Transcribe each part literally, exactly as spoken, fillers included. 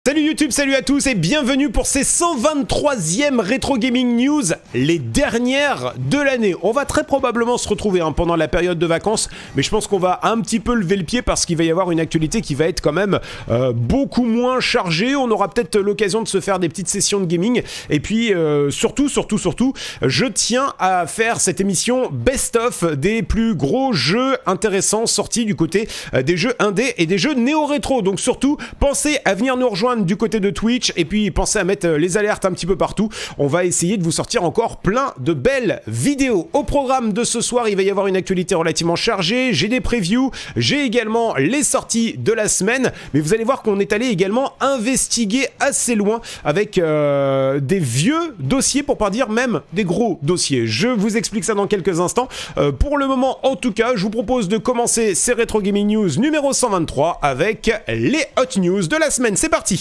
Salut YouTube, salut à tous et bienvenue pour ces cent vingt-troisième Retro Gaming News, les dernières de l'année. On va très probablement se retrouver hein, pendant la période de vacances, mais je pense qu'on va un petit peu lever le pied parce qu'il va y avoir une actualité qui va être quand même euh, beaucoup moins chargée. On aura peut-être l'occasion de se faire des petites sessions de gaming et puis euh, surtout, surtout, surtout, je tiens à faire cette émission best-of des plus gros jeux intéressants sortis du côté euh, des jeux indés et des jeux néo-rétro. Donc surtout, pensez à venir nous rejoindre du côté de Twitch et puis pensez à mettre les alertes un petit peu partout. On va essayer de vous sortir encore plein de belles vidéos. Au programme de ce soir, il va y avoir une actualité relativement chargée, j'ai des previews, j'ai également les sorties de la semaine, mais vous allez voir qu'on est allé également investiguer assez loin avec euh, des vieux dossiers, pour pas dire même des gros dossiers. Je vous explique ça dans quelques instants. Euh, pour le moment, en tout cas, je vous propose de commencer ces Retro Gaming News numéro cent vingt-trois avec les Hot News de la semaine. C'est parti!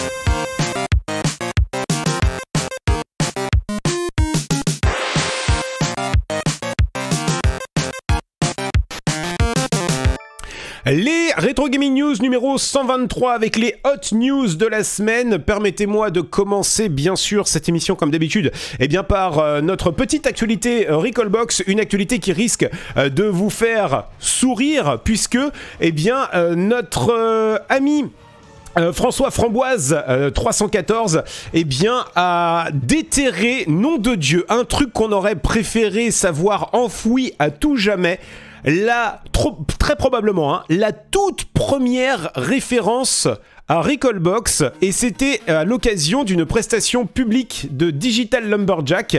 Les Retro Gaming News numéro cent vingt-trois avec les Hot News de la semaine. Permettez-moi de commencer bien sûr cette émission comme d'habitude eh bien par euh, notre petite actualité euh, Recalbox, une actualité qui risque euh, de vous faire sourire puisque eh bien euh, notre euh, ami Euh, François Framboise euh, trois cent quatorze eh bien a déterré, nom de Dieu, un truc qu'on aurait préféré savoir enfoui à tout jamais. La, trop, très probablement, hein, la toute première référence à Recalbox, et c'était à l'occasion d'une prestation publique de Digital Lumberjack,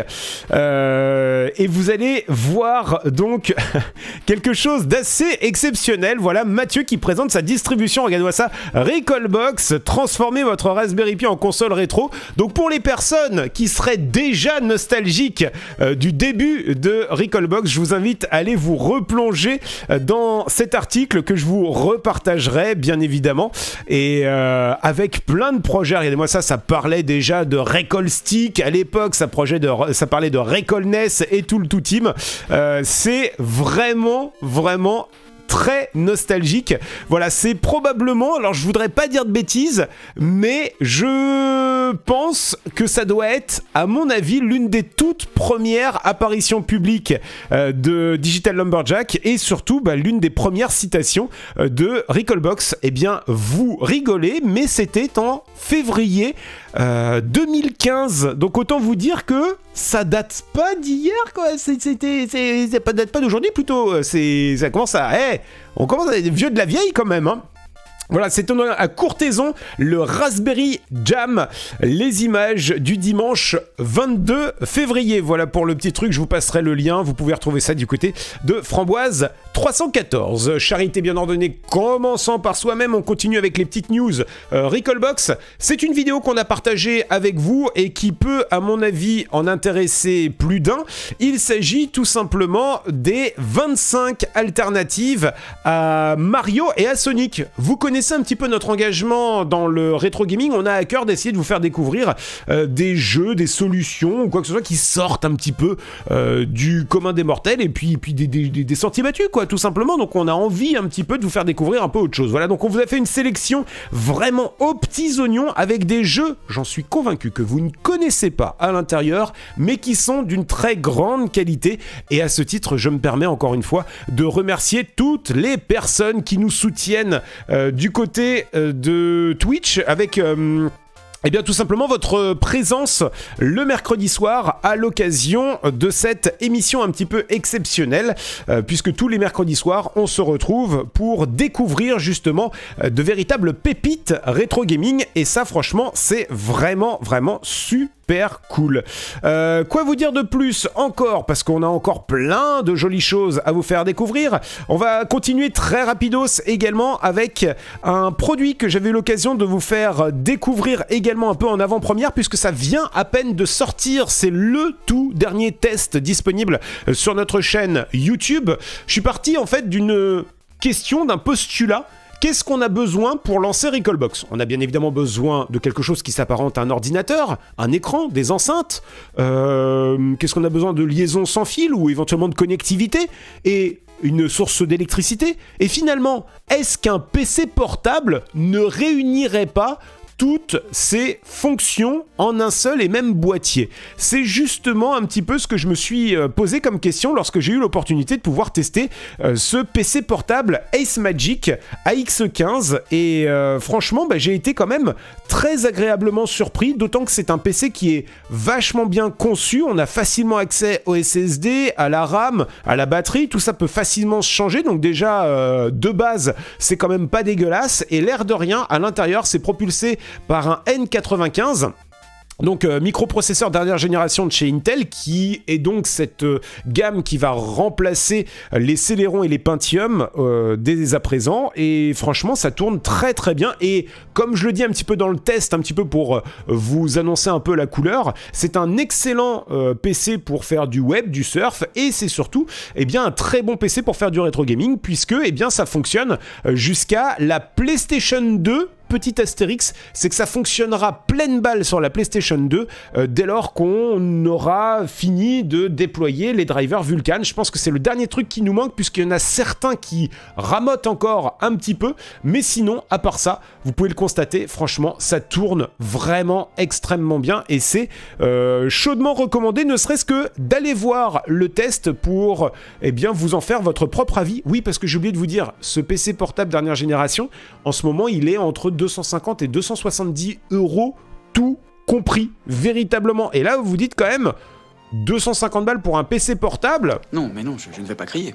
euh, et vous allez voir donc quelque chose d'assez exceptionnel. Voilà Mathieu qui présente sa distribution, regardez-moi ça, Recalbox, transformez votre Raspberry Pi en console rétro. Donc pour les personnes qui seraient déjà nostalgiques euh, du début de Recalbox, je vous invite à aller vous replonger dans cet article que je vous repartagerai bien évidemment, et euh, Euh, avec plein de projets. Regardez-moi ça, ça parlait déjà de Recalstick à l'époque, ça, ça parlait de Recalness et tout le tout team. Euh, c'est vraiment, vraiment très nostalgique. Voilà, c'est probablement, alors je voudrais pas dire de bêtises, mais je pense que ça doit être, à mon avis, l'une des toutes premières apparitions publiques euh, de Digital Lumberjack et surtout bah, l'une des premières citations euh, de Recalbox. Eh bien, vous rigolez, mais c'était en février euh, deux mille quinze. Donc autant vous dire que ça date pas d'hier, quoi. C'était, ça date pas d'aujourd'hui, plutôt. C'est, ça commence à, hey, on commence à être vieux de la vieille quand même, hein. Voilà, c'est à Courthézon, le Raspberry Jam, les images du dimanche vingt-deux février. Voilà pour le petit truc, je vous passerai le lien, vous pouvez retrouver ça du côté de Framboise trois cent quatorze. Charité bien ordonnée, commençant par soi-même, on continue avec les petites news. Euh, Recalbox, c'est une vidéo qu'on a partagée avec vous et qui peut, à mon avis, en intéresser plus d'un. Il s'agit tout simplement des vingt-cinq alternatives à Mario et à Sonic. Vous connaissez un petit peu notre engagement dans le rétro gaming, on a à cœur d'essayer de vous faire découvrir euh, des jeux, des solutions ou quoi que ce soit qui sortent un petit peu euh, du commun des mortels et puis, puis des, des, des sentiers battus quoi, tout simplement. Donc on a envie un petit peu de vous faire découvrir un peu autre chose. Voilà, donc on vous a fait une sélection vraiment aux petits oignons avec des jeux, j'en suis convaincu, que vous ne connaissez pas à l'intérieur mais qui sont d'une très grande qualité. Et à ce titre, je me permets encore une fois de remercier toutes les personnes qui nous soutiennent euh, du Du côté euh, de Twitch avec euh, eh bien tout simplement votre présence le mercredi soir à l'occasion de cette émission un petit peu exceptionnelle euh, puisque tous les mercredis soirs on se retrouve pour découvrir justement euh, de véritables pépites rétro gaming, et ça franchement c'est vraiment vraiment super super cool. Euh, quoi vous dire de plus encore, parce qu'on a encore plein de jolies choses à vous faire découvrir. On va continuer très rapidos également avec un produit que j'avais eu l'occasion de vous faire découvrir également un peu en avant-première, puisque ça vient à peine de sortir. C'est le tout dernier test disponible sur notre chaîne YouTube. Je suis parti en fait d'une question, d'un postulat. Qu'est-ce qu'on a besoin pour lancer Recalbox? On a bien évidemment besoin de quelque chose qui s'apparente à un ordinateur, un écran, des enceintes. Euh, Qu'est-ce qu'on a besoin de liaison sans fil ou éventuellement de connectivité et une source d'électricité. Et finalement, est-ce qu'un P C portable ne réunirait pas toutes ces fonctions en un seul et même boîtier. C'est justement un petit peu ce que je me suis posé comme question lorsque j'ai eu l'opportunité de pouvoir tester euh, ce P C portable Ace Magic A X quinze et euh, franchement bah, j'ai été quand même très agréablement surpris, d'autant que c'est un P C qui est vachement bien conçu, on a facilement accès au S S D, à la RAM, à la batterie, tout ça peut facilement se changer, donc déjà euh, de base c'est quand même pas dégueulasse et l'air de rien à l'intérieur c'est propulsé par un N quatre-vingt-quinze. Donc euh, microprocesseur dernière génération de chez Intel qui est donc cette euh, gamme qui va remplacer les Celeron et les Pentium euh, dès à présent et franchement ça tourne très très bien et comme je le dis un petit peu dans le test, un petit peu pour euh, vous annoncer un peu la couleur, c'est un excellent euh, P C pour faire du web, du surf et c'est surtout eh bien, un très bon P C pour faire du rétro gaming puisque eh bien, ça fonctionne euh, jusqu'à la PlayStation deux. Petit astérix, c'est que ça fonctionnera pleine balle sur la PlayStation deux euh, dès lors qu'on aura fini de déployer les drivers Vulkan. Je pense que c'est le dernier truc qui nous manque puisqu'il y en a certains qui ramotent encore un petit peu, mais sinon, à part ça, vous pouvez le constater, franchement, ça tourne vraiment extrêmement bien et c'est euh, chaudement recommandé, ne serait-ce que d'aller voir le test pour eh bien, vous en faire votre propre avis. Oui, parce que j'ai oublié de vous dire, ce P C portable dernière génération, en ce moment, il est entre deux cent cinquante et deux cent soixante-dix euros, tout compris, véritablement. Et là, vous vous dites quand même, deux cent cinquante balles pour un P C portable? Non, mais non, je, je ne vais pas crier.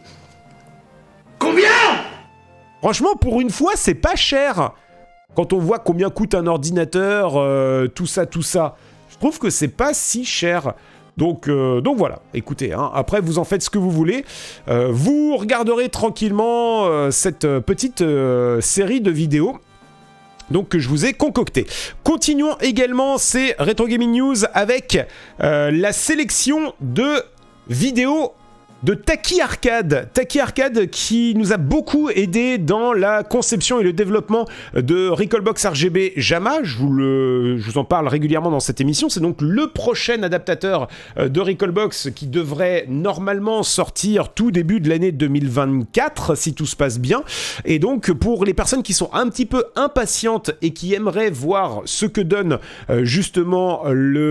Combien? Franchement, pour une fois, c'est pas cher. Quand on voit combien coûte un ordinateur, euh, tout ça, tout ça, je trouve que c'est pas si cher. Donc, euh, donc voilà, écoutez, hein, après vous en faites ce que vous voulez, euh, vous regarderez tranquillement euh, cette petite euh, série de vidéos donc que je vous ai concocté. Continuons également ces Retro Gaming News avec euh, la sélection de vidéos de Taki Arcade. Taki Arcade qui nous a beaucoup aidé dans la conception et le développement de Recalbox R G B JAMA. Je vous, le, je vous en parle régulièrement dans cette émission. C'est donc le prochain adaptateur de Recalbox qui devrait normalement sortir tout début de l'année deux mille vingt-quatre, si tout se passe bien. Et donc, pour les personnes qui sont un petit peu impatientes et qui aimeraient voir ce que donne euh, justement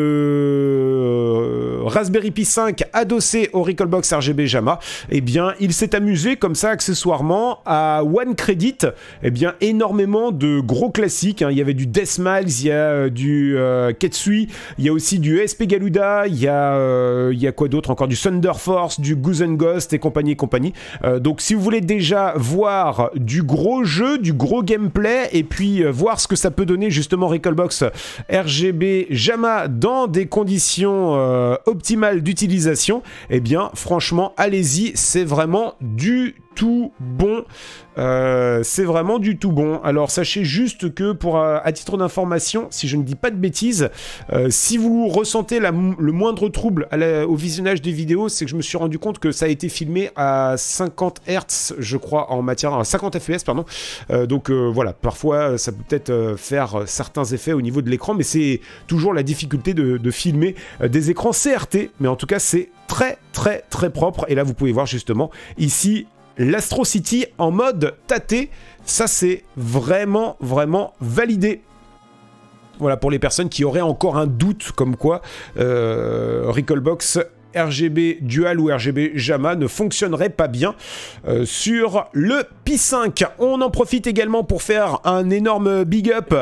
le Raspberry Pi cinq adossé au Recalbox R G B JAMA, eh bien, il s'est amusé comme ça accessoirement à One Credit, eh bien, énormément de gros classiques. Hein. Il y avait du Deathsmiles, il y a euh, du euh, Ketsui, il y a aussi du S P Galuda, il y a, euh, il y a quoi d'autre encore, du Thunder Force, du Goose and Ghost et compagnie et compagnie. Euh, donc, si vous voulez déjà voir du gros jeu, du gros gameplay et puis euh, voir ce que ça peut donner justement Recalbox R G B JAMA dans des conditions euh, optimales d'utilisation, eh bien, franchement, allez-y, c'est vraiment du tout bon. Euh, c'est vraiment du tout bon. Alors sachez juste que pour euh, à titre d'information, si je ne dis pas de bêtises, euh, si vous ressentez la, le moindre trouble à la, au visionnage des vidéos, c'est que je me suis rendu compte que ça a été filmé à cinquante hertz, je crois, en matière à cinquante F P S, pardon. Euh, donc euh, voilà, parfois ça peut peut-être euh, faire certains effets au niveau de l'écran, mais c'est toujours la difficulté de, de filmer euh, des écrans C R T. Mais en tout cas, c'est très très très propre. Et là, vous pouvez voir justement ici l'Astro City en mode tâté, ça c'est vraiment vraiment validé. Voilà pour les personnes qui auraient encore un doute comme quoi euh, Recalbox R G B Dual ou R G B JAMA ne fonctionnerait pas bien euh, sur le Pi cinq. On en profite également pour faire un énorme big up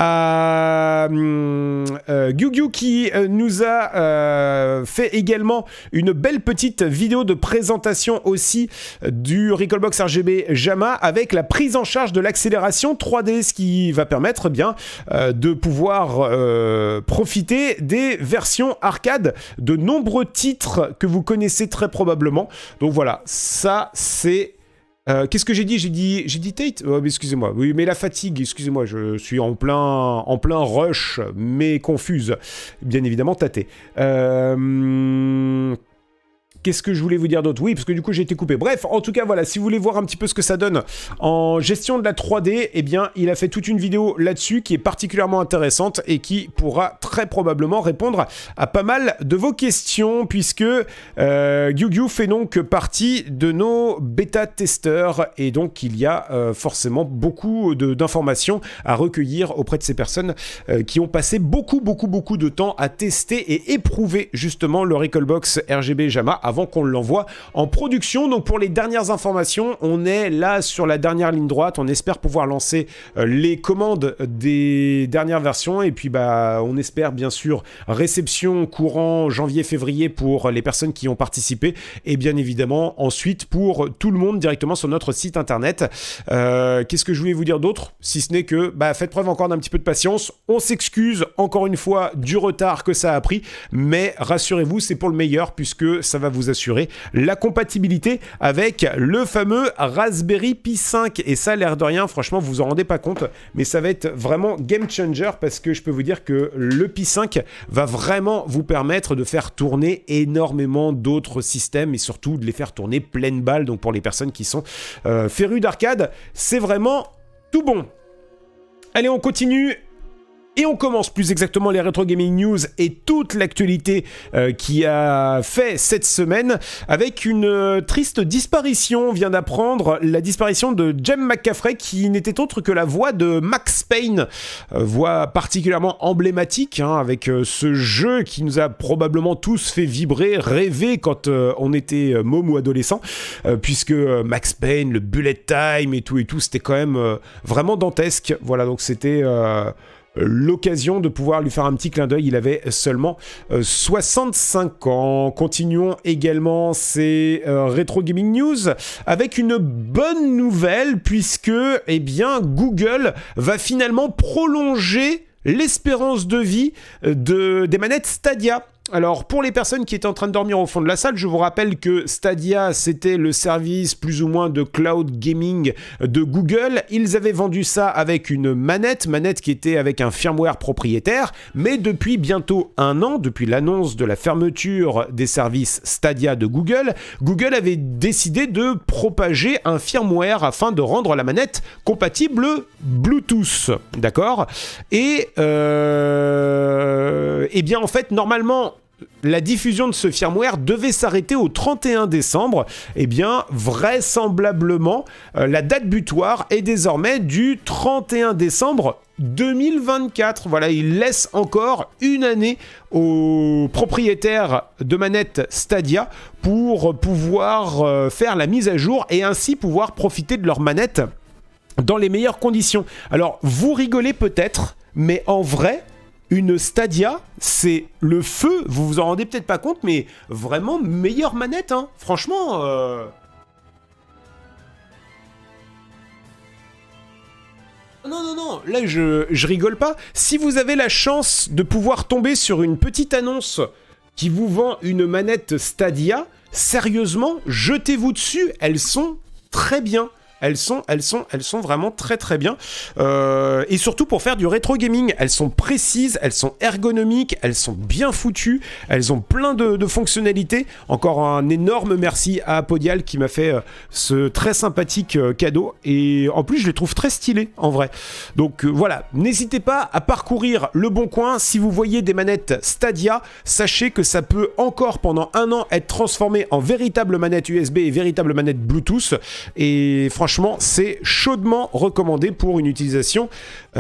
à euh, euh, Gugu qui euh, nous a euh, fait également une belle petite vidéo de présentation aussi du Recalbox R G B JAMA avec la prise en charge de l'accélération trois D, ce qui va permettre eh bien euh, de pouvoir euh, profiter des versions arcade de nombreux titres que vous connaissez très probablement. Donc voilà, ça c'est... Euh, Qu'est-ce que j'ai dit J'ai dit, j'ai dit Tate oh, excusez-moi, oui, mais la fatigue, excusez-moi, je suis en plein, en plein rush, mais confuse. Bien évidemment, tâté. Euh... Qu'est-ce que je voulais vous dire d'autre? Oui, parce que du coup j'ai été coupé. Bref, en tout cas voilà, si vous voulez voir un petit peu ce que ça donne en gestion de la trois D, eh bien il a fait toute une vidéo là-dessus qui est particulièrement intéressante et qui pourra très probablement répondre à pas mal de vos questions, puisque euh, Gyugyu fait donc partie de nos bêta-testeurs et donc il y a euh, forcément beaucoup d'informations à recueillir auprès de ces personnes euh, qui ont passé beaucoup beaucoup beaucoup de temps à tester et éprouver justement le Recalbox R G B JAMA avant qu'on l'envoie en production. Donc pour les dernières informations, on est là sur la dernière ligne droite. On espère pouvoir lancer euh, les commandes des dernières versions et puis bah on espère bien sûr réception courant janvier-février pour les personnes qui ont participé et bien évidemment ensuite pour tout le monde directement sur notre site internet. Euh, Qu'est-ce que je voulais vous dire d'autre? Si ce n'est que bah, faites preuve encore d'un petit peu de patience. On s'excuse encore une fois du retard que ça a pris, mais rassurez-vous, c'est pour le meilleur puisque ça va vous assurer la compatibilité avec le fameux Raspberry Pi cinq. Et ça, l'air de rien, franchement, vous vous en rendez pas compte, mais ça va être vraiment game changer parce que je peux vous dire que le Pi cinq va vraiment vous permettre de faire tourner énormément d'autres systèmes et surtout de les faire tourner pleine balle. Donc pour les personnes qui sont euh, férus d'arcade, c'est vraiment tout bon. Allez, on continue. Et on commence plus exactement les Retro Gaming News et toute l'actualité euh, qui a fait cette semaine avec une euh, triste disparition. On vient d'apprendre la disparition de Jem McCaffrey qui n'était autre que la voix de Max Payne, euh, voix particulièrement emblématique hein, avec euh, ce jeu qui nous a probablement tous fait vibrer, rêver quand euh, on était euh, môme ou adolescent, euh, puisque euh, Max Payne, le bullet time et tout et tout, c'était quand même euh, vraiment dantesque. Voilà, donc c'était... Euh, l'occasion de pouvoir lui faire un petit clin d'œil. Il avait seulement euh, soixante-cinq ans. Continuons également ces euh, Retro Gaming News avec une bonne nouvelle puisque eh bien, Google va finalement prolonger l'espérance de vie de, des manettes Stadia. Alors, pour les personnes qui étaient en train de dormir au fond de la salle, je vous rappelle que Stadia, c'était le service plus ou moins de cloud gaming de Google. Ils avaient vendu ça avec une manette, manette qui était avec un firmware propriétaire, mais depuis bientôt un an, depuis l'annonce de la fermeture des services Stadia de Google, Google avait décidé de propager un firmware afin de rendre la manette compatible Bluetooth, d'accord ? Et, euh, eh bien, en fait, normalement, la diffusion de ce firmware devait s'arrêter au trente et un décembre. Eh bien, vraisemblablement, euh, la date butoir est désormais du trente et un décembre deux mille vingt-quatre. Voilà, il laisse encore une année aux propriétaires de manettes Stadia pour pouvoir euh, faire la mise à jour et ainsi pouvoir profiter de leurs manettes dans les meilleures conditions. Alors, vous rigolez peut-être, mais en vrai... Une Stadia, c'est le feu, vous vous en rendez peut-être pas compte, mais vraiment meilleure manette, hein. Franchement... Euh... Non, non, non, là je, je rigole pas. Si vous avez la chance de pouvoir tomber sur une petite annonce qui vous vend une manette Stadia, sérieusement, jetez-vous dessus, elles sont très bien. Elles sont, elles sont, elles sont vraiment très très bien. Euh, et surtout pour faire du rétro gaming. Elles sont précises, elles sont ergonomiques, elles sont bien foutues, elles ont plein de, de fonctionnalités. Encore un énorme merci à Podial qui m'a fait euh, ce très sympathique euh, cadeau. Et en plus, je les trouve très stylés en vrai. Donc euh, voilà, n'hésitez pas à parcourir le bon coin. Si vous voyez des manettes Stadia, sachez que ça peut encore pendant un an être transformé en véritable manette U S B et véritable manette Bluetooth. Et franchement, Franchement, c'est chaudement recommandé pour une utilisation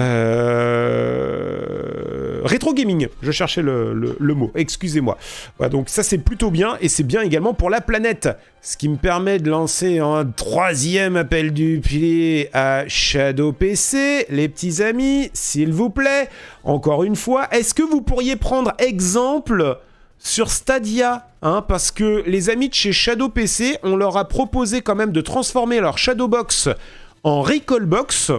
euh... rétro gaming. Je cherchais le, le, le mot, excusez-moi. Voilà, donc ça c'est plutôt bien et c'est bien également pour la planète. Ce qui me permet de lancer un troisième appel du pied à Shadow P C. Les petits amis, s'il vous plaît, encore une fois, est-ce que vous pourriez prendre exemple sur Stadia, hein, parce que les amis de chez Shadow P C, on leur a proposé quand même de transformer leur Shadowbox en Recalbox.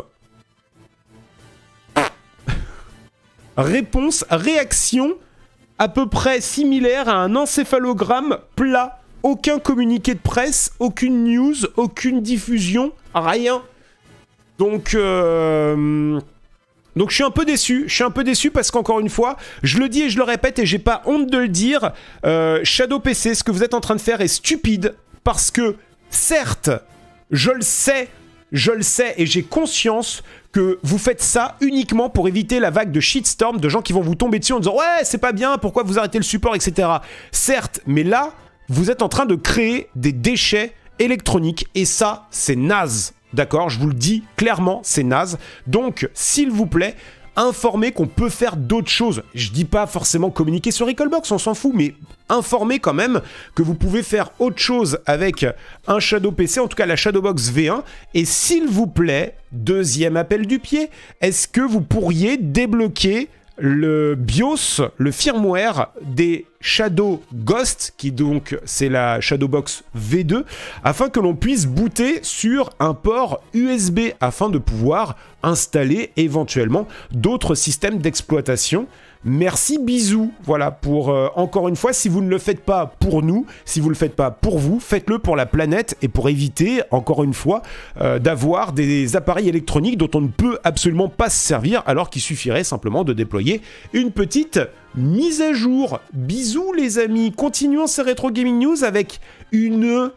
Réponse, réaction à peu près similaire à un encéphalogramme plat. Aucun communiqué de presse, aucune news, aucune diffusion, rien. Donc... Euh... Donc je suis un peu déçu, je suis un peu déçu parce qu'encore une fois, je le dis et je le répète et j'ai pas honte de le dire, euh, Shadow P C, ce que vous êtes en train de faire est stupide parce que, certes, je le sais, je le sais et j'ai conscience que vous faites ça uniquement pour éviter la vague de shitstorm de gens qui vont vous tomber dessus en disant « Ouais, c'est pas bien, pourquoi vous arrêtez le support, et cetera » Certes, mais là, vous êtes en train de créer des déchets électroniques et ça, c'est naze. D'accord, je vous le dis clairement, c'est naze. Donc, s'il vous plaît, informez qu'on peut faire d'autres choses. Je dis pas forcément communiquer sur Recalbox, on s'en fout, mais informez quand même que vous pouvez faire autre chose avec un Shadow P C, en tout cas la Shadowbox V un. Et s'il vous plaît, deuxième appel du pied, est-ce que vous pourriez débloquer le BIOS, le firmware des Shadow Ghost, qui donc c'est la Shadowbox V deux, afin que l'on puisse booter sur un port U S B, afin de pouvoir installer éventuellement d'autres systèmes d'exploitation. Merci, bisous. Voilà, pour euh, encore une fois, si vous ne le faites pas pour nous, si vous ne le faites pas pour vous, faites-le pour la planète et pour éviter, encore une fois, euh, d'avoir des appareils électroniques dont on ne peut absolument pas se servir, alors qu'il suffirait simplement de déployer une petite mise à jour. Bisous les amis, continuons ces Retro Gaming News avec une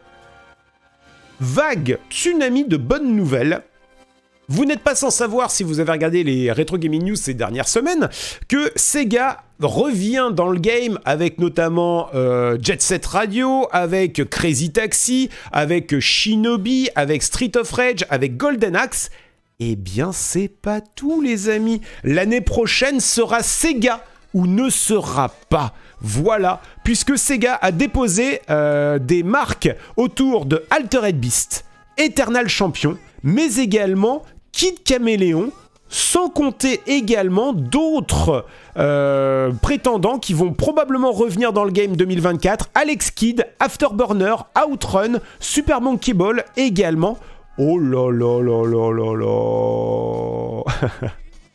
vague tsunami de bonnes nouvelles. Vous n'êtes pas sans savoir, si vous avez regardé les Retro Gaming News ces dernières semaines, que Sega revient dans le game avec notamment euh, Jet Set Radio, avec Crazy Taxi, avec Shinobi, avec Street of Rage, avec Golden Axe. Eh bien, c'est pas tout, les amis. L'année prochaine sera Sega ou ne sera pas. Voilà, puisque Sega a déposé euh, des marques autour de Altered Beast, Eternal Champion, mais également Kid Caméléon, sans compter également d'autres euh, prétendants qui vont probablement revenir dans le game deux mille vingt-quatre, Alex Kidd, Afterburner, Outrun, Super Monkey Ball également. Oh là là là là là là.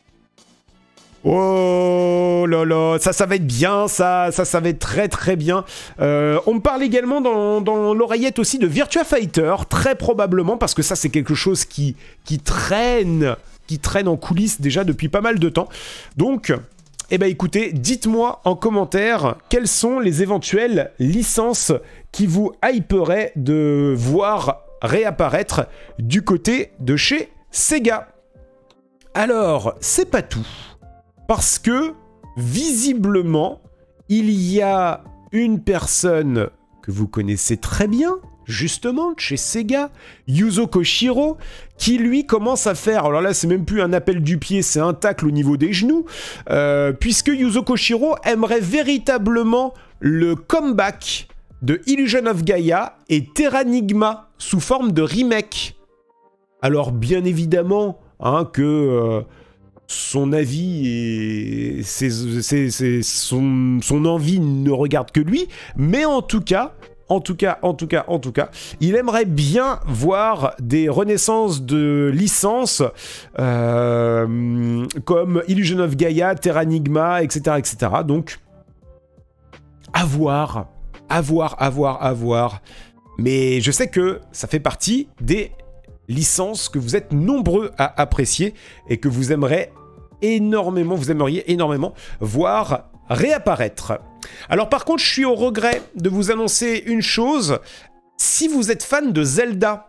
Oh là là, ça, ça va être bien, ça, ça, ça va être très très bien. Euh, on me parle également dans, dans l'oreillette aussi de Virtua Fighter, très probablement, parce que ça c'est quelque chose qui, qui traîne, qui traîne en coulisses déjà depuis pas mal de temps. Donc, eh ben écoutez, dites-moi en commentaire quelles sont les éventuelles licences qui vous hyperaient de voir réapparaître du côté de chez Sega. Alors, c'est pas tout. Parce que, visiblement, il y a une personne que vous connaissez très bien, justement, chez Sega, Yuzo Koshiro, qui lui commence à faire, alors là c'est même plus un appel du pied, c'est un tacle au niveau des genoux, euh, puisque Yuzo Koshiro aimerait véritablement le comeback de Illusion of Gaia et Terranigma sous forme de remake. Alors bien évidemment, hein, que... Euh, son avis et ses, ses, ses, son, son envie ne regarde que lui, mais en tout cas, en tout cas, en tout cas, en tout cas, il aimerait bien voir des renaissances de licences euh, comme Illusion of Gaia, Terranigma, et cetera, et cetera. Donc, à voir, à voir, à voir, à voir. Mais je sais que ça fait partie des licences que vous êtes nombreux à apprécier et que vous aimerez énormément, vous aimeriez énormément voir réapparaître. Alors par contre, je suis au regret de vous annoncer une chose. Si vous êtes fan de Zelda,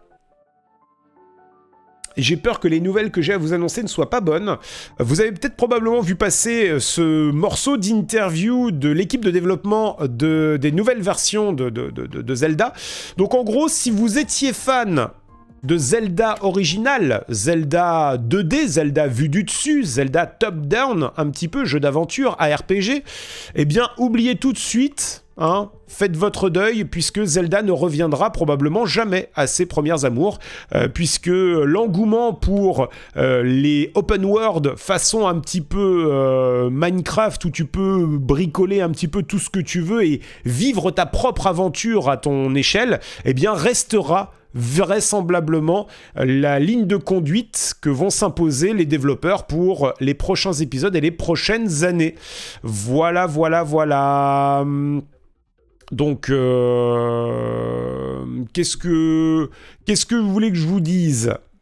j'ai peur que les nouvelles que j'ai à vous annoncer ne soient pas bonnes. Vous avez peut-être probablement vu passer ce morceau d'interview de l'équipe de développement de, des nouvelles versions de, de, de, de Zelda. Donc en gros, si vous étiez fan de Zelda original, Zelda deux D, Zelda vue du dessus, Zelda top-down, un petit peu jeu d'aventure, A R P G, eh bien oubliez tout de suite, hein, faites votre deuil, puisque Zelda ne reviendra probablement jamais à ses premières amours, euh, puisque l'engouement pour euh, les open world façon un petit peu euh, Minecraft, où tu peux bricoler un petit peu tout ce que tu veux et vivre ta propre aventure à ton échelle, eh bien restera vraisemblablement la ligne de conduite que vont s'imposer les développeurs pour les prochains épisodes et les prochaines années. Voilà, voilà, voilà. Donc, euh, qu'est-ce que, qu'est-ce que vous voulez que je vous dise, hein ?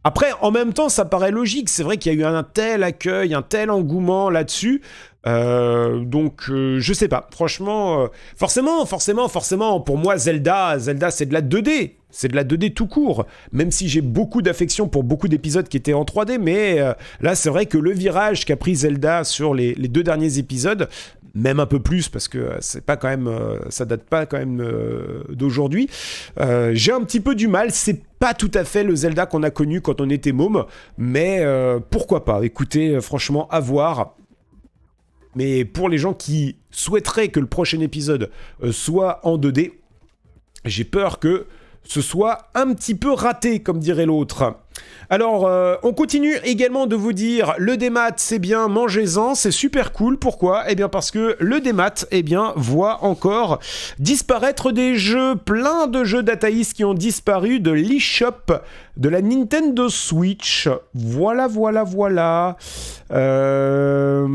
Après, en même temps, ça paraît logique. C'est vrai qu'il y a eu un tel accueil, un tel engouement là-dessus. Euh, donc, euh, je sais pas. Franchement, euh, forcément, forcément, forcément, pour moi, Zelda, Zelda, c'est de la deux D. C'est de la deux D tout court. Même si j'ai beaucoup d'affection pour beaucoup d'épisodes qui étaient en trois D, mais euh, là, c'est vrai que le virage qu'a pris Zelda sur les, les deux derniers épisodes, même un peu plus parce que c'est pas quand même, euh, ça date pas quand même euh, d'aujourd'hui. Euh, j'ai un petit peu du mal. C'est pas tout à fait le Zelda qu'on a connu quand on était môme, mais euh, pourquoi pas. Écoutez, euh, franchement, à voir. Mais pour les gens qui souhaiteraient que le prochain épisode euh, soit en deux D, j'ai peur que ce soit un petit peu raté, comme dirait l'autre. Alors, euh, on continue également de vous dire, le démat, c'est bien, mangez-en, c'est super cool. Pourquoi ? Eh bien parce que le démat, eh bien, voit encore disparaître des jeux, plein de jeux Dataïs qui ont disparu de l'eShop de la Nintendo Switch. Voilà, voilà, voilà. Euh...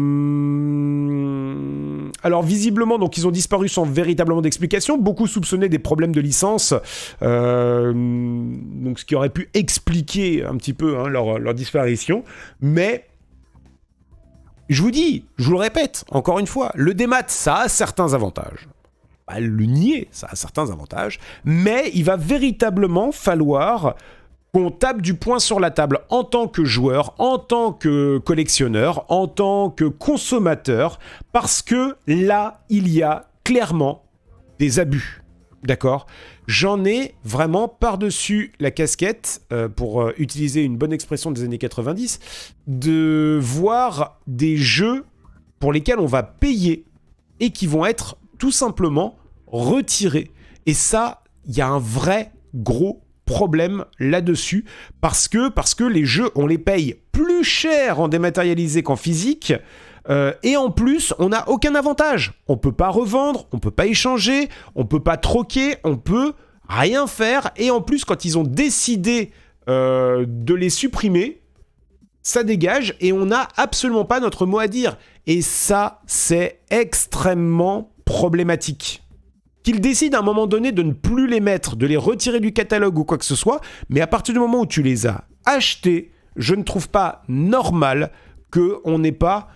Alors, visiblement, donc, ils ont disparu sans véritablement d'explication. Beaucoup soupçonnaient des problèmes de licence, euh... donc ce qui aurait pu expliquer un petit peu hein, leur, leur disparition, mais je vous dis, je vous le répète, encore une fois, le démat, ça a certains avantages. Bah, le nier, ça a certains avantages, mais il va véritablement falloir qu'on tape du poing sur la table en tant que joueur, en tant que collectionneur, en tant que consommateur, parce que là, il y a clairement des abus. D'accord ? J'en ai vraiment par-dessus la casquette, euh, pour euh, utiliser une bonne expression des années quatre-vingt-dix, de voir des jeux pour lesquels on va payer et qui vont être tout simplement retirés. Et ça, il y a un vrai gros problème là-dessus, parce que, parce que les jeux, on les paye plus cher en dématérialisé qu'en physique. Euh, et en plus, on n'a aucun avantage. On peut pas revendre, on peut pas échanger, on peut pas troquer, on peut rien faire. Et en plus, quand ils ont décidé euh, de les supprimer, ça dégage et on n'a absolument pas notre mot à dire. Et ça, c'est extrêmement problématique. Qu'ils décident à un moment donné de ne plus les mettre, de les retirer du catalogue ou quoi que ce soit, mais à partir du moment où tu les as achetés, je ne trouve pas normal qu'on n'ait pas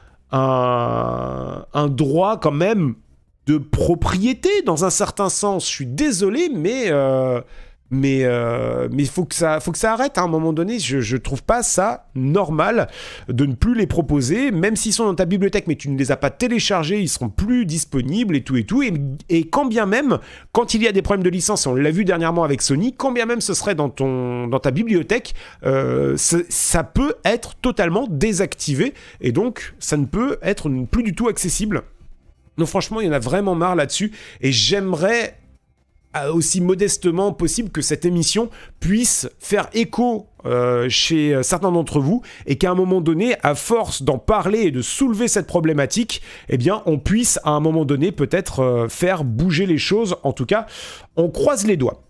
Un, un droit quand même de propriété dans un certain sens. Je suis désolé, mais euh, mais euh, mais faut que ça faut que ça arrête à un moment donné. Je je trouve pas ça normal de ne plus les proposer, même s'ils sont dans ta bibliothèque, mais tu ne les as pas téléchargés, ils seront plus disponibles et tout et tout. Et, et quand bien même, quand il y a des problèmes de licence, on l'a vu dernièrement avec Sony, quand bien même ce serait dans ton dans ta bibliothèque, euh, ça peut être totalement désactivé et donc ça ne peut être plus du tout accessible. Donc franchement, il y en a vraiment marre là-dessus et j'aimerais aussi modestement possible que cette émission puisse faire écho euh, chez certains d'entre vous et qu'à un moment donné, à force d'en parler et de soulever cette problématique, eh bien, on puisse à un moment donné peut-être euh, faire bouger les choses. En tout cas, on croise les doigts.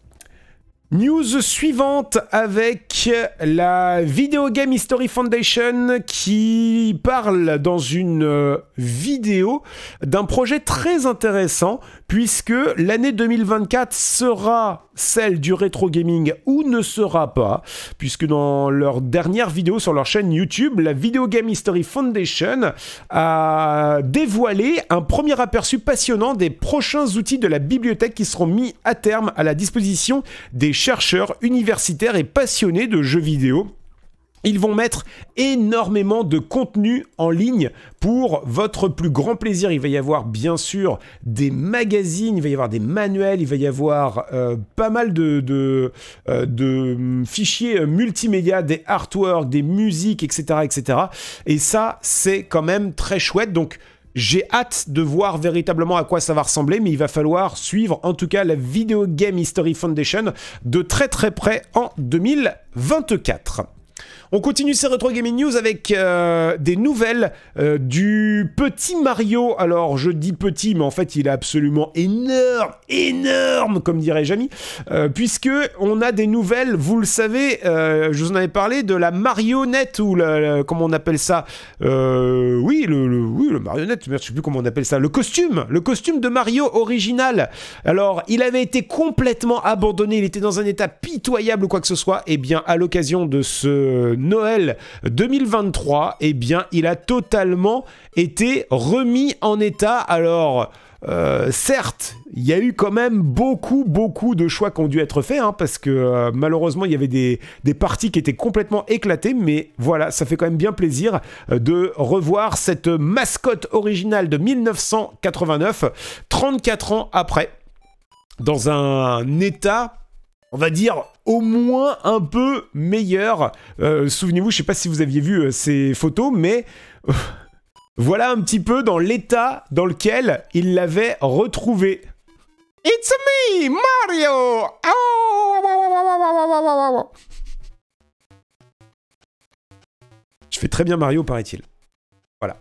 News suivante avec la Video Game History Foundation qui parle dans une euh, vidéo d'un projet très intéressant puisque l'année deux mille vingt-quatre sera celle du rétro gaming ou ne sera pas, puisque dans leur dernière vidéo sur leur chaîne YouTube, la Video Game History Foundation a dévoilé un premier aperçu passionnant des prochains outils de la bibliothèque qui seront mis à terme à la disposition des chercheurs universitaires et passionnés de jeux vidéo. Ils vont mettre énormément de contenu en ligne pour votre plus grand plaisir. Il va y avoir bien sûr des magazines, il va y avoir des manuels, il va y avoir euh, pas mal de, de, euh, de fichiers multimédia, des artworks, des musiques, et cetera, et cetera. Et ça, c'est quand même très chouette. Donc, j'ai hâte de voir véritablement à quoi ça va ressembler, mais il va falloir suivre en tout cas la Video Game History Foundation de très très près en deux mille vingt-quatre. On continue ces Retro Gaming News avec euh, des nouvelles euh, du petit Mario. Alors, je dis petit, mais en fait, il est absolument énorme, énorme, comme dirait Jamy, euh, puisque on a des nouvelles, vous le savez, euh, je vous en avais parlé, de la marionnette, ou la, la, comment on appelle ça, euh, oui, le, le, oui, le marionnette, je sais plus comment on appelle ça, le costume, le costume de Mario original. Alors, il avait été complètement abandonné, il était dans un état pitoyable ou quoi que ce soit. Et bien, à l'occasion de ce Noël deux mille vingt-trois, eh bien, il a totalement été remis en état. Alors... Euh, certes, il y a eu quand même beaucoup, beaucoup de choix qui ont dû être faits, hein, parce que euh, malheureusement, il y avait des, des parties qui étaient complètement éclatées, mais voilà, ça fait quand même bien plaisir euh, de revoir cette mascotte originale de mille neuf cent quatre-vingt-neuf, trente-quatre ans après, dans un état, on va dire, au moins un peu meilleur. Euh, souvenez-vous, je ne sais pas si vous aviez vu euh, ces photos, mais... voilà un petit peu dans l'état dans lequel il l'avait retrouvé. It's me, Mario! Je fais très bien Mario, paraît-il. Voilà.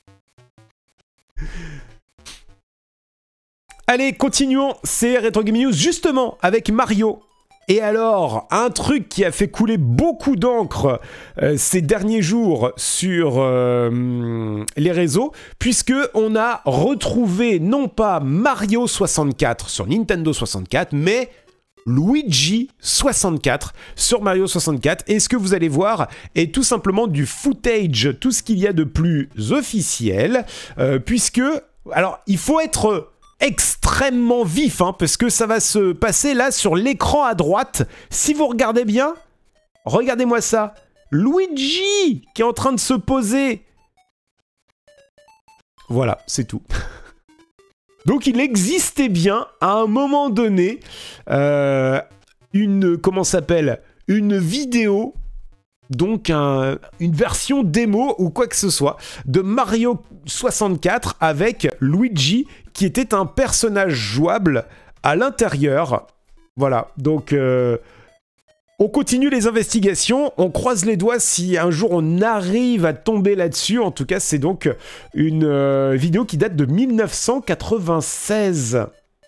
Allez, continuons ces Retro Gaming News justement avec Mario. Et alors, un truc qui a fait couler beaucoup d'encre euh, ces derniers jours sur euh, les réseaux, puisque on a retrouvé non pas Mario soixante-quatre sur Nintendo soixante-quatre, mais Luigi soixante-quatre sur Mario soixante-quatre. Et ce que vous allez voir est tout simplement du footage, tout ce qu'il y a de plus officiel, euh, puisque, alors, il faut être... extrêmement vif, hein, parce que ça va se passer là sur l'écran à droite. Si vous regardez bien, regardez-moi ça. Luigi qui est en train de se poser. Voilà, c'est tout. Donc il existait bien à un moment donné euh, une, comment ça s'appelle, une vidéo. Donc un, une version démo ou quoi que ce soit de Mario soixante-quatre avec Luigi qui était un personnage jouable à l'intérieur. Voilà, donc euh, on continue les investigations, on croise les doigts si un jour on arrive à tomber là-dessus. En tout cas, c'est donc une euh, vidéo qui date de mille neuf cent quatre-vingt-seize.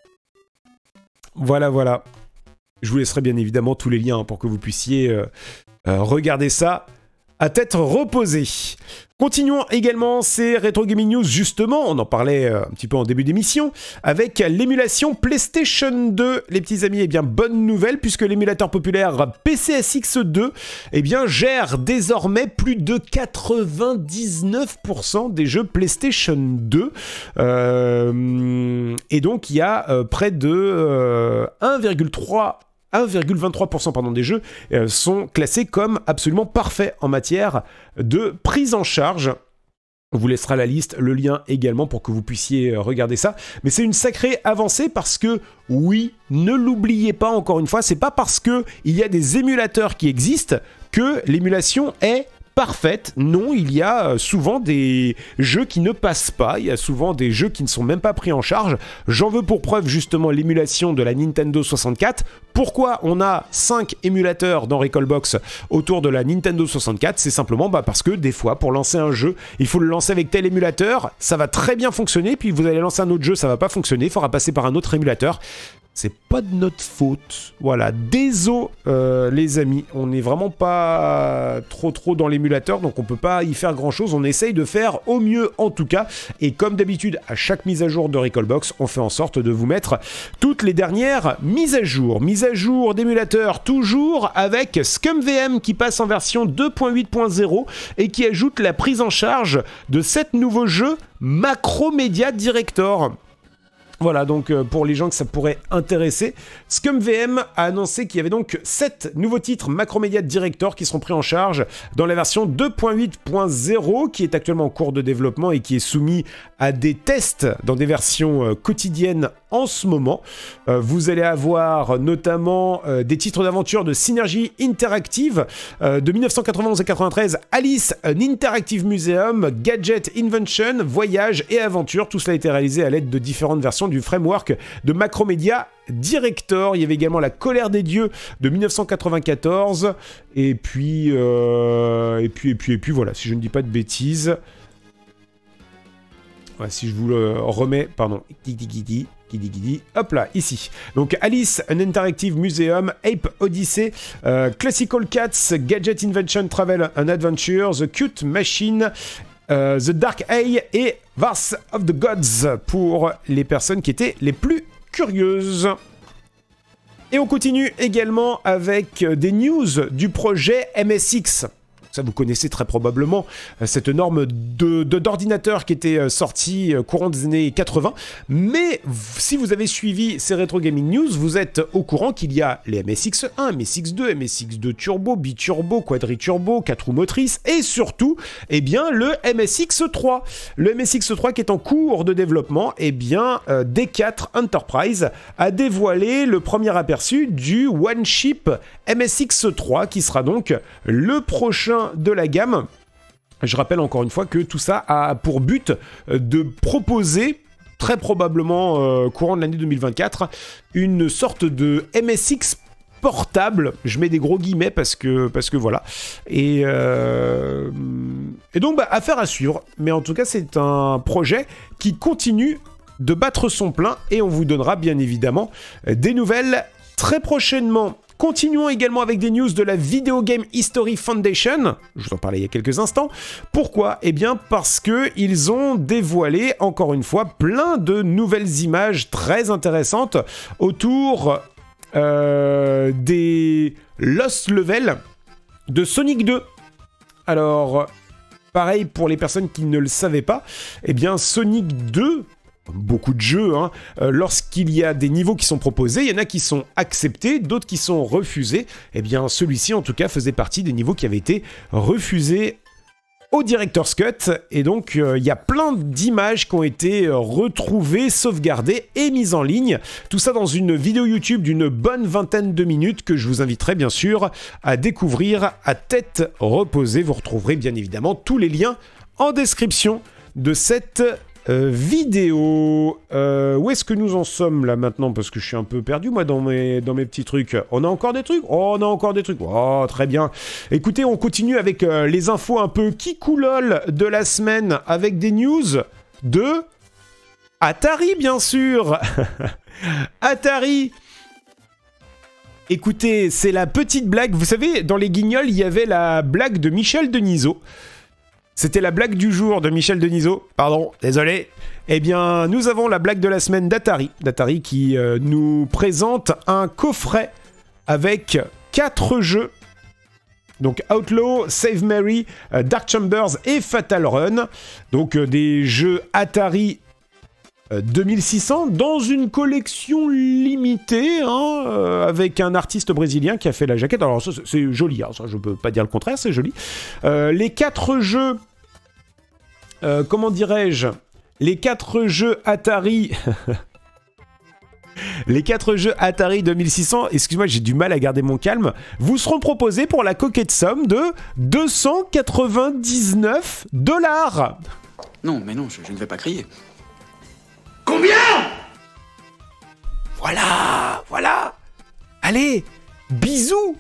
Voilà, voilà. Je vous laisserai bien évidemment tous les liens hein, pour que vous puissiez... Euh, Euh, regardez ça à tête reposée. Continuons également ces Retro Gaming News, justement, on en parlait euh, un petit peu en début d'émission, avec l'émulation PlayStation deux. Les petits amis, eh bien, bonne nouvelle, puisque l'émulateur populaire P C S X deux eh bien, gère désormais plus de quatre-vingt-dix-neuf pour cent des jeux PlayStation deux. Euh, et donc, il y a euh, près de euh, un virgule trois un virgule vingt-trois pour cent pardon, des jeux euh, sont classés comme absolument parfaits en matière de prise en charge. On vous laissera la liste, le lien également pour que vous puissiez regarder ça. Mais c'est une sacrée avancée parce que, oui, ne l'oubliez pas encore une fois, c'est pas parce qu'il y a des émulateurs qui existent que l'émulation est parfaite. Non, il y a souvent des jeux qui ne passent pas, il y a souvent des jeux qui ne sont même pas pris en charge. J'en veux pour preuve justement l'émulation de la Nintendo soixante-quatre. Pourquoi on a cinq émulateurs dans Recalbox autour de la Nintendo soixante-quatre? C'est simplement bah, parce que des fois, pour lancer un jeu, il faut le lancer avec tel émulateur, ça va très bien fonctionner, puis vous allez lancer un autre jeu, ça va pas fonctionner, il faudra passer par un autre émulateur. C'est pas de notre faute. Voilà, désolé euh, les amis, on n'est vraiment pas trop trop dans l'émulateur, donc on peut pas y faire grand chose, on essaye de faire au mieux en tout cas, et comme d'habitude, à chaque mise à jour de Recalbox, on fait en sorte de vous mettre toutes les dernières mises à jour. Mise à jour d'émulateur toujours avec ScumVM qui passe en version deux point huit point zéro et qui ajoute la prise en charge de sept nouveaux jeux Macromedia Director. Voilà, donc euh, pour les gens que ça pourrait intéresser, ScumVM a annoncé qu'il y avait donc sept nouveaux titres Macromedia Director qui seront pris en charge dans la version deux point huit point zéro qui est actuellement en cours de développement et qui est soumis à des tests dans des versions euh, quotidiennes en ce moment. Euh, vous allez avoir notamment euh, des titres d'aventure de Synergy Interactive euh, de mille neuf cent quatre-vingt-onze à quatre-vingt-treize, Alice, an Interactive Museum, Gadget Invention, Voyage et Aventure. Tout cela a été réalisé à l'aide de différentes versions du framework de Macromedia Director. Il y avait également La Colère des Dieux de mille neuf cent quatre-vingt-quatorze et puis, euh, et puis et puis et puis voilà, si je ne dis pas de bêtises. Ouais, si je vous le remets, pardon, Guidi Guidi, Guidi Guidi, hop là, ici. Donc Alice, an Interactive Museum, Ape Odyssey, euh, Classical Cats, Gadget Invention, Travel and Adventure, The Cute Machine, euh, The Dark Eye et Wrath of the Gods pour les personnes qui étaient les plus curieuses. Et on continue également avec des news du projet M S X. Ça, vous connaissez très probablement cette norme de, de, d'ordinateur qui était sortie courant des années quatre-vingts. Mais si vous avez suivi ces Retro Gaming News, vous êtes au courant qu'il y a les M S X un, M S X deux, M S X deux Turbo, Biturbo, Quadriturbo, quatre roues motrices et surtout, eh bien, le M S X trois. Le M S X trois qui est en cours de développement, eh bien, euh, D quatre Enterprise a dévoilé le premier aperçu du One Chip M S X trois qui sera donc le prochain de la gamme. Je rappelle encore une fois que tout ça a pour but de proposer, très probablement euh, courant de l'année deux mille vingt-quatre, une sorte de M S X portable. Je mets des gros guillemets parce que, parce que voilà. Et, euh, et donc, bah, affaire à suivre. Mais en tout cas, c'est un projet qui continue de battre son plein et on vous donnera bien évidemment des nouvelles très prochainement. Continuons également avec des news de la Video Game History Foundation. Je vous en parlais il y a quelques instants. Pourquoi ? Eh bien parce qu'ils ont dévoilé, encore une fois, plein de nouvelles images très intéressantes autour euh, des Lost Levels de Sonic deux. Alors, pareil pour les personnes qui ne le savaient pas, eh bien Sonic deux... beaucoup de jeux, hein. euh, lorsqu'il y a des niveaux qui sont proposés, il y en a qui sont acceptés, d'autres qui sont refusés. Eh bien, celui-ci, en tout cas, faisait partie des niveaux qui avaient été refusés au Director's Cut. Et donc, euh, il y a plein d'images qui ont été euh, retrouvées, sauvegardées et mises en ligne. Tout ça dans une vidéo YouTube d'une bonne vingtaine de minutes que je vous inviterai bien sûr à découvrir à tête reposée. Vous retrouverez bien évidemment tous les liens en description de cette Euh, vidéo. Euh, où est-ce que nous en sommes là maintenant? Parce que je suis un peu perdu moi dans mes, dans mes petits trucs. On a encore des trucs? Oh, on a encore des trucs. Oh, très bien. Écoutez, on continue avec euh, les infos un peu kikoulol de la semaine avec des news de Atari, bien sûr. Atari. Écoutez, c'est la petite blague. Vous savez, dans les Guignols, il y avait la blague de Michel Denisot. C'était la blague du jour de Michel Denisot. Pardon, désolé. Eh bien, nous avons la blague de la semaine d'Atari. D'Atari qui euh, nous présente un coffret avec quatre jeux. Donc Outlaw, Save Mary, euh, Dark Chambers et Fatal Run. Donc euh, des jeux Atari euh, deux mille six cents dans une collection limitée, hein, euh, avec un artiste brésilien qui a fait la jaquette. Alors ça, c'est joli, hein, ça, je peux pas dire le contraire, c'est joli. Euh, les quatre jeux... Euh, comment dirais-je, les quatre jeux Atari, les quatre jeux Atari deux mille six cents, excuse-moi, j'ai du mal à garder mon calme, vous seront proposés pour la coquette somme de deux cent quatre-vingt-dix-neuf dollars. Non, mais non, je, je ne vais pas crier. Combien? Voilà, voilà. Allez, bisous.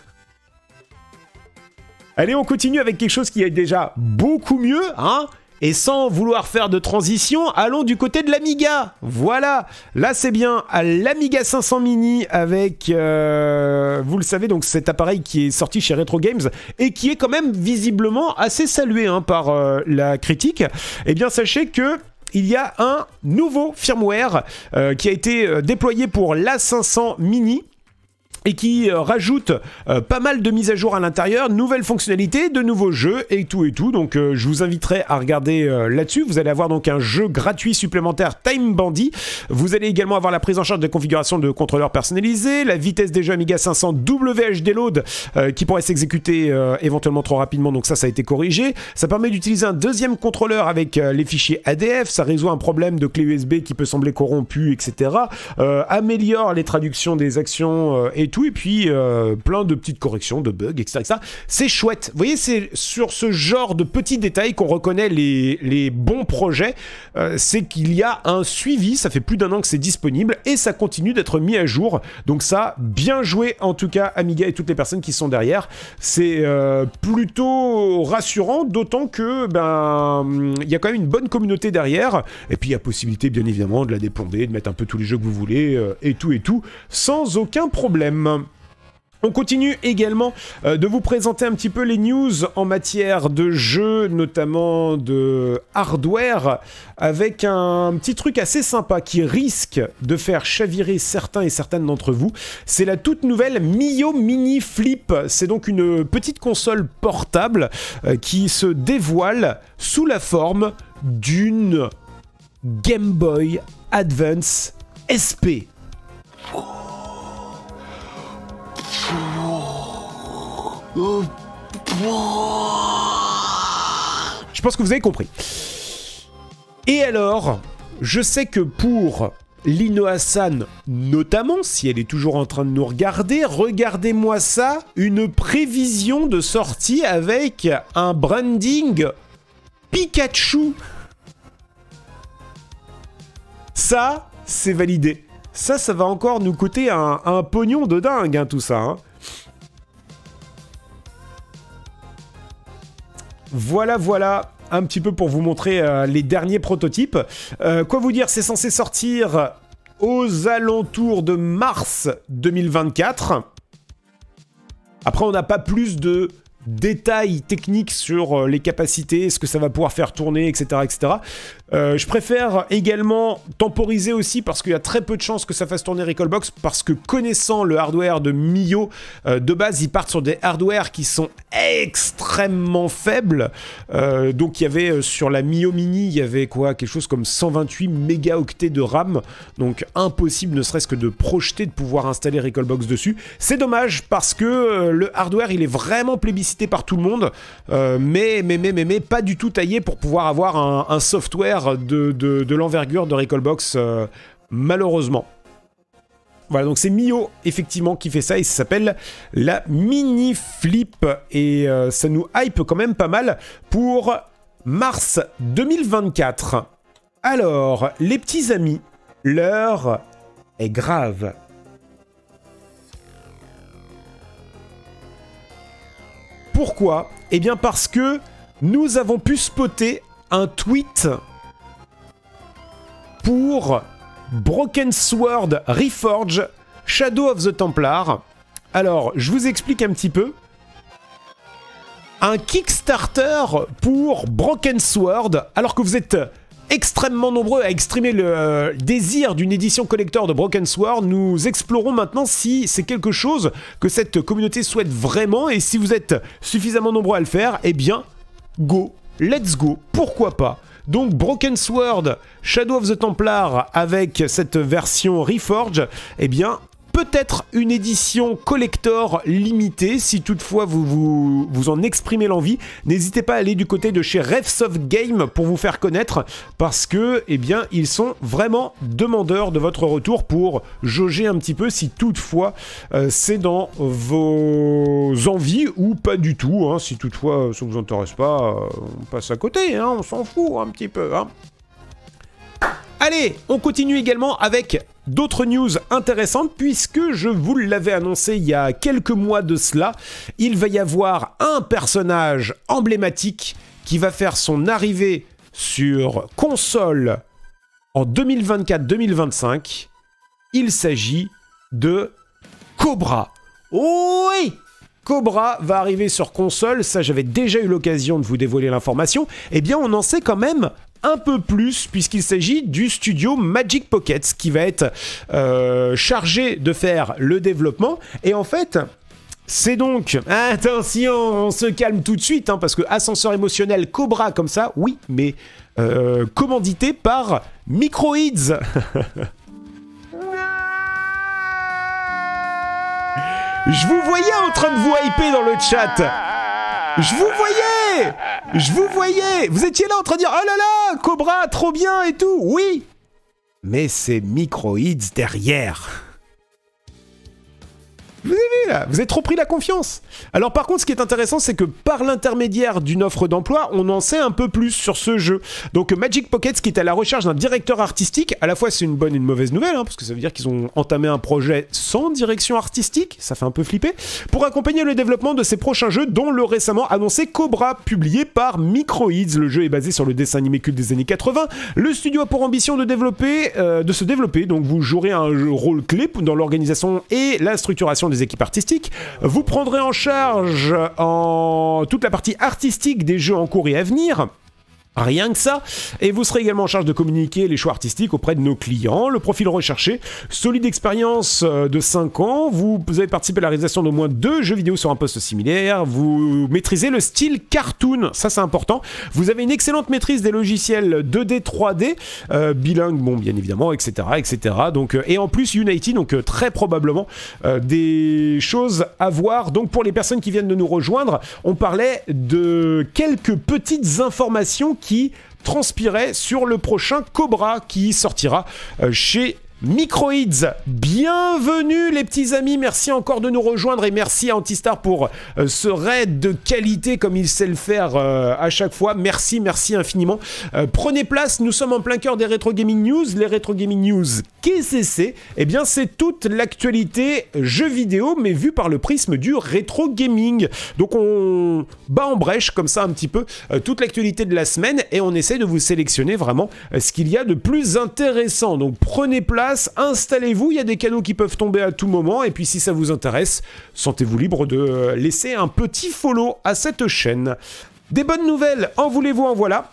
Allez, on continue avec quelque chose qui est déjà beaucoup mieux, hein. Et sans vouloir faire de transition, allons du côté de l'Amiga. Voilà, là c'est bien à l'Amiga cinq cents Mini avec, euh, vous le savez, donc cet appareil qui est sorti chez Retro Games et qui est quand même visiblement assez salué hein, par euh, la critique. Eh bien, sachez que il y a un nouveau firmware euh, qui a été euh, déployé pour l'A cinq cents Mini. Et qui euh, rajoute euh, pas mal de mises à jour à l'intérieur, nouvelles fonctionnalités, de nouveaux jeux et tout et tout. Donc euh, je vous inviterai à regarder euh, là-dessus. Vous allez avoir donc un jeu gratuit supplémentaire Time Bandy. Vous allez également avoir la prise en charge des configurations de contrôleurs personnalisés, la vitesse des jeux Amiga cinq cents W H D Load euh, qui pourrait s'exécuter euh, éventuellement trop rapidement. Donc ça, ça a été corrigé. Ça permet d'utiliser un deuxième contrôleur avec euh, les fichiers A D F. Ça résout un problème de clé U S B qui peut sembler corrompu, et cetera. Euh, améliore les traductions des actions euh, et tout. Et puis euh, plein de petites corrections, de bugs, et cetera et cetera. C'est chouette. Vous voyez, c'est sur ce genre de petits détails qu'on reconnaît les, les bons projets. Euh, c'est qu'il y a un suivi. Ça fait plus d'un an que c'est disponible et ça continue d'être mis à jour. Donc ça, bien joué en tout cas, Amiga et toutes les personnes qui sont derrière. C'est euh, plutôt rassurant, d'autant que ben il y a quand même une bonne communauté derrière. Et puis il y a possibilité, bien évidemment, de la déplomber, de mettre un peu tous les jeux que vous voulez euh, et tout et tout, sans aucun problème. On continue également euh, de vous présenter un petit peu les news en matière de jeux, notamment de hardware, avec un petit truc assez sympa qui risque de faire chavirer certains et certaines d'entre vous. C'est la toute nouvelle Mio Mini Flip. C'est donc une petite console portable euh, qui se dévoile sous la forme d'une Game Boy Advance S P. Je pense que vous avez compris. Et alors, je sais que pour Lino Hassan, notamment, si elle est toujours en train de nous regarder, regardez-moi ça, une prévision de sortie avec un branding Pikachu. Ça, c'est validé. Ça, ça va encore nous coûter un, un pognon de dingue, hein, tout ça. Hein. Voilà, voilà, un petit peu pour vous montrer euh, les derniers prototypes. Euh, quoi vous dire, c'est censé sortir aux alentours de mars deux mille vingt-quatre. Après, on n'a pas plus de détails techniques sur les capacités, ce que ça va pouvoir faire tourner, et cetera, et cetera. Euh, je préfère également temporiser aussi parce qu'il y a très peu de chances que ça fasse tourner Recalbox, parce que connaissant le hardware de Mio, euh, de base, ils partent sur des hardwares qui sont extrêmement faibles. Euh, donc, il y avait euh, sur la Mio Mini, il y avait quoi, quelque chose comme cent vingt-huit mégaoctets de RAM. Donc, impossible, ne serait-ce que de projeter, de pouvoir installer Recalbox dessus. C'est dommage parce que euh, le hardware, il est vraiment plébiscité par tout le monde, euh, mais, mais, mais, mais, mais pas du tout taillé pour pouvoir avoir un, un software de, de, de l'envergure de Recalbox, euh, malheureusement. Voilà, donc c'est Mio, effectivement, qui fait ça, et ça s'appelle la Mini Flip, et euh, ça nous hype quand même pas mal pour mars deux mille vingt-quatre. Alors, les petits amis, l'heure est grave. Pourquoi? Eh bien parce que nous avons pu spotter un tweet pour Broken Sword Reforged Shadow of the Templar. Alors, je vous explique un petit peu. Un Kickstarter pour Broken Sword, alors que vous êtes extrêmement nombreux à exprimer le euh, désir d'une édition collector de Broken Sword, nous explorons maintenant si c'est quelque chose que cette communauté souhaite vraiment, et si vous êtes suffisamment nombreux à le faire, eh bien, go, let's go, pourquoi pas. Donc Broken Sword, Shadow of the Templar avec cette version Reforged, eh bien, peut-être une édition collector limitée, si toutefois vous, vous, vous en exprimez l'envie. N'hésitez pas à aller du côté de chez Revsoft Game pour vous faire connaître, parce que, eh bien, ils sont vraiment demandeurs de votre retour pour jauger un petit peu si toutefois euh, c'est dans vos envies ou pas du tout. Hein. Si toutefois ça ne vous intéresse pas, euh, on passe à côté, hein, on s'en fout un petit peu. Hein. Allez, on continue également avec d'autres news intéressantes, puisque je vous l'avais annoncé il y a quelques mois de cela, il va y avoir un personnage emblématique qui va faire son arrivée sur console en deux mille vingt-quatre deux mille vingt-cinq. Il s'agit de Cobra. Oui! Cobra va arriver sur console, ça j'avais déjà eu l'occasion de vous dévoiler l'information. Eh bien on en sait quand même un peu plus, puisqu'il s'agit du studio Magic Pockets qui va être euh, chargé de faire le développement. Et en fait, c'est donc... Attention, on se calme tout de suite, hein, parce que ascenseur émotionnel Cobra comme ça, oui, mais euh, commandité par Microids. Je vous voyais en train de vous hyper dans le chat. Je vous voyais. Je vous voyais. Vous étiez là en train de dire « Oh là là, Cobra, trop bien et tout !» Oui. Mais c'est Microids derrière. Vous avez vu là, vous avez trop pris la confiance. Alors par contre, ce qui est intéressant, c'est que par l'intermédiaire d'une offre d'emploi, on en sait un peu plus sur ce jeu. Donc Magic Pockets, qui est à la recherche d'un directeur artistique, à la fois c'est une bonne et une mauvaise nouvelle, hein, parce que ça veut dire qu'ils ont entamé un projet sans direction artistique, ça fait un peu flipper, pour accompagner le développement de ses prochains jeux, dont le récemment annoncé Cobra, publié par Microids. Le jeu est basé sur le dessin animé culte des années quatre-vingts. Le studio a pour ambition de développer, euh, de se développer, donc vous jouerez un rôle clé dans l'organisation et la structuration des des équipes artistiques. Vous prendrez en charge en toute la partie artistique des jeux en cours et à venir. Rien que ça, et vous serez également en charge de communiquer les choix artistiques auprès de nos clients. Le profil recherché, solide expérience de cinq ans, vous, vous avez participé à la réalisation d'au moins deux jeux vidéo sur un poste similaire, vous maîtrisez le style cartoon, ça c'est important, vous avez une excellente maîtrise des logiciels deux D, trois D, euh, bilingue, bon bien évidemment, et cetera, et cetera. Donc, euh, et en plus Unity, donc euh, très probablement euh, des choses à voir. Donc pour les personnes qui viennent de nous rejoindre, on parlait de quelques petites informations qui transpirait sur le prochain Cobra qui sortira euh, chez Microids. Bienvenue les petits amis, merci encore de nous rejoindre et merci à Antistar pour euh, ce raid de qualité comme il sait le faire euh, à chaque fois. Merci, merci infiniment. Euh, prenez place, nous sommes en plein cœur des Retro Gaming News. Les Retro Gaming News, qu'est-ce que c'est ? Eh bien c'est toute l'actualité jeux vidéo mais vue par le prisme du rétro gaming. Donc on bat en brèche comme ça un petit peu euh, toute l'actualité de la semaine et on essaie de vous sélectionner vraiment euh, ce qu'il y a de plus intéressant. Donc prenez place, installez-vous, il y a des canaux qui peuvent tomber à tout moment, et puis si ça vous intéresse, sentez-vous libre de laisser un petit follow à cette chaîne. Des bonnes nouvelles, en voulez-vous, en voilà,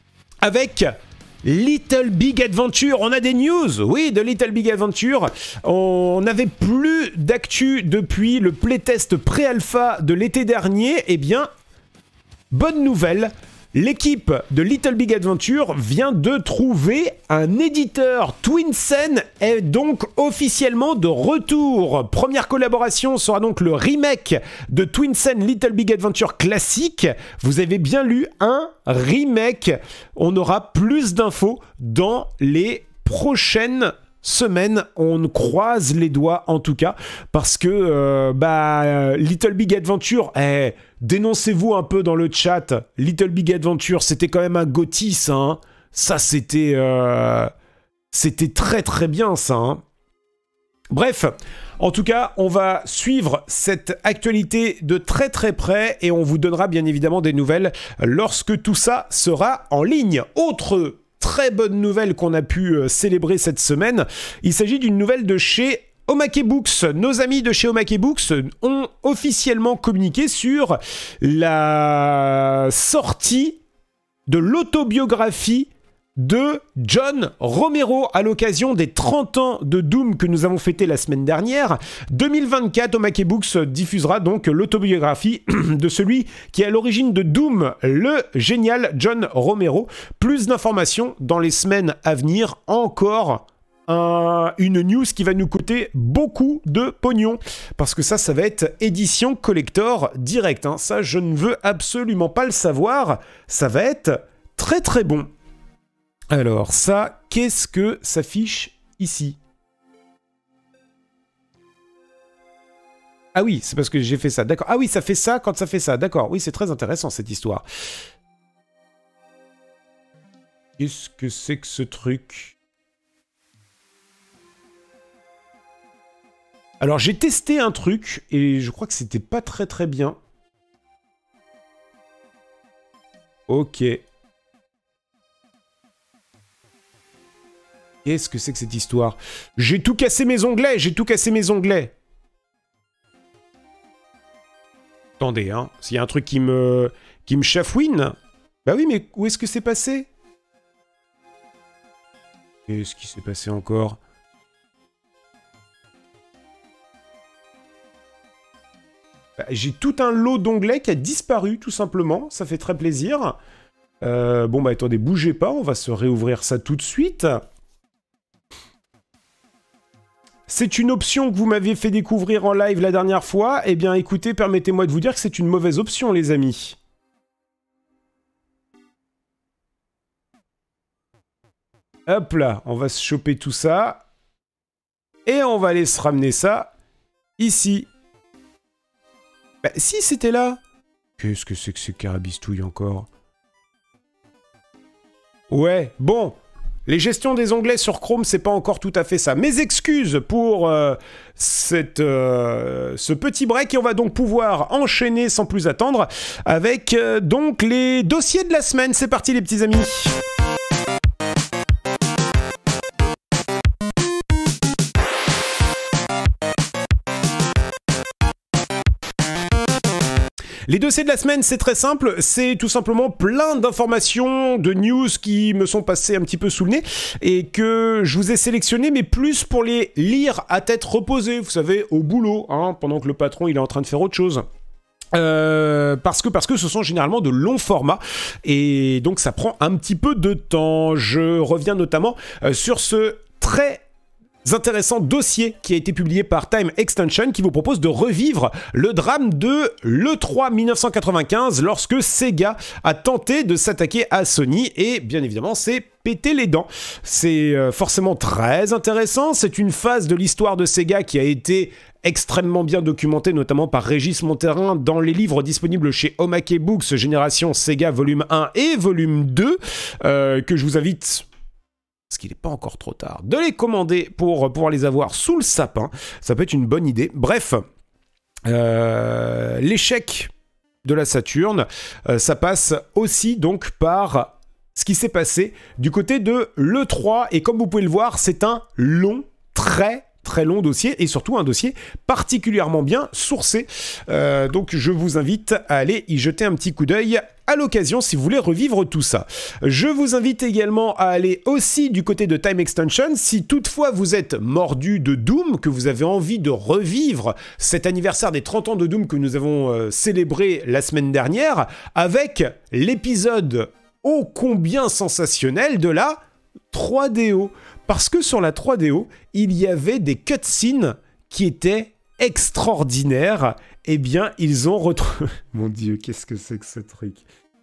avec Little Big Adventure, on a des news, oui, de Little Big Adventure, on n'avait plus d'actu depuis le playtest pré-alpha de l'été dernier, et eh bien, bonne nouvelle, l'équipe de Little Big Adventure vient de trouver un éditeur. Twinsen est donc officiellement de retour. Première collaboration sera donc le remake de Twinsen Little Big Adventure classique. Vous avez bien lu, un remake. On aura plus d'infos dans les prochaines semaine, on croise les doigts en tout cas, parce que euh, bah, Little Big Adventure, eh, dénoncez-vous un peu dans le chat, Little Big Adventure, c'était quand même un gothi ça, hein. Ça c'était, euh, c'était très très bien ça. Hein. Bref, en tout cas, on va suivre cette actualité de très très près et on vous donnera bien évidemment des nouvelles lorsque tout ça sera en ligne. Autre très bonne nouvelle qu'on a pu euh, célébrer cette semaine, il s'agit d'une nouvelle de chez Omake Books. Nos amis de chez Omake Books ont officiellement communiqué sur la sortie de l'autobiographie de John Romero à l'occasion des trente ans de Doom que nous avons fêté la semaine dernière. deux mille vingt-quatre, Omake Books diffusera donc l'autobiographie de celui qui est à l'origine de Doom, le génial John Romero. Plus d'informations dans les semaines à venir. Encore un, une news qui va nous coûter beaucoup de pognon, parce que ça, ça va être édition collector direct. Hein. Ça, je ne veux absolument pas le savoir. Ça va être très très bon. Alors ça, qu'est-ce que s'affiche ici? Ah oui, c'est parce que j'ai fait ça, d'accord. Ah oui, ça fait ça quand ça fait ça, d'accord. Oui, c'est très intéressant cette histoire. Qu'est-ce que c'est que ce truc? Alors j'ai testé un truc et je crois que c'était pas très très bien. Ok. Qu'est-ce que c'est que cette histoire? J'ai tout cassé mes onglets, j'ai tout cassé mes onglets. Attendez, hein, s'il y a un truc qui me, qui me chafouine. Bah oui, mais où est-ce que c'est passé? Qu'est-ce qui s'est passé encore? Bah, j'ai tout un lot d'onglets qui a disparu, tout simplement. Ça fait très plaisir. Euh, bon, bah attendez, bougez pas, on va se réouvrir ça tout de suite. C'est une option que vous m'avez fait découvrir en live la dernière fois. Eh bien, écoutez, permettez-moi de vous dire que c'est une mauvaise option, les amis. Hop là, on va se choper tout ça. Et on va aller se ramener ça ici. Bah, si, c'était là. Qu'est-ce que c'est que ces carabistouilles encore? Ouais, bon. Les gestions des onglets sur Chrome, c'est pas encore tout à fait ça. Mes excuses pour euh, cette, euh, ce petit break. Et on va donc pouvoir enchaîner sans plus attendre avec euh, donc les dossiers de la semaine. C'est parti les petits amis. Les dossiers de la semaine, c'est très simple, c'est tout simplement plein d'informations, de news qui me sont passées un petit peu sous le nez et que je vous ai sélectionné, mais plus pour les lire à tête reposée, vous savez, au boulot, hein, pendant que le patron il est en train de faire autre chose. Euh, parce que parce que ce sont généralement de longs formats et donc ça prend un petit peu de temps. Je reviens notamment euh, sur ce très intéressant dossier qui a été publié par Time Extension qui vous propose de revivre le drame de l'E trois mille neuf cent quatre-vingt-quinze lorsque Sega a tenté de s'attaquer à Sony et bien évidemment c'est pété les dents. C'est euh, forcément très intéressant, c'est une phase de l'histoire de Sega qui a été extrêmement bien documentée, notamment par Régis Monterrain dans les livres disponibles chez Omake Books, Génération Sega volume un et volume deux, euh, que je vous invite, parce qu'il n'est pas encore trop tard, de les commander pour pouvoir les avoir sous le sapin. Ça peut être une bonne idée. Bref, euh, l'échec de la Saturn, euh, ça passe aussi donc par ce qui s'est passé du côté de l'E trois. Et comme vous pouvez le voir, c'est un long, très très long dossier et surtout un dossier particulièrement bien sourcé. Euh, donc je vous invite à aller y jeter un petit coup d'œil à l'occasion si vous voulez revivre tout ça. Je vous invite également à aller aussi du côté de Time Extension si toutefois vous êtes mordu de Doom, que vous avez envie de revivre cet anniversaire des trente ans de Doom que nous avons euh, célébré la semaine dernière avec l'épisode ô combien sensationnel de la trois D O. Parce que sur la trois D O, il y avait des cutscenes qui étaient extraordinaires. Eh bien, ils ont retrouvé... Mon Dieu, qu'est-ce que c'est que ce truc?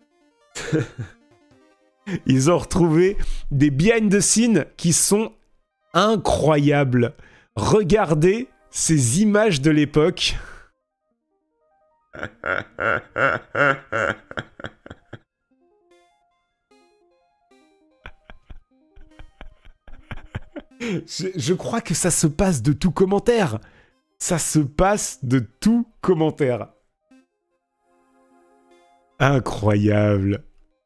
Ils ont retrouvé des behind the scenes qui sont incroyables. Regardez ces images de l'époque. Je, je crois que ça se passe de tout commentaire. Ça se passe de tout commentaire. Incroyable.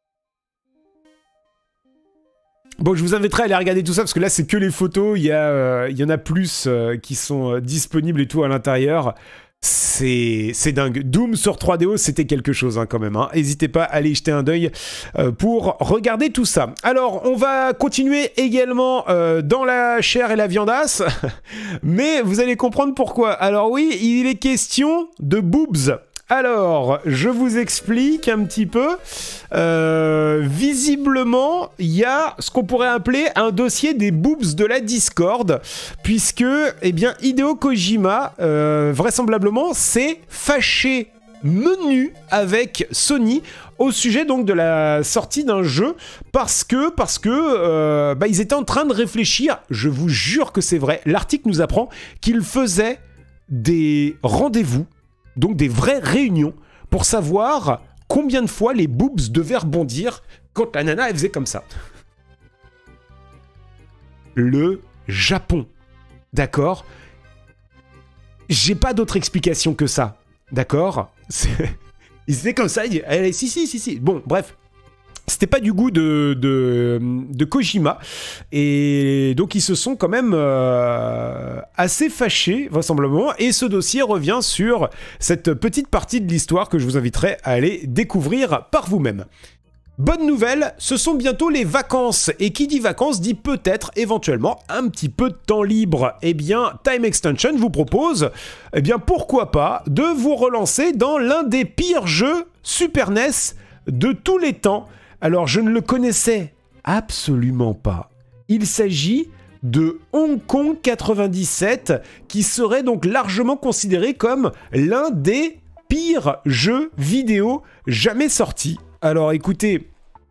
Bon, je vous inviterai à aller regarder tout ça, parce que là, c'est que les photos. Il y, a, euh, il y en a plus euh, qui sont euh, disponibles et tout à l'intérieur. C'est, c'est dingue. Doom sur trois D O, c'était quelque chose hein, quand même. Hein. N'hésitez pas à aller y jeter un œil euh, pour regarder tout ça. Alors, on va continuer également euh, dans la chair et la viandasse, mais vous allez comprendre pourquoi. Alors oui, il est question de boobs. Alors, je vous explique un petit peu. Euh, visiblement, il y a ce qu'on pourrait appeler un dossier des boobs de la Discord, puisque, eh bien, Hideo Kojima, euh, vraisemblablement, s'est fâché menu avec Sony au sujet donc de la sortie d'un jeu, parce que, parce que, euh, bah, ils étaient en train de réfléchir. Je vous jure que c'est vrai. L'article nous apprend qu'ils faisaient des rendez-vous, donc des vraies réunions, pour savoir combien de fois les boobs devaient rebondir quand la nana elle faisait comme ça. Le Japon. D'accord ? J'ai pas d'autre explication que ça. D'accord ? Ils étaient comme ça, ils disaient, allez, si, si, si, si. Bon, bref. C'était pas du goût de, de, de Kojima, et donc ils se sont quand même euh, assez fâchés, vraisemblablement, et ce dossier revient sur cette petite partie de l'histoire que je vous inviterai à aller découvrir par vous-même. Bonne nouvelle, ce sont bientôt les vacances, et qui dit vacances dit peut-être, éventuellement, un petit peu de temps libre. Eh bien, Time Extension vous propose, eh bien, pourquoi pas, de vous relancer dans l'un des pires jeux Super N E S de tous les temps. Alors, je ne le connaissais absolument pas. Il s'agit de Hong Kong quatre-vingt-dix-sept, qui serait donc largement considéré comme l'un des pires jeux vidéo jamais sortis. Alors, écoutez,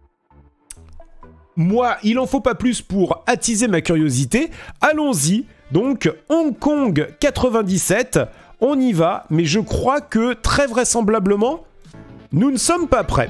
moi, il en faut pas plus pour attiser ma curiosité. Allons-y. Donc, Hong Kong quatre-vingt-dix-sept, on y va, mais je crois que, très vraisemblablement, nous ne sommes pas prêts.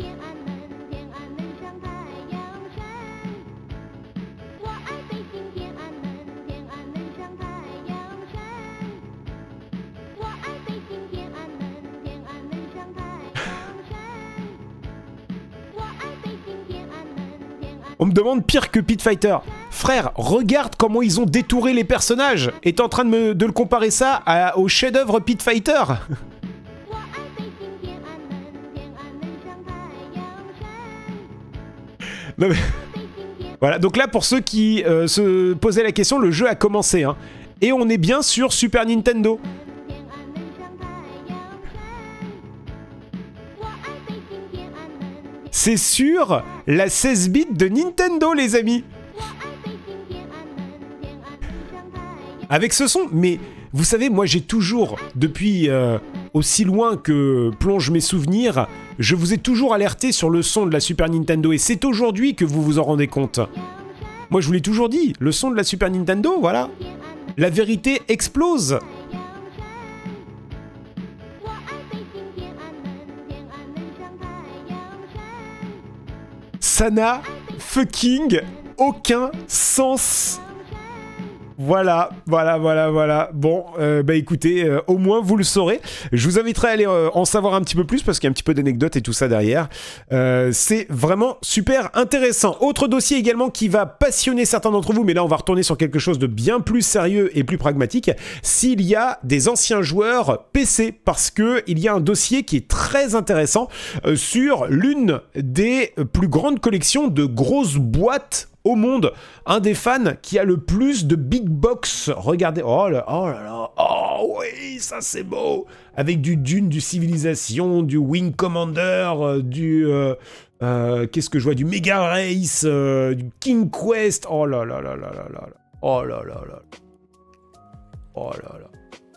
On me demande pire que Pit Fighter. Frère, regarde comment ils ont détouré les personnages. Et t'es en train de, me, de le comparer ça à, au chef-d'œuvre Pit Fighter. Non, mais... Voilà, donc là, pour ceux qui euh, se posaient la question, le jeu a commencé. Hein. Et on est bien sur Super Nintendo. C'est sur la seize bits de Nintendo, les amis. Avec ce son, mais vous savez, moi j'ai toujours, depuis euh, aussi loin que plongent mes souvenirs, je vous ai toujours alerté sur le son de la Super Nintendo, et c'est aujourd'hui que vous vous en rendez compte. Moi je vous l'ai toujours dit, le son de la Super Nintendo, voilà. La vérité explose. Ça n'a fucking aucun sens. Voilà, voilà, voilà, voilà. Bon, euh, bah écoutez, euh, au moins vous le saurez. Je vous inviterai à aller euh, en savoir un petit peu plus parce qu'il y a un petit peu d'anecdotes et tout ça derrière. Euh, c'est vraiment super intéressant. Autre dossier également qui va passionner certains d'entre vous, mais là on va retourner sur quelque chose de bien plus sérieux et plus pragmatique. S'il y a des anciens joueurs P C, parce que il y a un dossier qui est très intéressant euh, sur l'une des plus grandes collections de grosses boîtes au monde, un des fans qui a le plus de big box. Regardez, oh là, oh là là, oh oui, ça c'est beau, avec du Dune, du Civilization, du Wing Commander, euh, du euh, euh, qu'est-ce que je vois, du Mega Race, euh, du King Quest. Oh là là là là là là, oh là là là, oh là là.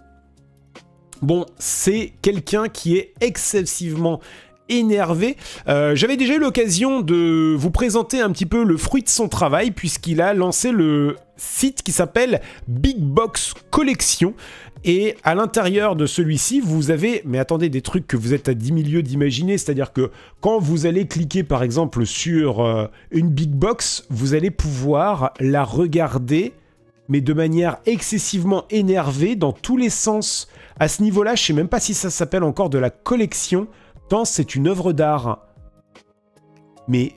Bon, c'est quelqu'un qui est excessivement énervé. Euh, j'avais déjà eu l'occasion de vous présenter un petit peu le fruit de son travail puisqu'il a lancé le site qui s'appelle Big Box Collection, et à l'intérieur de celui-ci vous avez, mais attendez, des trucs que vous êtes à dix mille lieues d'imaginer, c'est-à-dire que quand vous allez cliquer par exemple sur euh, une Big Box, vous allez pouvoir la regarder mais de manière excessivement énervée dans tous les sens. À ce niveau-là, je sais même pas si ça s'appelle encore de la collection, tant c'est une œuvre d'art. Mais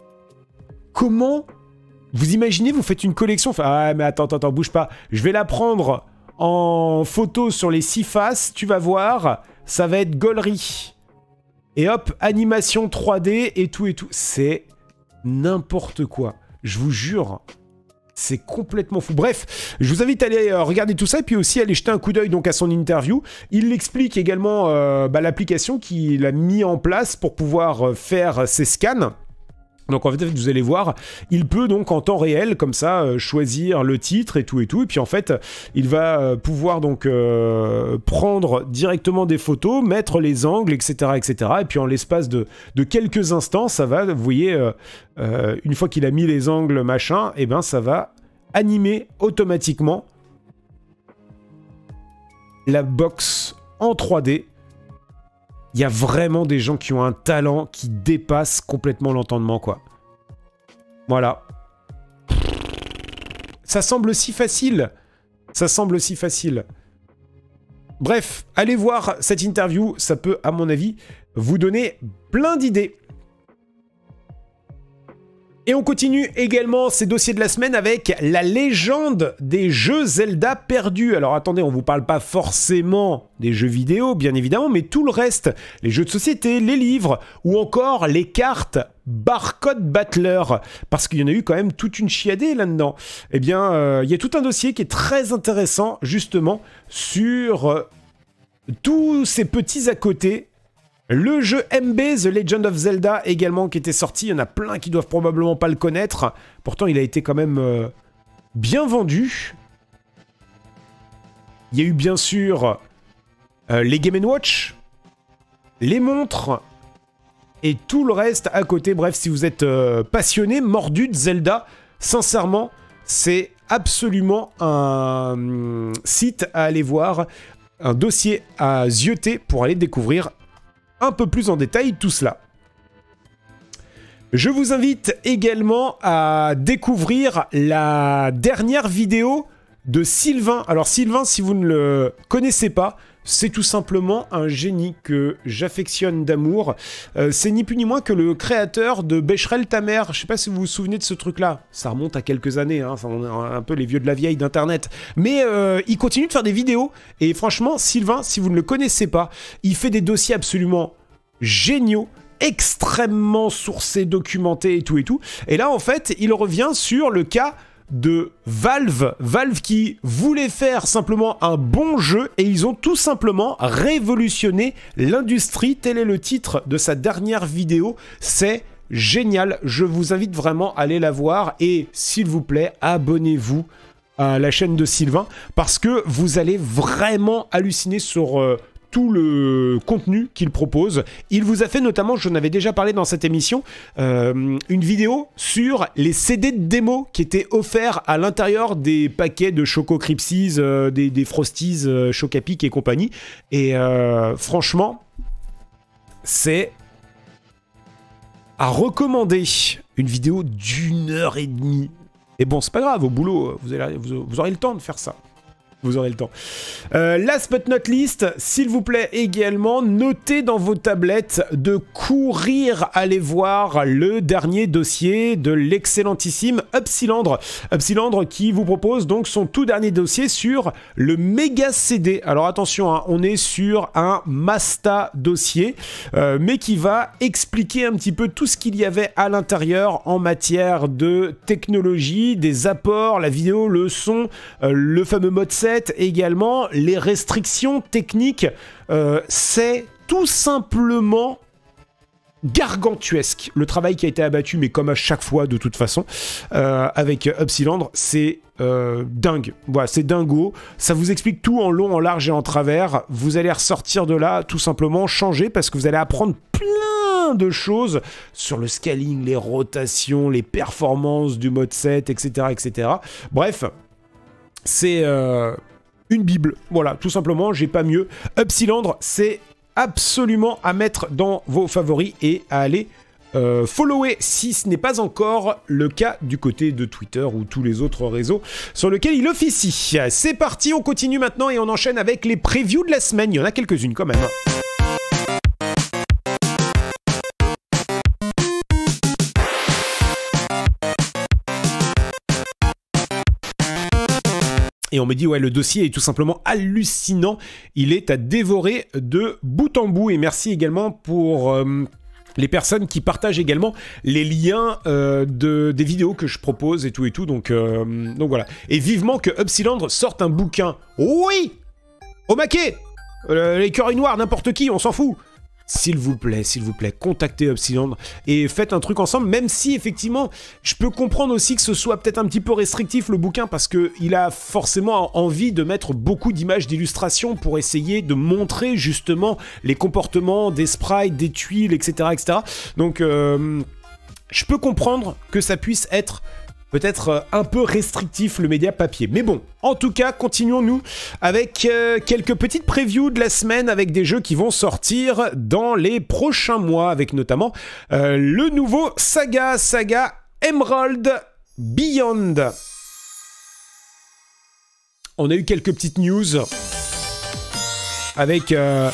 comment vous imaginez, vous faites une collection, enfin, ah mais attends, attends, attends, bouge pas, je vais la prendre en photo sur les six faces, tu vas voir, ça va être gaulerie. Et hop, animation trois D et tout et tout. C'est n'importe quoi, je vous jure. C'est complètement fou. Bref, je vous invite à aller euh, regarder tout ça et puis aussi aller jeter un coup d'œil donc à son interview. Il explique également euh, bah, l'application qu'il a mis en place pour pouvoir euh, faire ses scans. Donc en fait, vous allez voir, il peut donc en temps réel, comme ça, euh, choisir le titre et tout et tout. Et puis en fait, il va euh, pouvoir donc euh, prendre directement des photos, mettre les angles, et cetera, et cetera. Et puis en l'espace de, de quelques instants, ça va, vous voyez, euh, euh, une fois qu'il a mis les angles, machin, et ben ça va animer automatiquement la box en trois D. Il y a vraiment des gens qui ont un talent qui dépasse complètement l'entendement, quoi. Voilà. Ça semble si facile. Ça semble si facile. Bref, allez voir cette interview. Ça peut, à mon avis, vous donner plein d'idées. Et on continue également ces dossiers de la semaine avec la légende des jeux Zelda perdus. Alors attendez, on vous parle pas forcément des jeux vidéo, bien évidemment, mais tout le reste, les jeux de société, les livres, ou encore les cartes Barcode Battler, parce qu'il y en a eu quand même toute une chiadée là-dedans. Eh bien, euh, il y a tout un dossier qui est très intéressant, justement, sur euh, tous ces petits à côté. Le jeu M B, The Legend of Zelda, également, qui était sorti. Il y en a plein qui doivent probablement pas le connaître. Pourtant, il a été quand même euh, bien vendu. Il y a eu, bien sûr, euh, les Game and Watch, les montres, et tout le reste à côté. Bref, si vous êtes euh, passionné, mordu de Zelda, sincèrement, c'est absolument un hum, site à aller voir, un dossier à zioter pour aller découvrir un peu plus en détail tout cela. Je vous invite également à découvrir la dernière vidéo de Sylvain. Alors Sylvain, si vous ne le connaissez pas, c'est tout simplement un génie que j'affectionne d'amour. Euh, c'est ni plus ni moins que le créateur de Becherel ta mère. Je sais pas si vous vous souvenez de ce truc-là. Ça remonte à quelques années, hein. Enfin, on est un peu les vieux de la vieille d'Internet. Mais euh, il continue de faire des vidéos. Et franchement, Sylvain, si vous ne le connaissez pas, il fait des dossiers absolument géniaux extrêmement sourcé, documenté et tout et tout. Et là, en fait, il revient sur le cas de Valve, Valve qui voulait faire simplement un bon jeu et ils ont tout simplement révolutionné l'industrie. Tel est le titre de sa dernière vidéo. C'est génial, je vous invite vraiment à aller la voir et s'il vous plaît, abonnez-vous à la chaîne de Sylvain parce que vous allez vraiment halluciner sur euh, tout le contenu qu'il propose. Il vous a fait notamment, je n'avais déjà parlé dans cette émission, euh, une vidéo sur les C D de démo qui étaient offerts à l'intérieur des paquets de Choco Cripsies, euh, des, des Frosties, euh, Chocapic et compagnie. Et euh, franchement, c'est à recommander. Une vidéo d'une heure et demie. Et bon, c'est pas grave, au boulot, vous, allez, vous, vous aurez le temps de faire ça. Vous aurez le temps. Euh, last but not least, s'il vous plaît également, notez dans vos tablettes de courir aller voir le dernier dossier de l'excellentissime Upsilandre. Upsilandre qui vous propose donc son tout dernier dossier sur le méga C D. Alors attention, hein, on est sur un Masta dossier, euh, mais qui va expliquer un petit peu tout ce qu'il y avait à l'intérieur en matière de technologie, des apports, la vidéo, le son, euh, le fameux mode sept, également les restrictions techniques. Euh, c'est tout simplement gargantuesque le travail qui a été abattu, mais comme à chaque fois de toute façon euh, avec Upsilandre, c'est euh, dingue. Voilà, c'est dingo. Ça vous explique tout en long, en large et en travers. Vous allez ressortir de là tout simplement changé parce que vous allez apprendre plein de choses sur le scaling, les rotations, les performances du mode sept, et cetera, et cetera. Bref. C'est euh, une bible, voilà, tout simplement, j'ai pas mieux. Upsilandre, c'est absolument à mettre dans vos favoris et à aller euh, follower si ce n'est pas encore le cas du côté de Twitter ou tous les autres réseaux sur lesquels il officie. C'est parti, on continue maintenant et on enchaîne avec les previews de la semaine. Il y en a quelques-unes quand même. Et on me dit, ouais, le dossier est tout simplement hallucinant. Il est à dévorer de bout en bout. Et merci également pour euh, les personnes qui partagent également les liens euh, de, des vidéos que je propose et tout et tout. Donc, euh, donc voilà. Et vivement que Upsilandre sorte un bouquin. Oui, au maquet, euh, l'écureuil noir, n'importe qui, on s'en fout. S'il vous plaît, s'il vous plaît, contactez Upsilandre et faites un truc ensemble, même si effectivement, je peux comprendre aussi que ce soit peut-être un petit peu restrictif le bouquin parce qu'il a forcément envie de mettre beaucoup d'images d'illustrations pour essayer de montrer justement les comportements des sprites, des tuiles, et cetera, et cetera. Donc, euh, je peux comprendre que ça puisse être peut-être un peu restrictif le média papier. Mais bon, en tout cas, continuons-nous avec euh, quelques petites previews de la semaine avec des jeux qui vont sortir dans les prochains mois, avec notamment euh, le nouveau Saga, Saga Emerald Beyond. On a eu quelques petites news avec euh,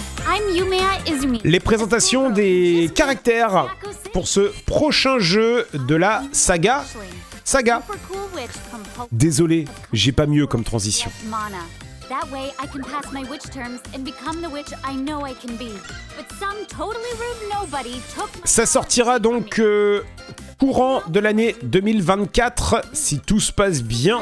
les présentations des caractères pour ce prochain jeu de la saga. Saga. Désolé, j'ai pas mieux comme transition. Ça sortira donc euh, courant de l'année deux mille vingt-quatre, si tout se passe bien.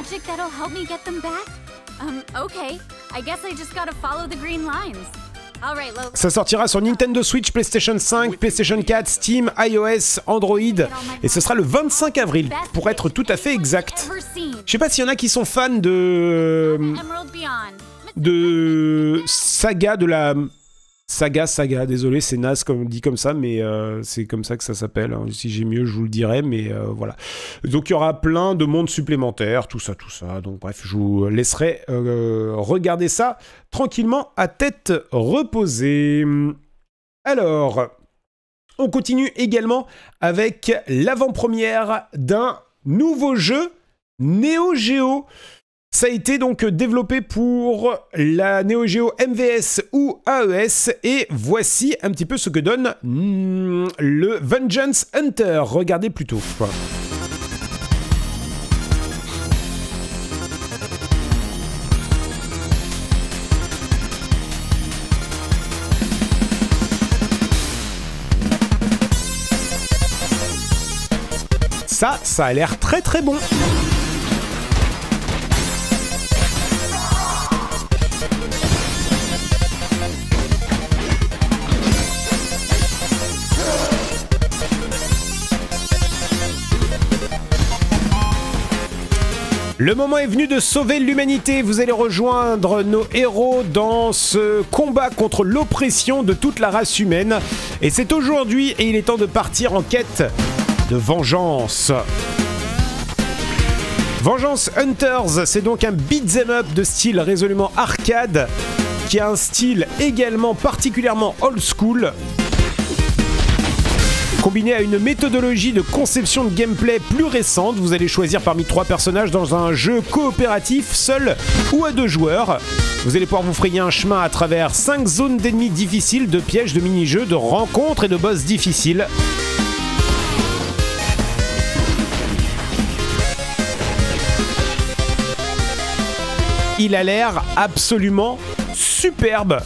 Ça sortira sur Nintendo Switch, PlayStation cinq, PlayStation quatre, Steam, iOS, Android, et ce sera le vingt-cinq avril, pour être tout à fait exact. Je sais pas s'il y en a qui sont fans de... de Saga, de la... Saga, Saga, désolé, c'est naze comme dit comme ça, mais euh, c'est comme ça que ça s'appelle. Hein. Si j'ai mieux, je vous le dirai, mais euh, voilà. Donc il y aura plein de mondes supplémentaires, tout ça, tout ça. Donc bref, je vous laisserai euh, regarder ça tranquillement à tête reposée. Alors, on continue également avec l'avant-première d'un nouveau jeu, Neo Geo. Ça a été donc développé pour la Neo Geo M V S ou A E S et voici un petit peu ce que donne mm, le Vengeance Hunter. Regardez plutôt. Voilà. ça, ça a l'air très très bon. Le moment est venu de sauver l'humanité. Vous allez rejoindre nos héros dans ce combat contre l'oppression de toute la race humaine. Et c'est aujourd'hui et il est temps de partir en quête de vengeance. Vengeance Hunters, c'est donc un beat'em up de style résolument arcade qui a un style également particulièrement old school, combiné à une méthodologie de conception de gameplay plus récente. Vous allez choisir parmi trois personnages dans un jeu coopératif, seul ou à deux joueurs. Vous allez pouvoir vous frayer un chemin à travers cinq zones d'ennemis difficiles, de pièges, de mini-jeux, de rencontres et de boss difficiles. Il a l'air absolument superbe.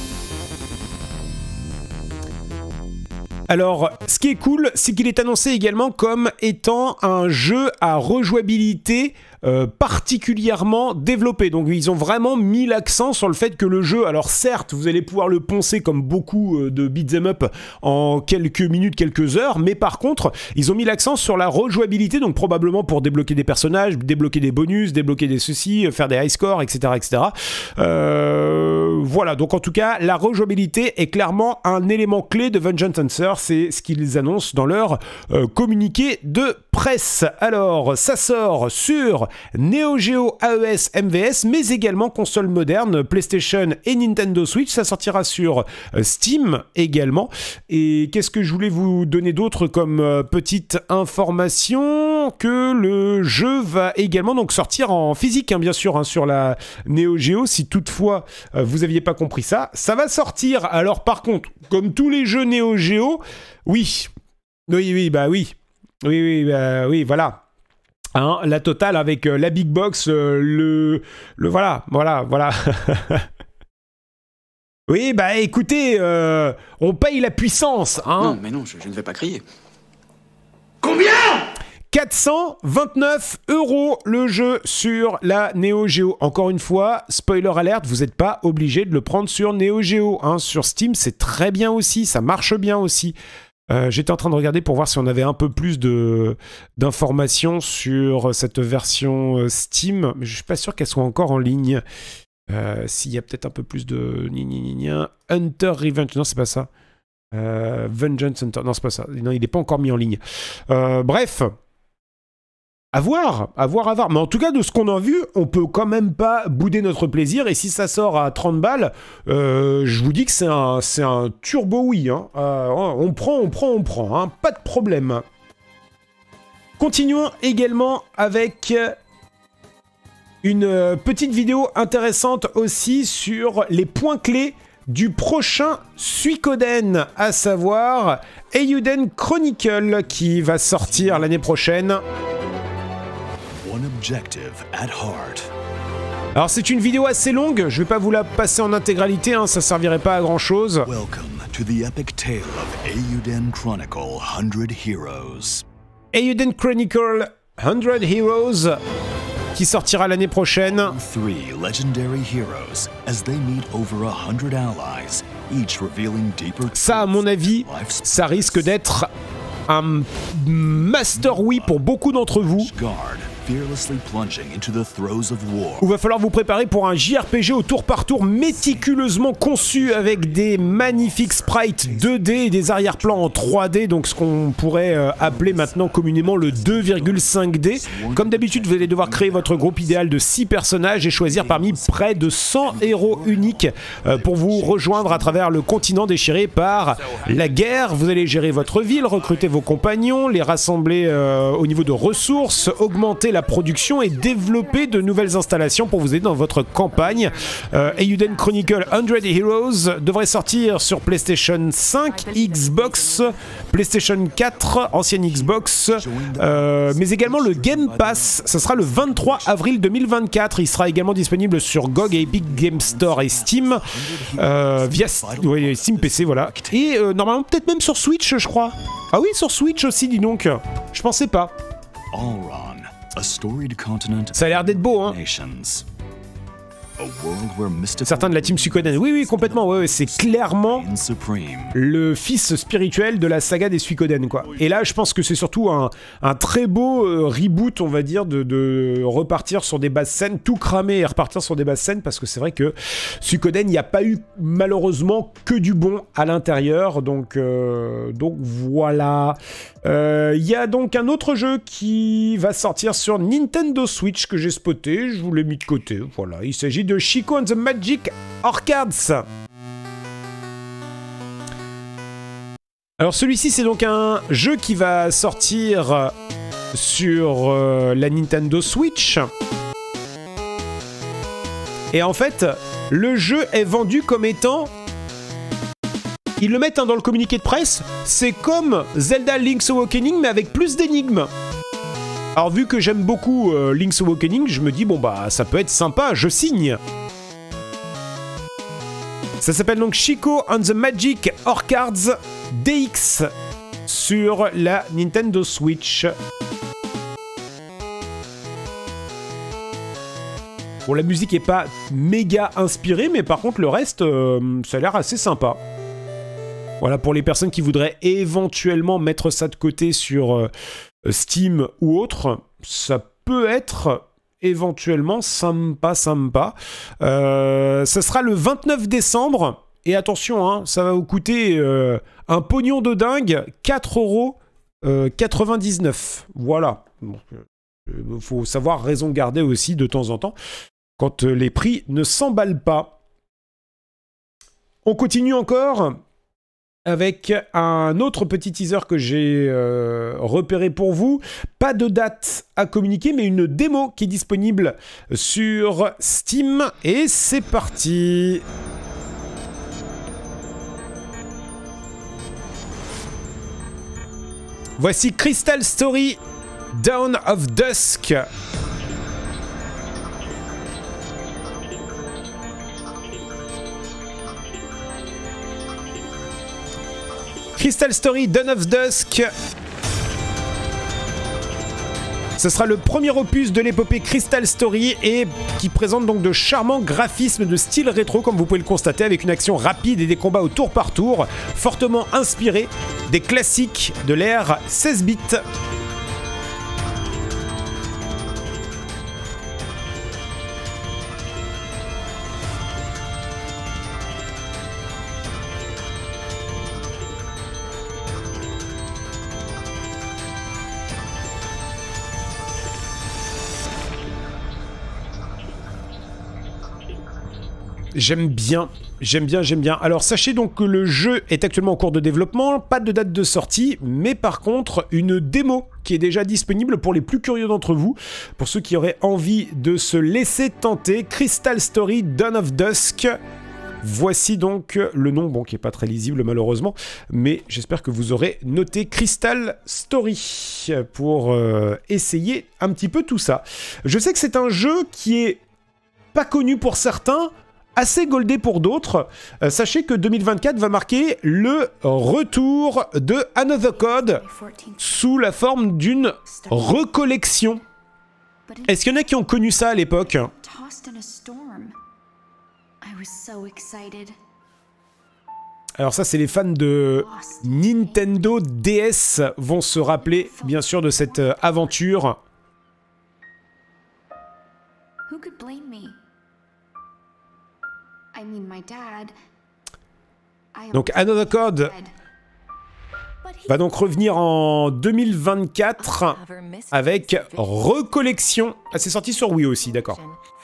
Alors, ce qui est cool, c'est qu'il est annoncé également comme étant un jeu à rejouabilité euh, particulièrement développé. Donc, ils ont vraiment mis l'accent sur le fait que le jeu, alors certes, vous allez pouvoir le poncer comme beaucoup euh, de beat'em up en quelques minutes, quelques heures, mais par contre, ils ont mis l'accent sur la rejouabilité, donc probablement pour débloquer des personnages, débloquer des bonus, débloquer des ceci, faire des high scores, et cetera, et cetera. Euh, voilà, donc en tout cas, la rejouabilité est clairement un élément clé de Vengeance Hunter. C'est ce qu'ils annoncent dans leur euh, communiqué de presse. Alors, ça sort sur Neo Geo, A E S, M V S, mais également console moderne, PlayStation et Nintendo Switch. Ça sortira sur euh, Steam également. Et qu'est-ce que je voulais vous donner d'autre comme euh, petite information? Que le jeu va également donc sortir en physique, hein, bien sûr, hein, sur la Neo Geo, si toutefois euh, vous n'aviez pas compris ça. Ça va sortir, alors par contre, comme tous les jeux Neo Geo, oui, oui, oui, bah oui, oui, oui, bah, oui, voilà. Hein, la totale avec euh, la big box, euh, le, le, voilà, voilà, voilà. Oui, bah écoutez, euh, on paye la puissance, hein. Non, mais non, je, je ne vais pas crier. Combien ? quatre cent vingt-neuf euros le jeu sur la Neo Geo. Encore une fois, spoiler alert, vous n'êtes pas obligé de le prendre sur Neo Geo. Hein. Sur Steam, c'est très bien aussi, ça marche bien aussi. Euh, J'étais en train de regarder pour voir si on avait un peu plus de d'informations sur cette version Steam, mais je suis pas sûr qu'elle soit encore en ligne. Euh, S'il y a peut-être un peu plus de... Hunter Revenge, non, c'est pas ça. Euh, Vengeance Hunter, non, c'est pas ça. Non, il n'est pas encore mis en ligne. Euh, bref... À voir, à voir, à voir. Mais en tout cas, de ce qu'on a vu, on peut quand même pas bouder notre plaisir. Et si ça sort à trente balles, euh, je vous dis que c'est un, c'est un turbo oui. Hein. Euh, on prend, on prend, on prend. Hein. Pas de problème. Continuons également avec une petite vidéo intéressante aussi sur les points clés du prochain Suikoden, à savoir Eiyuden Chronicle, qui va sortir l'année prochaine. Alors c'est une vidéo assez longue, je vais pas vous la passer en intégralité, hein, ça servirait pas à grand chose. Welcome to the epic tale of Eiyuden Chronicle one hundred Heroes. Eiyuden Chronicle one hundred Heroes, qui sortira l'année prochaine. Three legendary heroes as they meet over one hundred allies, each revealing deeper. Ça, à mon avis, ça risque d'être un master oui pour beaucoup d'entre vous. Où va falloir vous préparer pour un J R P G au tour par tour méticuleusement conçu avec des magnifiques sprites deux D et des arrière-plans en trois D, donc ce qu'on pourrait euh, appeler maintenant communément le deux virgule cinq D. Comme d'habitude, vous allez devoir créer votre groupe idéal de six personnages et choisir parmi près de cent héros uniques euh, pour vous rejoindre à travers le continent déchiré par la guerre. Vous allez gérer votre ville, recruter vos compagnons, les rassembler euh, au niveau de ressources, augmenter la production et développer de nouvelles installations pour vous aider dans votre campagne. Euh, Eiyuden Chronicle one hundred Heroes devrait sortir sur PlayStation cinq, Xbox, PlayStation quatre, ancienne Xbox, euh, mais également le Game Pass. Ça sera le vingt-trois avril deux mille vingt-quatre. Il sera également disponible sur G O G, Epic Game Store et Steam, euh, via ouais, Steam P C, voilà. Et euh, normalement peut-être même sur Switch, je crois. Ah oui, sur Switch aussi, dis donc. Je pensais pas. Alron, a storied continent Ça a l'air d'être beau, hein. nations. A world where mystical Certains de la team Suikoden. Oui, oui, complètement. Ouais, ouais, c'est clairement reigns supreme. le fils spirituel de la saga des Suikoden, quoi. Et là, je pense que c'est surtout un, un très beau euh, reboot, on va dire, de, de repartir sur des bases saines, tout cramer et repartir sur des bases saines, parce que c'est vrai que Suikoden, il n'y a pas eu malheureusement que du bon à l'intérieur, donc, euh, donc voilà. Il euh, y a donc un autre jeu qui va sortir sur Nintendo Switch que j'ai spoté, je vous l'ai mis de côté, voilà. Il s'agit de Chico and the Magic Orchids. Alors celui-ci c'est donc un jeu qui va sortir sur euh, la Nintendo Switch. Et en fait, le jeu est vendu comme étant... Ils le mettent hein, dans le communiqué de presse, c'est comme Zelda Link's Awakening mais avec plus d'énigmes. Alors vu que j'aime beaucoup euh, Link's Awakening, je me dis bon bah ça peut être sympa, je signe. Ça s'appelle donc Chico and the Magic Orchids D X sur la Nintendo Switch. Bon, la musique est pas méga inspirée, mais par contre le reste, euh, ça a l'air assez sympa. Voilà, pour les personnes qui voudraient éventuellement mettre ça de côté sur euh, Steam ou autre, ça peut être éventuellement sympa, sympa. Euh, ça sera le vingt-neuf décembre, et attention, hein, ça va vous coûter euh, un pognon de dingue, quatre euros quatre-vingt-dix-neuf. Voilà. Donc, euh, faut savoir raison garder aussi de temps en temps, quand euh, les prix ne s'emballent pas. On continue encore avec un autre petit teaser que j'ai euh, repéré pour vous. Pas de date à communiquer, mais une démo qui est disponible sur Steam. Et c'est parti. Voici Crystal Story Dawn of Dusk. Crystal Story Dawn of Dusk. Ce sera le premier opus de l'épopée Crystal Story et qui présente donc de charmants graphismes de style rétro, comme vous pouvez le constater, avec une action rapide et des combats au tour par tour, fortement inspirés des classiques de l'ère seize bits. J'aime bien, j'aime bien, j'aime bien. Alors sachez donc que le jeu est actuellement en cours de développement, pas de date de sortie, mais par contre une démo qui est déjà disponible pour les plus curieux d'entre vous, pour ceux qui auraient envie de se laisser tenter. Crystal Story Dawn of Dusk. Voici donc le nom, bon qui est pas très lisible malheureusement, mais j'espère que vous aurez noté Crystal Story pour euh, essayer un petit peu tout ça. Je sais que c'est un jeu qui est pas connu pour certains, assez goldé pour d'autres. Euh, sachez que deux mille vingt-quatre va marquer le retour de Another Code sous la forme d'une recollection. Est-ce qu'il y en a qui ont connu ça à l'époque ? Alors ça, c'est les fans de Nintendo D S vont se rappeler, bien sûr, de cette euh, aventure. Donc Another Code va donc revenir en deux mille vingt-quatre avec recollection. Ah, c'est sorti sur Wii aussi, d'accord.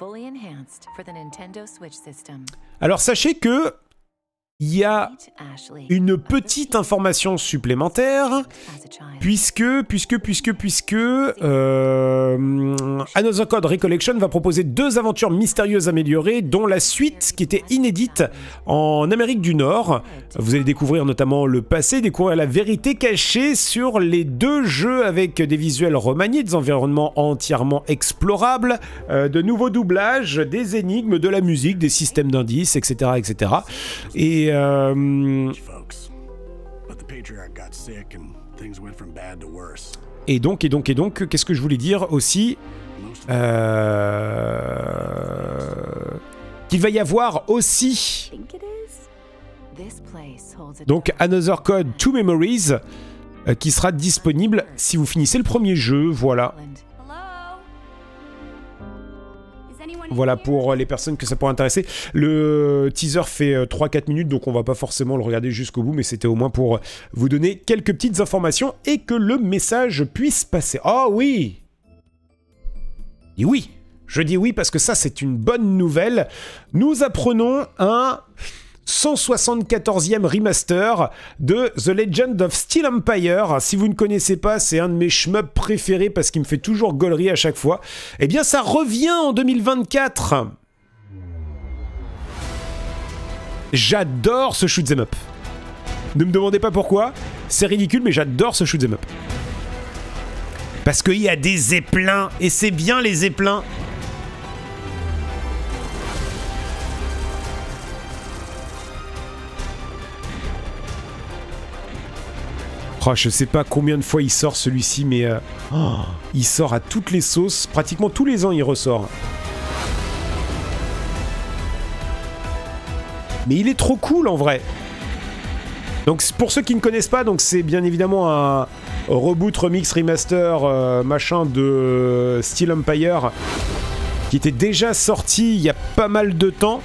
Alors sachez que il y a une petite information supplémentaire, puisque, puisque, puisque, puisque euh, Another Code Recollection va proposer deux aventures mystérieuses améliorées, dont la suite qui était inédite en Amérique du Nord. Vous allez découvrir notamment le passé, découvrir la vérité cachée sur les deux jeux avec des visuels remaniés, des environnements entièrement explorables, euh, de nouveaux doublages, des énigmes, de la musique, des systèmes d'indices, et cetera, et cetera. Et Euh, Et donc, et donc, et donc, qu'est-ce que je voulais dire aussi euh... qu'il va y avoir aussi donc Another Code to Memories euh, qui sera disponible si vous finissez le premier jeu, voilà. Voilà pour les personnes que ça pourrait intéresser. Le teaser fait trois à quatre minutes, donc on va pas forcément le regarder jusqu'au bout, mais c'était au moins pour vous donner quelques petites informations et que le message puisse passer. Oh oui! Et oui! Je dis oui parce que ça, c'est une bonne nouvelle. Nous apprenons un cent soixante-quatorzième remaster de The Legend of Steel Empire. Si vous ne connaissez pas, c'est un de mes shmups préférés parce qu'il me fait toujours gaulerie à chaque fois. Eh bien, ça revient en deux mille vingt-quatre. J'adore ce shoot'em up. Ne me demandez pas pourquoi, c'est ridicule, mais j'adore ce shoot'em up. Parce qu'il y a des zeppelins, et c'est bien les zeppelins. Oh, je sais pas combien de fois il sort celui-ci, mais euh, oh, il sort à toutes les sauces. Pratiquement tous les ans, il ressort. Mais il est trop cool, en vrai. Donc, pour ceux qui ne connaissent pas, donc c'est bien évidemment un reboot, remix, remaster, euh, machin de Steel Empire, qui était déjà sorti il y a pas mal de temps.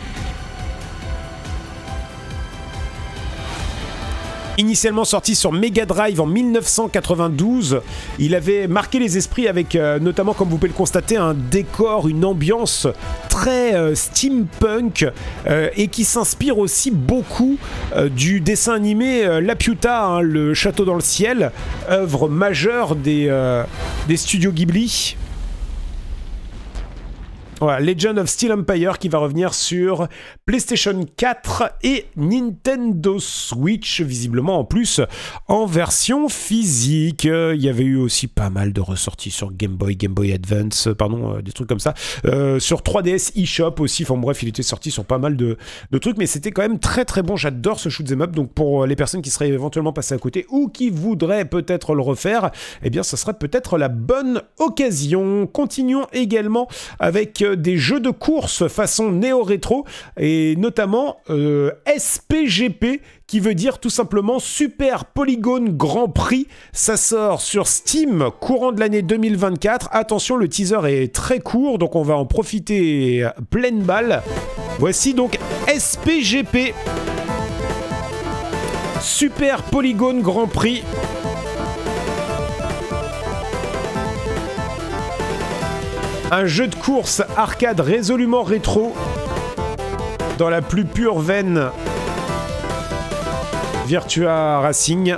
Initialement sorti sur Mega Drive en mille neuf cent quatre-vingt-douze, il avait marqué les esprits avec euh, notamment, comme vous pouvez le constater, un décor, une ambiance très euh, steampunk euh, et qui s'inspire aussi beaucoup euh, du dessin animé euh, Laputa, hein, le château dans le ciel, œuvre majeure des, euh, des studios Ghibli. Voilà, Legend of Steel Empire qui va revenir sur PlayStation quatre et Nintendo Switch, visiblement en plus en version physique. Il y avait eu aussi pas mal de ressorties sur Game Boy, Game Boy Advance, pardon, euh, des trucs comme ça. Euh, sur trois D S eShop aussi, enfin bref, il était sorti sur pas mal de, de trucs, mais c'était quand même très très bon. J'adore ce shoot'em up, donc pour les personnes qui seraient éventuellement passées à côté ou qui voudraient peut-être le refaire, eh bien ça serait peut-être la bonne occasion. Continuons également avec des jeux de course façon néo-rétro et notamment euh, S P G P qui veut dire tout simplement Super Polygon Grand Prix. Ça sort sur Steam courant de l'année deux mille vingt-quatre. Attention, le teaser est très court, donc on va en profiter pleine balle. Voici donc S P G P Super Polygon Grand Prix. Un jeu de course arcade résolument rétro, dans la plus pure veine Virtua Racing.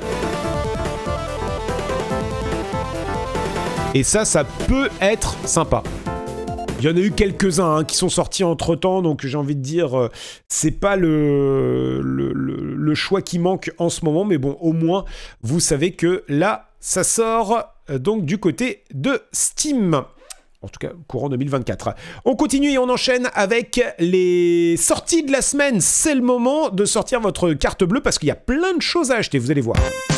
Et ça, ça peut être sympa. Il y en a eu quelques-uns hein, qui sont sortis entre-temps, donc j'ai envie de dire, euh, c'est pas le, le, le, le choix qui manque en ce moment, mais bon, au moins, vous savez que là, ça sort euh, donc du côté de Steam. En tout cas, courant deux mille vingt-quatre. On continue et on enchaîne avec les sorties de la semaine. C'est le moment de sortir votre carte bleue parce qu'il y a plein de choses à acheter, vous allez voir.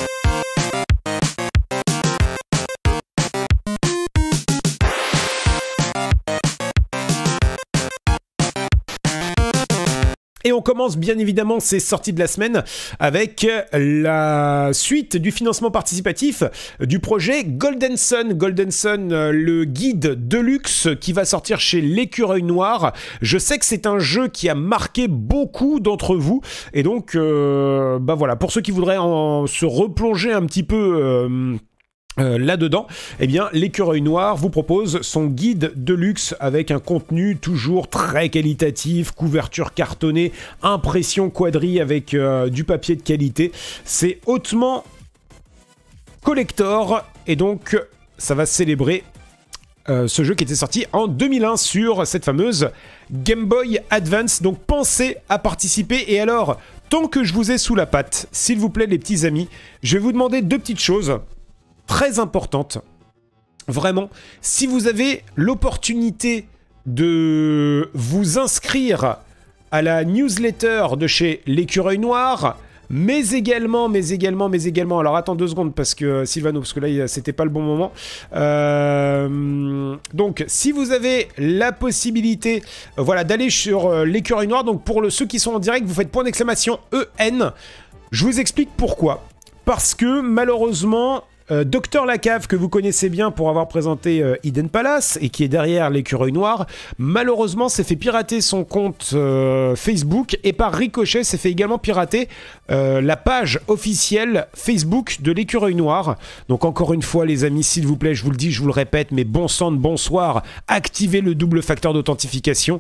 Et on commence bien évidemment ces sorties de la semaine avec la suite du financement participatif du projet Golden Sun. Golden Sun, le guide Deluxe qui va sortir chez l'Écureuil Noir. Je sais que c'est un jeu qui a marqué beaucoup d'entre vous. Et donc, euh, bah voilà, pour ceux qui voudraient en se replonger un petit peu... Euh, Euh, là-dedans, eh bien, l'Écureuil Noir vous propose son guide de luxe avec un contenu toujours très qualitatif, couverture cartonnée, impression quadri avec euh, du papier de qualité. C'est hautement collector et donc ça va célébrer euh, ce jeu qui était sorti en deux mille un sur cette fameuse Game Boy Advance. Donc pensez à participer. Et alors, tant que je vous ai sous la patte, s'il vous plaît les petits amis, je vais vous demander deux petites choses très importante, vraiment, si vous avez l'opportunité de vous inscrire à la newsletter de chez l'Écureuil Noir, mais également, mais également, mais également, alors attends deux secondes parce que euh, Sylvano, parce que là c'était pas le bon moment. Euh, donc si vous avez la possibilité, euh, voilà, d'aller sur euh, l'écureuil noir, donc pour le, ceux qui sont en direct, vous faites point d'exclamation E N. Je vous explique pourquoi. Parce que malheureusement, euh, Docteur Lacave, que vous connaissez bien pour avoir présenté euh, Hidden Palace et qui est derrière l'écureuil noir, malheureusement s'est fait pirater son compte euh, Facebook et par ricochet s'est fait également pirater euh, la page officielle Facebook de l'écureuil noir. Donc encore une fois les amis, s'il vous plaît, je vous le dis, je vous le répète, mais bon sang de bonsoir, activez le double facteur d'authentification.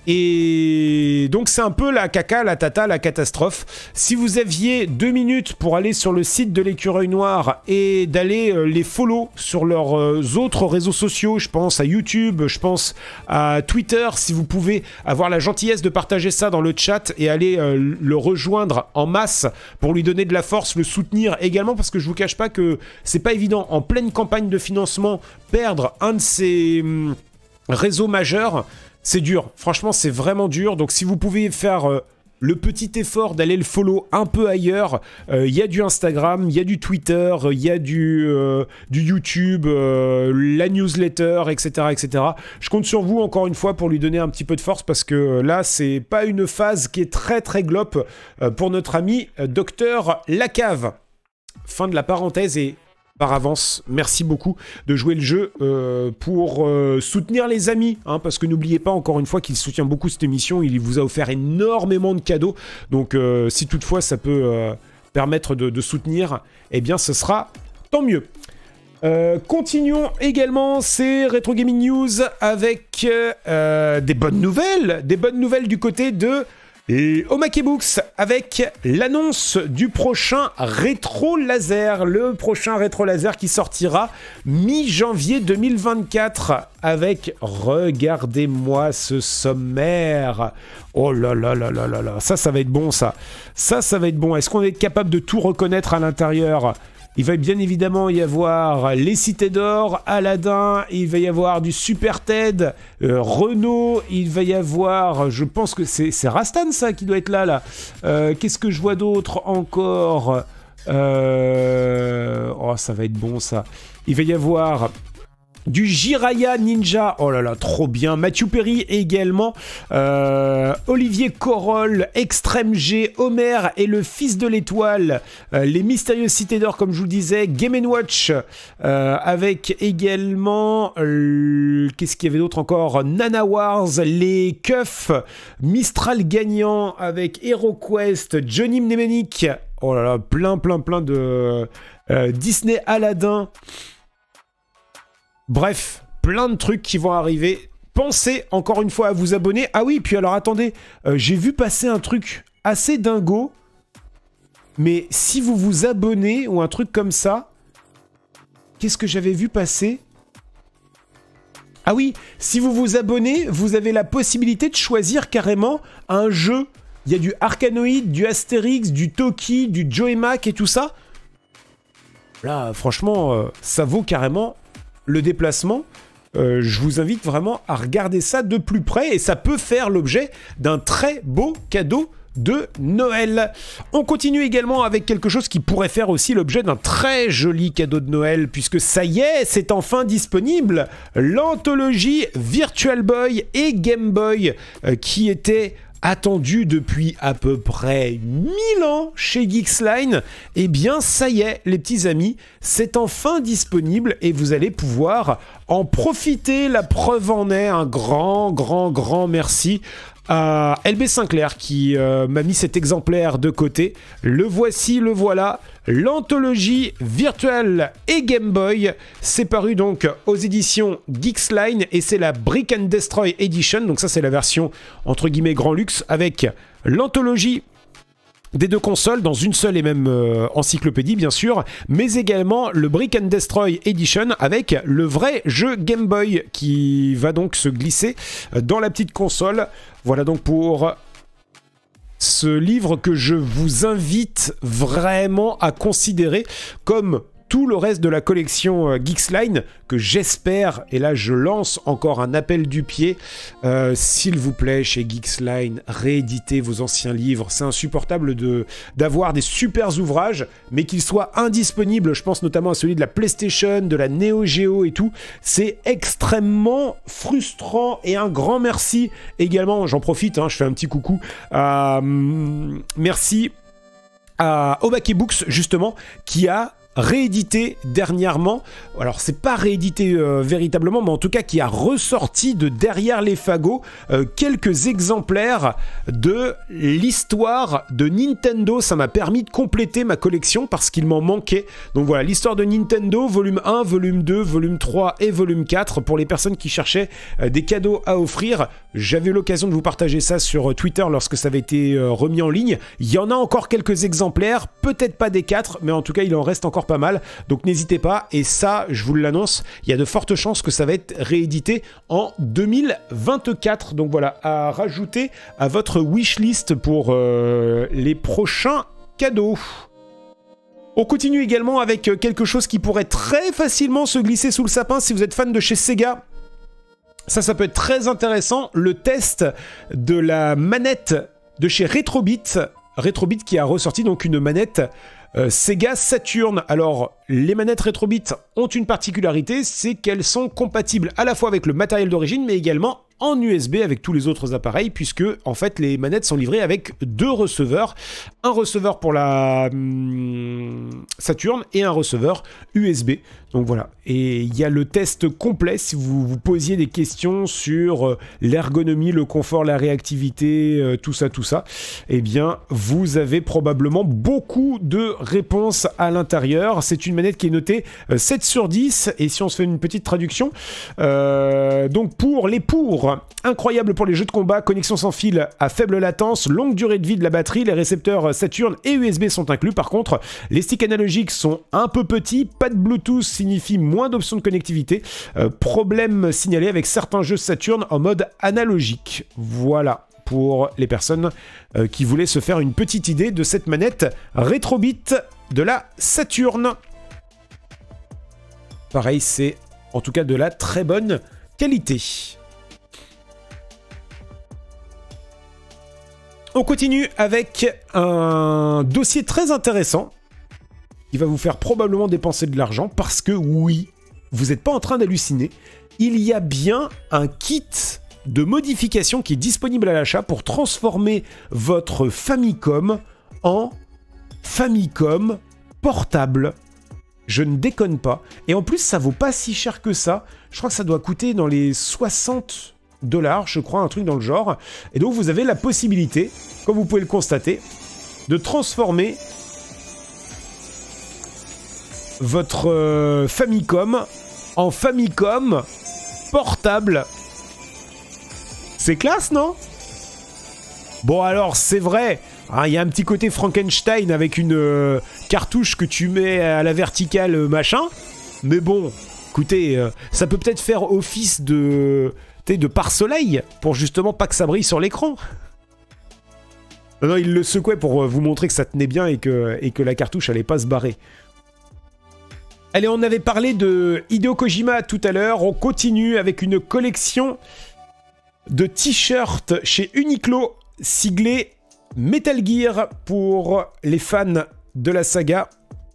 Et donc c'est un peu la caca, la tata, la catastrophe. Si vous aviez deux minutes pour aller sur le site de l'écureuil noir et d'aller euh, les follow sur leurs euh, autres réseaux sociaux, je pense à YouTube, je pense à Twitter, si vous pouvez avoir la gentillesse de partager ça dans le chat et aller euh, le rejoindre en masse pour lui donner de la force, le soutenir également, parce que je vous cache pas que c'est pas évident en pleine campagne de financement perdre un de ces hum, réseaux majeurs. C'est dur, franchement c'est vraiment dur, donc si vous pouvez faire euh, le petit effort d'aller le follow un peu ailleurs, il euh, y a du Instagram, il y a du Twitter, il y a du, euh, du YouTube, euh, la newsletter, et cetera, et cetera. Je compte sur vous encore une fois pour lui donner un petit peu de force parce que euh, là c'est pas une phase qui est très très glope euh, pour notre ami euh, Docteur Lacave. Fin de la parenthèse et... par avance, merci beaucoup de jouer le jeu euh, pour euh, soutenir les amis, hein, parce que n'oubliez pas encore une fois qu'il soutient beaucoup cette émission, il vous a offert énormément de cadeaux, donc euh, si toutefois ça peut euh, permettre de, de soutenir, eh bien ce sera tant mieux. Euh, continuons également ces Retro Gaming News avec euh, des bonnes nouvelles, des bonnes nouvelles du côté de Et Omake Books avec l'annonce du prochain Rétro Laser, le prochain Rétro Laser qui sortira mi-janvier deux mille vingt-quatre avec, regardez-moi ce sommaire, oh là là là là là là, ça ça va être bon ça, ça ça va être bon, est-ce qu'on va être capable de tout reconnaître à l'intérieur ? Il va bien évidemment y avoir les Cités d'Or, Aladdin, il va y avoir du Super Ted, euh, Renault, il va y avoir, je pense que c'est, c'est Rastan ça qui doit être là, là. Euh, qu'est-ce que je vois d'autre encore ? euh... Oh, ça va être bon ça. Il va y avoir... du Jiraiya Ninja, oh là là, trop bien. Matthew Perry également, euh, Olivier Corolle, Extrême G, Homer et le Fils de l'Étoile, euh, les Mystérieuses Cités d'Or, comme je vous le disais, Game and Watch, euh, avec également, euh, qu'est-ce qu'il y avait d'autre encore ? Nana Wars, les Keufs, Mistral Gagnant, avec HeroQuest, Johnny Mnemonic, oh là là, plein, plein, plein de euh, Disney Aladdin. Bref, plein de trucs qui vont arriver. Pensez encore une fois à vous abonner. Ah oui, puis alors attendez, euh, j'ai vu passer un truc assez dingo. Mais si vous vous abonnez ou un truc comme ça, qu'est-ce que j'avais vu passer ? Ah oui, si vous vous abonnez, vous avez la possibilité de choisir carrément un jeu. Il y a du Arkanoid, du Astérix, du Toki, du Joe Mac et tout ça. Là, franchement, euh, ça vaut carrément... le déplacement, euh, je vous invite vraiment à regarder ça de plus près et ça peut faire l'objet d'un très beau cadeau de Noël. On continue également avec quelque chose qui pourrait faire aussi l'objet d'un très joli cadeau de Noël puisque ça y est, c'est enfin disponible, l'anthologie Virtual Boy et Game Boy euh, qui était attendu depuis à peu près mille ans chez Geeksline, eh bien ça y est les petits amis, c'est enfin disponible et vous allez pouvoir en profiter, la preuve en est, un grand grand grand merci à L B Sinclair qui euh, m'a mis cet exemplaire de côté. Le voici, le voilà, l'anthologie Virtual et Game Boy. C'est paru donc aux éditions Geeksline et c'est la Brick and Destroy Edition. Donc ça c'est la version entre guillemets grand luxe avec l'anthologie des deux consoles dans une seule et même euh, encyclopédie bien sûr, mais également le Brick and Destroy Edition avec le vrai jeu Game Boy qui va donc se glisser dans la petite console. Voilà donc pour ce livre que je vous invite vraiment à considérer comme tout le reste de la collection euh, Geeksline, que j'espère, et là je lance encore un appel du pied, euh, s'il vous plaît, chez Geeksline, rééditez vos anciens livres. C'est insupportable de, d'avoir des super ouvrages, mais qu'ils soient indisponibles. Je pense notamment à celui de la PlayStation, de la Neo Geo et tout. C'est extrêmement frustrant, et un grand merci également, j'en profite, hein, je fais un petit coucou, euh, merci à Obake Books, justement, qui a réédité dernièrement, alors c'est pas réédité euh, véritablement, mais en tout cas qui a ressorti de derrière les fagots euh, quelques exemplaires de l'histoire de Nintendo. Ça m'a permis de compléter ma collection parce qu'il m'en manquait. Donc voilà, l'histoire de Nintendo, volume un, volume deux, volume trois et volume quatre, pour les personnes qui cherchaient euh, des cadeaux à offrir. J'avais eu l'occasion de vous partager ça sur Twitter lorsque ça avait été euh, remis en ligne. Il y en a encore quelques exemplaires, peut-être pas des quatre, mais en tout cas il en reste encore pas mal, donc n'hésitez pas, et ça je vous l'annonce, il y a de fortes chances que ça va être réédité en deux mille vingt-quatre, donc voilà, à rajouter à votre wishlist pour euh, les prochains cadeaux. On continue également avec quelque chose qui pourrait très facilement se glisser sous le sapin si vous êtes fan de chez Sega. Ça, ça peut être très intéressant, le test de la manette de chez Retrobit, Retrobit qui a ressorti donc une manette Euh, Sega Saturn. Alors, les manettes Retrobit ont une particularité, c'est qu'elles sont compatibles à la fois avec le matériel d'origine, mais également en U S B avec tous les autres appareils, puisque en fait les manettes sont livrées avec deux receveurs, un receveur pour la hum, Saturn et un receveur U S B. Donc voilà, et il y a le test complet si vous vous posiez des questions sur euh, l'ergonomie, le confort, la réactivité, euh, tout ça, tout ça. Eh bien, vous avez probablement beaucoup de réponses à l'intérieur. C'est une manette qui est notée euh, sept sur dix, et si on se fait une petite traduction, euh, donc pour les pour, incroyable pour les jeux de combat, connexion sans fil à faible latence, longue durée de vie de la batterie, les récepteurs Saturn et U S B sont inclus. Par contre, les sticks analogiques sont un peu petits, pas de Bluetooth signifie moins d'options de connectivité, euh, problème signalé avec certains jeux Saturn en mode analogique. Voilà pour les personnes euh, qui voulaient se faire une petite idée de cette manette Retrobit de la Saturn. Pareil, c'est en tout cas de la très bonne qualité. On continue avec un dossier très intéressant qui va vous faire probablement dépenser de l'argent parce que oui, vous n'êtes pas en train d'halluciner, il y a bien un kit de modification qui est disponible à l'achat pour transformer votre Famicom en Famicom portable. Je ne déconne pas. Et en plus, ça vaut pas si cher que ça. Je crois que ça doit coûter dans les soixante dollars, je crois, un truc dans le genre. Et donc, vous avez la possibilité, comme vous pouvez le constater, de transformer votre euh, Famicom en Famicom portable. C'est classe, non? Bon, alors, c'est vrai, il hein, y a un petit côté Frankenstein avec une euh, cartouche que tu mets à la verticale, euh, machin. Mais bon, écoutez, euh, ça peut peut-être faire office de, de pare-soleil pour justement pas que ça brille sur l'écran. Non, non, il le secouait pour vous montrer que ça tenait bien et que, et que la cartouche allait pas se barrer. Allez, on avait parlé de Hideo Kojima tout à l'heure. On continue avec une collection de t-shirts chez Uniqlo, siglé Metal Gear pour les fans de la saga.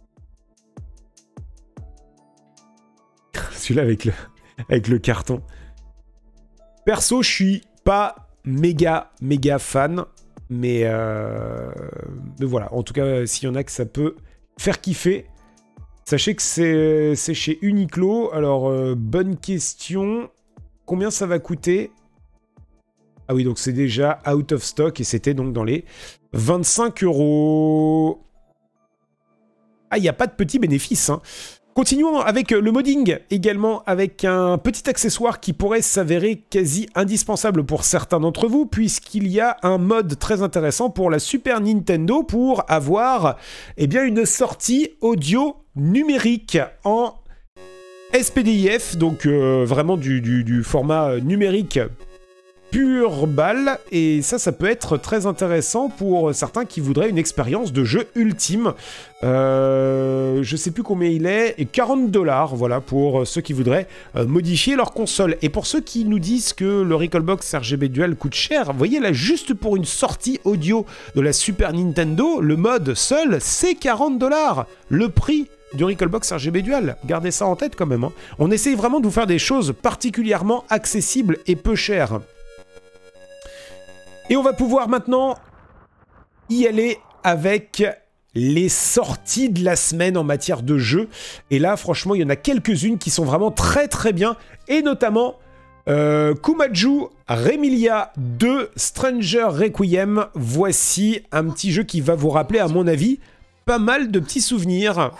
Celui-là avec le, avec le carton. Perso, je suis pas méga, méga fan. Mais, euh, mais voilà, en tout cas, s'il y en a que ça peut faire kiffer, sachez que c'est, c'est chez Uniqlo. Alors, euh, bonne question. Combien ça va coûter ? Ah oui, donc c'est déjà out of stock et c'était donc dans les vingt-cinq euros. Ah, il n'y a pas de petit bénéfice, hein. Continuons avec le modding, également avec un petit accessoire qui pourrait s'avérer quasi indispensable pour certains d'entre vous, puisqu'il y a un mode très intéressant pour la Super Nintendo pour avoir eh bien, une sortie audio numérique en S P D I F, donc euh, vraiment du, du, du format numérique pure balle, et ça, ça peut être très intéressant pour certains qui voudraient une expérience de jeu ultime. Euh, je sais plus combien il est, et quarante dollars, voilà, pour ceux qui voudraient euh, modifier leur console. Et pour ceux qui nous disent que le Recalbox R G B Dual coûte cher, vous voyez là, juste pour une sortie audio de la Super Nintendo, le mode seul, c'est quarante dollars. Le prix du Recalbox R G B Dual. Gardez ça en tête quand même. Hein. On essaye vraiment de vous faire des choses particulièrement accessibles et peu chères. Et on va pouvoir maintenant y aller avec les sorties de la semaine en matière de jeux. Et là, franchement, il y en a quelques-unes qui sont vraiment très très bien. Et notamment, euh, Kumaju Remilia deux Stranger Requiem. Voici un petit jeu qui va vous rappeler, à mon avis, pas mal de petits souvenirs.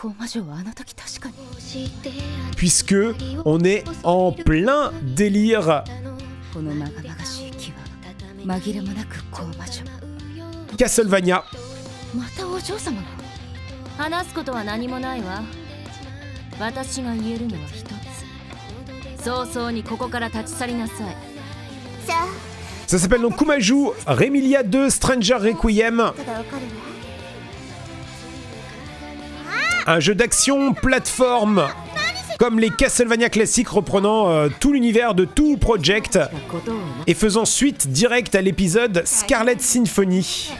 Puisque on est en plein délire Castlevania. Ça s'appelle donc Kumaju Remilia deux Stranger Requiem. Un jeu d'action plateforme comme les Castlevania classiques, reprenant euh, tout l'univers de Two Project et faisant suite directe à l'épisode Scarlet Symphony.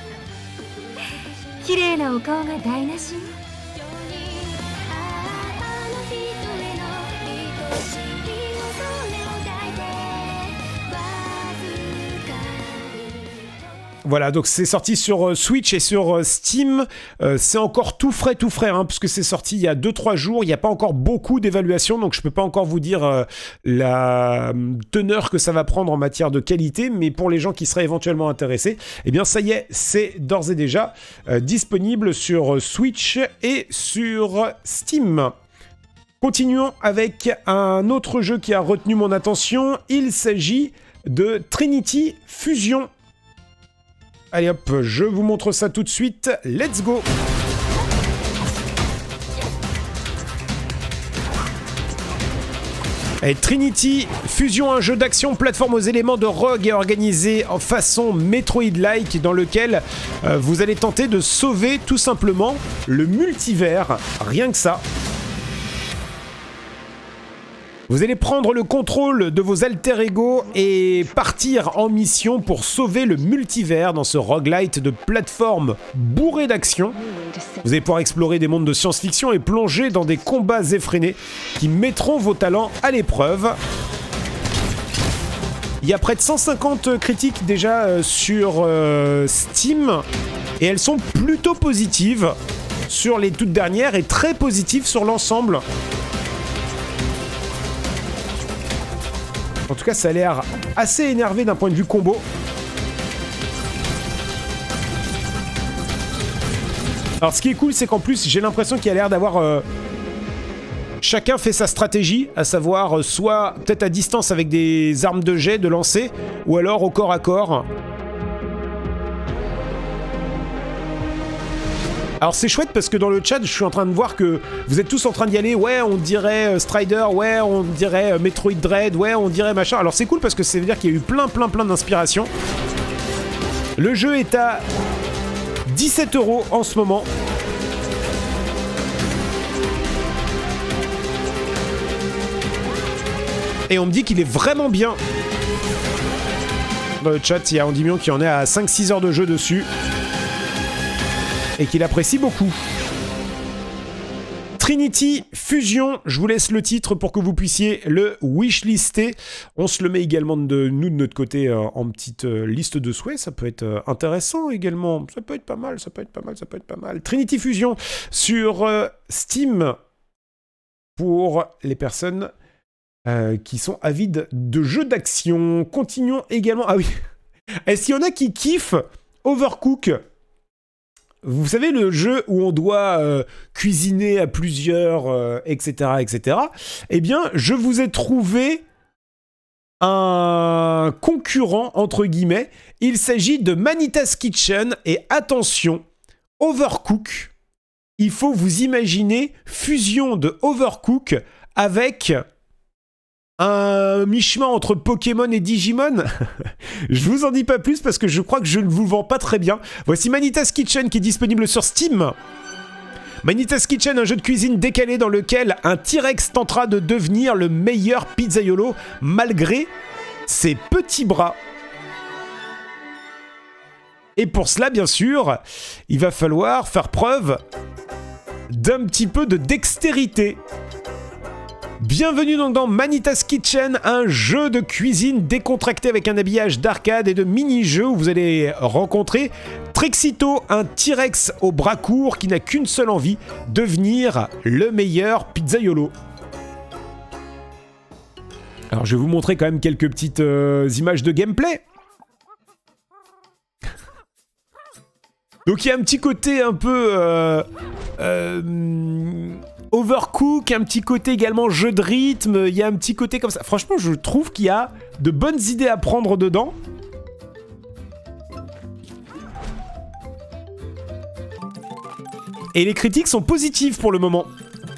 Voilà, donc c'est sorti sur euh, Switch et sur euh, Steam. Euh, c'est encore tout frais, tout frais, hein, puisque c'est sorti il y a deux trois jours. Il n'y a pas encore beaucoup d'évaluations, donc je ne peux pas encore vous dire euh, la teneur que ça va prendre en matière de qualité. Mais pour les gens qui seraient éventuellement intéressés, eh bien ça y est, c'est d'ores et déjà euh, disponible sur Switch et sur Steam. Continuons avec un autre jeu qui a retenu mon attention. Il s'agit de Trinity Fusion. Allez hop, je vous montre ça tout de suite. Let's go! Et Trinity Fusion, un jeu d'action plateforme aux éléments de rogue et organisé en façon Metroid-like, dans lequel euh, vous allez tenter de sauver tout simplement le multivers. Rien que ça. Vous allez prendre le contrôle de vos alter ego et partir en mission pour sauver le multivers dans ce roguelite de plateforme bourré d'action. Vous allez pouvoir explorer des mondes de science-fiction et plonger dans des combats effrénés qui mettront vos talents à l'épreuve. Il y a près de cent cinquante critiques déjà euh, sur euh, Steam et elles sont plutôt positives sur les toutes dernières et très positives sur l'ensemble. En tout cas, ça a l'air assez énervé d'un point de vue combo. Alors, ce qui est cool, c'est qu'en plus, j'ai l'impression qu'il y a l'air d'avoir... Euh... Chacun fait sa stratégie, à savoir, euh, soit peut-être à distance avec des armes de jet, de lancer, ou alors au corps à corps. Alors c'est chouette parce que dans le chat, je suis en train de voir que vous êtes tous en train d'y aller. Ouais, on dirait euh, Strider, ouais, on dirait euh, Metroid Dread, ouais, on dirait machin. Alors c'est cool parce que ça veut dire qu'il y a eu plein, plein, plein d'inspiration. Le jeu est à dix-sept euros en ce moment. Et on me dit qu'il est vraiment bien. Dans le chat, il y a Andy Mion qui en est à cinq six heures de jeu dessus. Et qu'il apprécie beaucoup. Trinity Fusion, je vous laisse le titre pour que vous puissiez le wishlister. On se le met également de nous de notre côté euh, en petite euh, liste de souhaits. Ça peut être euh, intéressant également. Ça peut être pas mal, ça peut être pas mal, ça peut être pas mal. Trinity Fusion sur euh, Steam pour les personnes euh, qui sont avides de jeux d'action. Continuons également. Ah oui. Est-ce qu'il y en a qui kiffent Overcook ? Vous savez, le jeu où on doit euh, cuisiner à plusieurs, euh, et cetera, et cetera. Eh bien, je vous ai trouvé un concurrent, entre guillemets. Il s'agit de Manita's Kitchen. Et attention, Overcook. Il faut vous imaginer fusion de Overcook avec un mi-chemin entre Pokémon et Digimon. Je vous en dis pas plus parce que je crois que je ne vous vends pas très bien. Voici Manitas Kitchen qui est disponible sur Steam. Manitas Kitchen, un jeu de cuisine décalé dans lequel un T-Rex tentera de devenir le meilleur pizzaiolo malgré ses petits bras. Et pour cela, bien sûr, il va falloir faire preuve d'un petit peu de dextérité. Bienvenue donc dans Manitas Kitchen, un jeu de cuisine décontracté avec un habillage d'arcade et de mini-jeux où vous allez rencontrer Trixito, un T-Rex au bras court qui n'a qu'une seule envie, devenir le meilleur pizzaiolo. Alors je vais vous montrer quand même quelques petites euh, images de gameplay. Donc il y a un petit côté un peu... Euh, euh, Overcook, un petit côté également jeu de rythme, il y a un petit côté comme ça. Franchement, je trouve qu'il y a de bonnes idées à prendre dedans. Et les critiques sont positives pour le moment.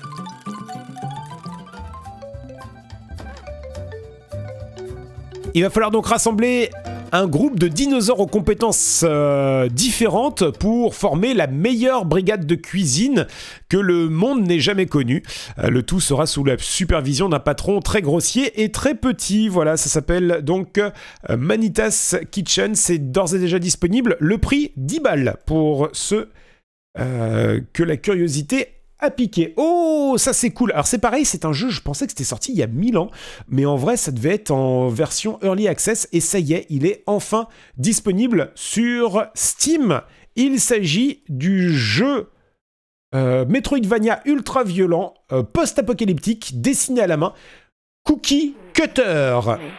Il va falloir donc rassembler un groupe de dinosaures aux compétences euh, différentes pour former la meilleure brigade de cuisine que le monde n'ait jamais connue. Euh, le tout sera sous la supervision d'un patron très grossier et très petit. Voilà, ça s'appelle donc euh, Manitas Kitchen. C'est d'ores et déjà disponible. Le prix, dix balles pour ceux euh, que la curiosité a piqué. Oh, ça c'est cool. Alors c'est pareil, c'est un jeu, je pensais que c'était sorti il y a mille ans, mais en vrai ça devait être en version Early Access, et ça y est, il est enfin disponible sur Steam. Il s'agit du jeu euh, Metroidvania ultra violent, euh, post-apocalyptique, dessiné à la main, Cookie Cutter.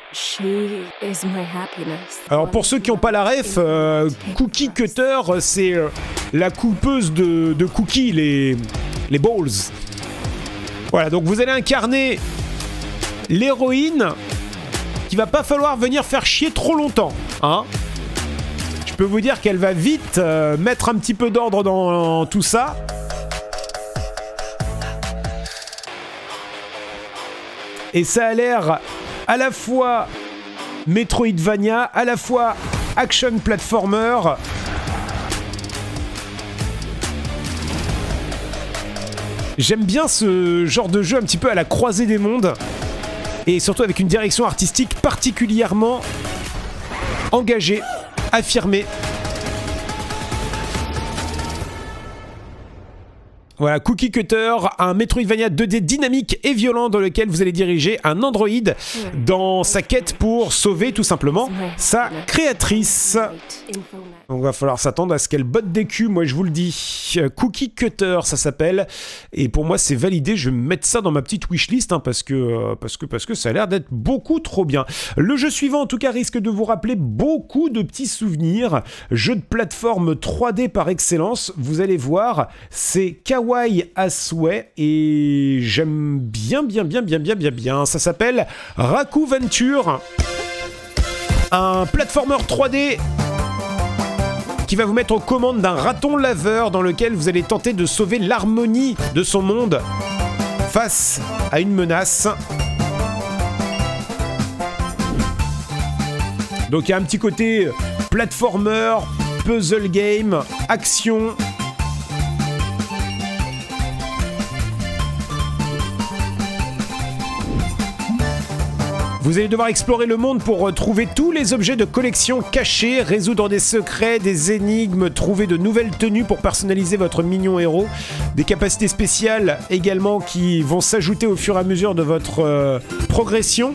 Alors pour ceux qui n'ont pas la ref, euh, Cookie Cutter, c'est euh, la coupeuse de, de cookies, les... les balls. Voilà, donc vous allez incarner l'héroïne qui va pas falloir venir faire chier trop longtemps, hein. Je peux vous dire qu'elle va vite euh, mettre un petit peu d'ordre dans, dans tout ça. Et ça a l'air à la fois Metroidvania, à la fois action platformer. J'aime bien ce genre de jeu un petit peu à la croisée des mondes, et surtout avec une direction artistique particulièrement engagée, affirmée. Voilà, Cookie Cutter, un Metroidvania deux D dynamique et violent dans lequel vous allez diriger un androïde dans sa quête pour sauver tout simplement sa créatrice. Donc va falloir s'attendre à ce qu'elle botte des culs, moi je vous le dis. Cookie Cutter, ça s'appelle. Et pour moi c'est validé, je vais mettre ça dans ma petite wishlist, hein, parce que, euh, parce que, parce que ça a l'air d'être beaucoup trop bien. Le jeu suivant en tout cas risque de vous rappeler beaucoup de petits souvenirs. Jeu de plateforme trois D par excellence, vous allez voir, c'est kawaii à souhait et j'aime bien bien bien bien bien bien bien. Ça s'appelle Raku Venture, un platformer trois D qui va vous mettre aux commandes d'un raton laveur dans lequel vous allez tenter de sauver l'harmonie de son monde face à une menace. Donc il y a un petit côté platformer, puzzle game, action. Vous allez devoir explorer le monde pour trouver tous les objets de collection cachés, résoudre des secrets, des énigmes, trouver de nouvelles tenues pour personnaliser votre mignon héros, des capacités spéciales également qui vont s'ajouter au fur et à mesure de votre euh, progression.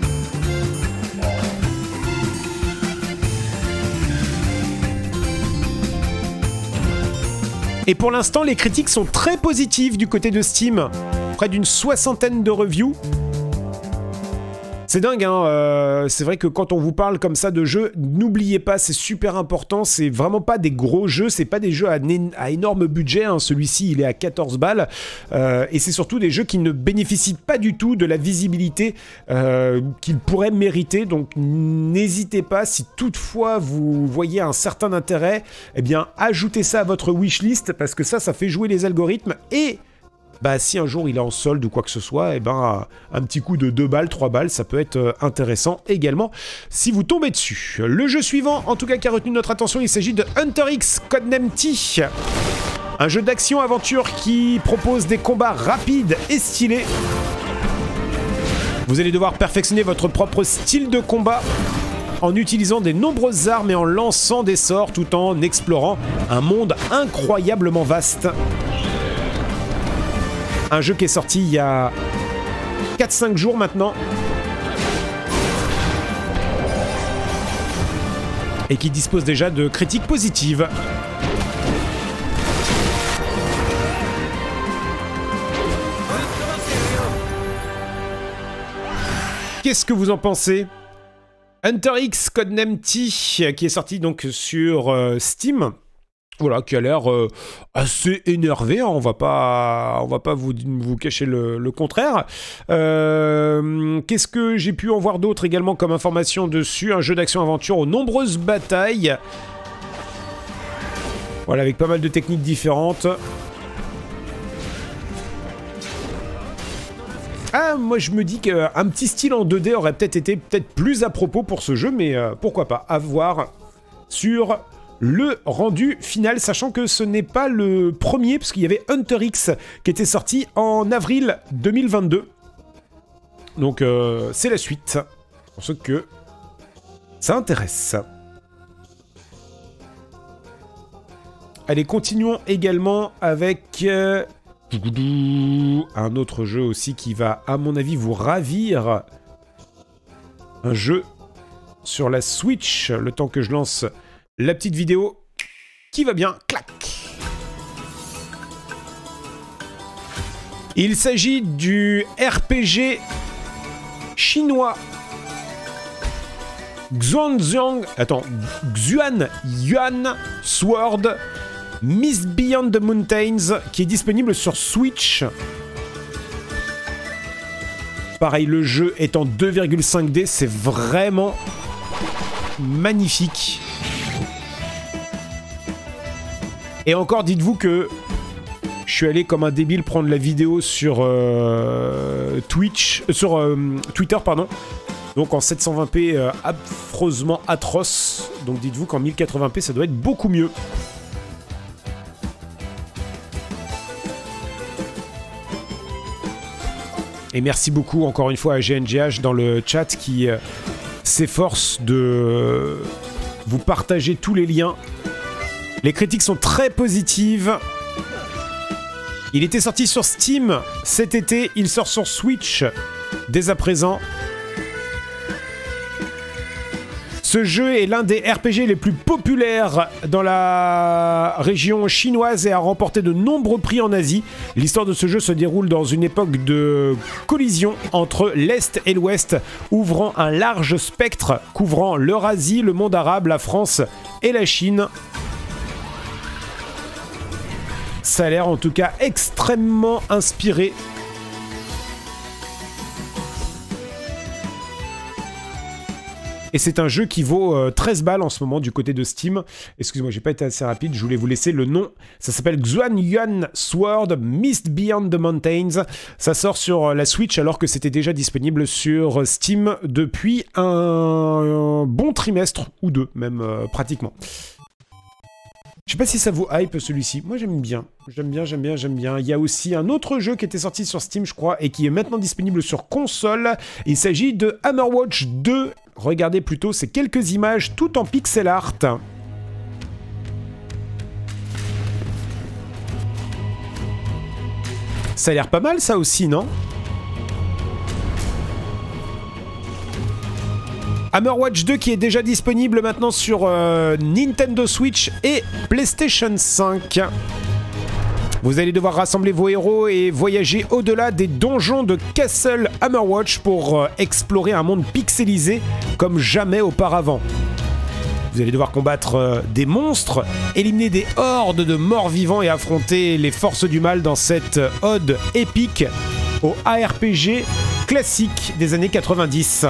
Et pour l'instant, les critiques sont très positives du côté de Steam, près d'une soixantaine de reviews. C'est dingue, hein, euh, c'est vrai que quand on vous parle comme ça de jeux, n'oubliez pas, c'est super important, c'est vraiment pas des gros jeux, c'est pas des jeux à, à énorme budget, hein. Celui-ci il est à quatorze balles, euh, et c'est surtout des jeux qui ne bénéficient pas du tout de la visibilité euh, qu'ils pourraient mériter, donc n'hésitez pas, si toutefois vous voyez un certain intérêt, eh bien ajoutez ça à votre wishlist, parce que ça, ça fait jouer les algorithmes, et bah si un jour il est en solde ou quoi que ce soit, et ben un petit coup de deux balles, trois balles, ça peut être intéressant également si vous tombez dessus. Le jeu suivant, en tout cas qui a retenu notre attention, il s'agit de Hunter X Codename T. Un jeu d'action-aventure qui propose des combats rapides et stylés. Vous allez devoir perfectionner votre propre style de combat en utilisant des nombreuses armes et en lançant des sorts tout en explorant un monde incroyablement vaste. Un jeu qui est sorti il y a quatre cinq jours maintenant. Et qui dispose déjà de critiques positives. Qu'est-ce que vous en pensez? Hunter X Codename T, qui est sorti donc sur euh, Steam. Voilà, qui a l'air euh, assez énervé, hein, on va pas, on va pas vous, vous cacher le, le contraire. Euh, Qu'est-ce que j'ai pu en voir d'autre également comme information dessus? Un jeu d'action-aventure aux nombreuses batailles. Voilà, avec pas mal de techniques différentes. Ah, moi je me dis qu'un petit style en deux D aurait peut-être été peut-être plus à propos pour ce jeu, mais euh, pourquoi pas, à voir sur le rendu final, sachant que ce n'est pas le premier, parce qu'il y avait Hunter X qui était sorti en avril deux mille vingt-deux. Donc euh, c'est la suite, pour ceux que ça intéresse. Allez, continuons également avec... Euh, un autre jeu aussi qui va, à mon avis, vous ravir. Un jeu sur la Switch, le temps que je lance la petite vidéo qui va bien. Clac. Il s'agit du R P G chinois Xuanzang... Attends, Xuan Yuan Sword Mist Beyond the Mountains, qui est disponible sur Switch. Pareil, le jeu est en deux virgule cinq D, c'est vraiment magnifique. Et encore, dites-vous que je suis allé comme un débile prendre la vidéo sur euh, Twitch, euh, sur euh, Twitter, pardon. Donc en sept cent vingt p, euh, affreusement atroce. Donc dites-vous qu'en mille quatre-vingts p, ça doit être beaucoup mieux. Et merci beaucoup encore une fois à G N G H dans le chat qui euh, s'efforce de euh, vous partager tous les liens. Les critiques sont très positives. Il était sorti sur Steam cet été, il sort sur Switch dès à présent. Ce jeu est l'un des R P G les plus populaires dans la région chinoise et a remporté de nombreux prix en Asie. L'histoire de ce jeu se déroule dans une époque de collision entre l'Est et l'Ouest, ouvrant un large spectre couvrant l'Eurasie, le monde arabe, la France et la Chine. Ça a l'air en tout cas extrêmement inspiré. Et c'est un jeu qui vaut euh, treize balles en ce moment du côté de Steam. Excusez-moi, j'ai pas été assez rapide, je voulais vous laisser le nom. Ça s'appelle Xuan Yuan Sword Mist Beyond the Mountains. Ça sort sur la Switch alors que c'était déjà disponible sur Steam depuis un, un bon trimestre ou deux, même euh, pratiquement. Je sais pas si ça vous hype celui-ci. Moi j'aime bien. J'aime bien, j'aime bien, j'aime bien. Il y a aussi un autre jeu qui était sorti sur Steam, je crois, et qui est maintenant disponible sur console. Il s'agit de Hammerwatch deux. Regardez plutôt ces quelques images tout en pixel art. Ça a l'air pas mal ça aussi, non ? Hammerwatch deux qui est déjà disponible maintenant sur euh, Nintendo Switch et PlayStation cinq. Vous allez devoir rassembler vos héros et voyager au-delà des donjons de Castle Hammerwatch pour euh, explorer un monde pixelisé comme jamais auparavant. Vous allez devoir combattre euh, des monstres, éliminer des hordes de morts vivants et affronter les forces du mal dans cette euh, ode épique au A R P G classique des années quatre-vingt-dix.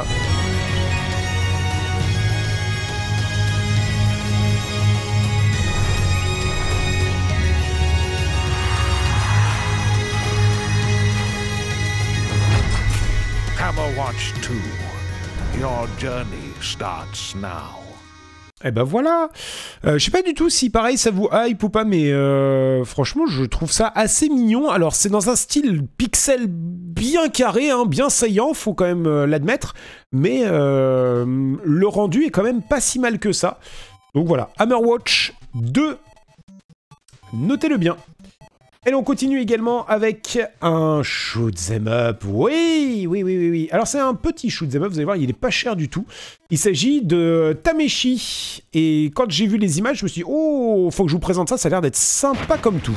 journey starts now. Et ben voilà. Euh, je sais pas du tout si pareil ça vous hype ou pas, mais euh, franchement je trouve ça assez mignon. Alors c'est dans un style pixel bien carré, hein, bien saillant, faut quand même euh, l'admettre. Mais euh, le rendu est quand même pas si mal que ça. Donc voilà, Hammerwatch deux. Notez-le bien. Et on continue également avec un shoot'em up. Oui, oui, oui, oui, oui. Alors c'est un petit shoot'em up, vous allez voir, il est pas cher du tout. Il s'agit de Tameshi. Et quand j'ai vu les images, je me suis dit, oh, faut que je vous présente ça, ça a l'air d'être sympa comme tout.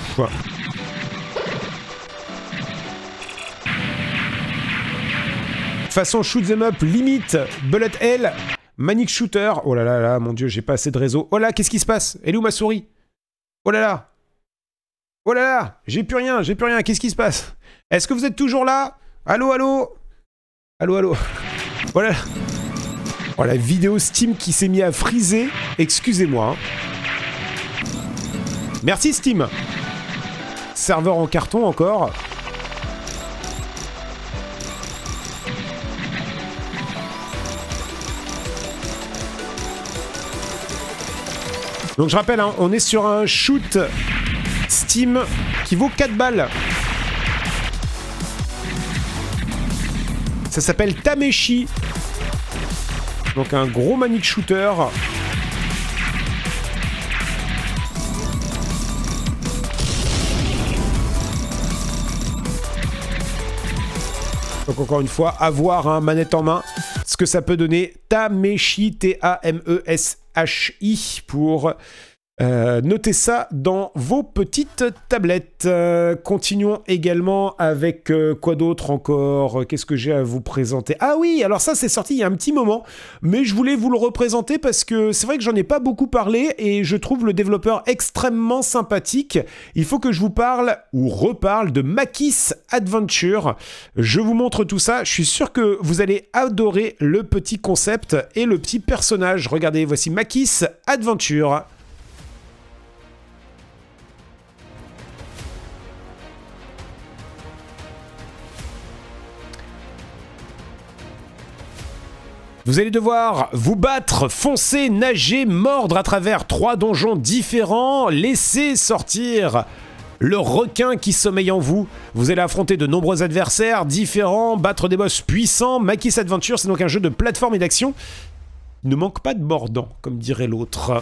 Façon shoot'em up, limite, bullet hell, manic shooter. Oh là là là, mon dieu, j'ai pas assez de réseau. Oh là, qu'est-ce qui se passe? Elle est où ma souris? Oh là là. Oh là là, j'ai plus rien, j'ai plus rien, qu'est-ce qui se passe? Est-ce que vous êtes toujours là? Allô, allô? Allô, allô? Oh là là. Oh, la vidéo Steam qui s'est mis à friser, excusez-moi. Hein. Merci Steam. Serveur en carton encore. Donc je rappelle, hein, on est sur un shoot Steam qui vaut quatre balles. Ça s'appelle Tameshi. Donc un gros manic shooter. Donc encore une fois, avoir un manette en main, ce que ça peut donner. Tameshi, T A M E S H I pour... Euh, notez ça dans vos petites tablettes. Euh, continuons également avec euh, quoi d'autre encore? Qu'est-ce que j'ai à vous présenter? Ah oui, alors ça c'est sorti il y a un petit moment, mais je voulais vous le représenter parce que c'est vrai que j'en ai pas beaucoup parlé et je trouve le développeur extrêmement sympathique. Il faut que je vous parle ou reparle de Makis Adventure. Je vous montre tout ça. Je suis sûr que vous allez adorer le petit concept et le petit personnage. Regardez, voici Makis Adventure. Vous allez devoir vous battre, foncer, nager, mordre à travers trois donjons différents, laisser sortir le requin qui sommeille en vous. Vous allez affronter de nombreux adversaires différents, battre des boss puissants. Makis Adventure, c'est donc un jeu de plateforme et d'action. Il ne manque pas de mordant, comme dirait l'autre.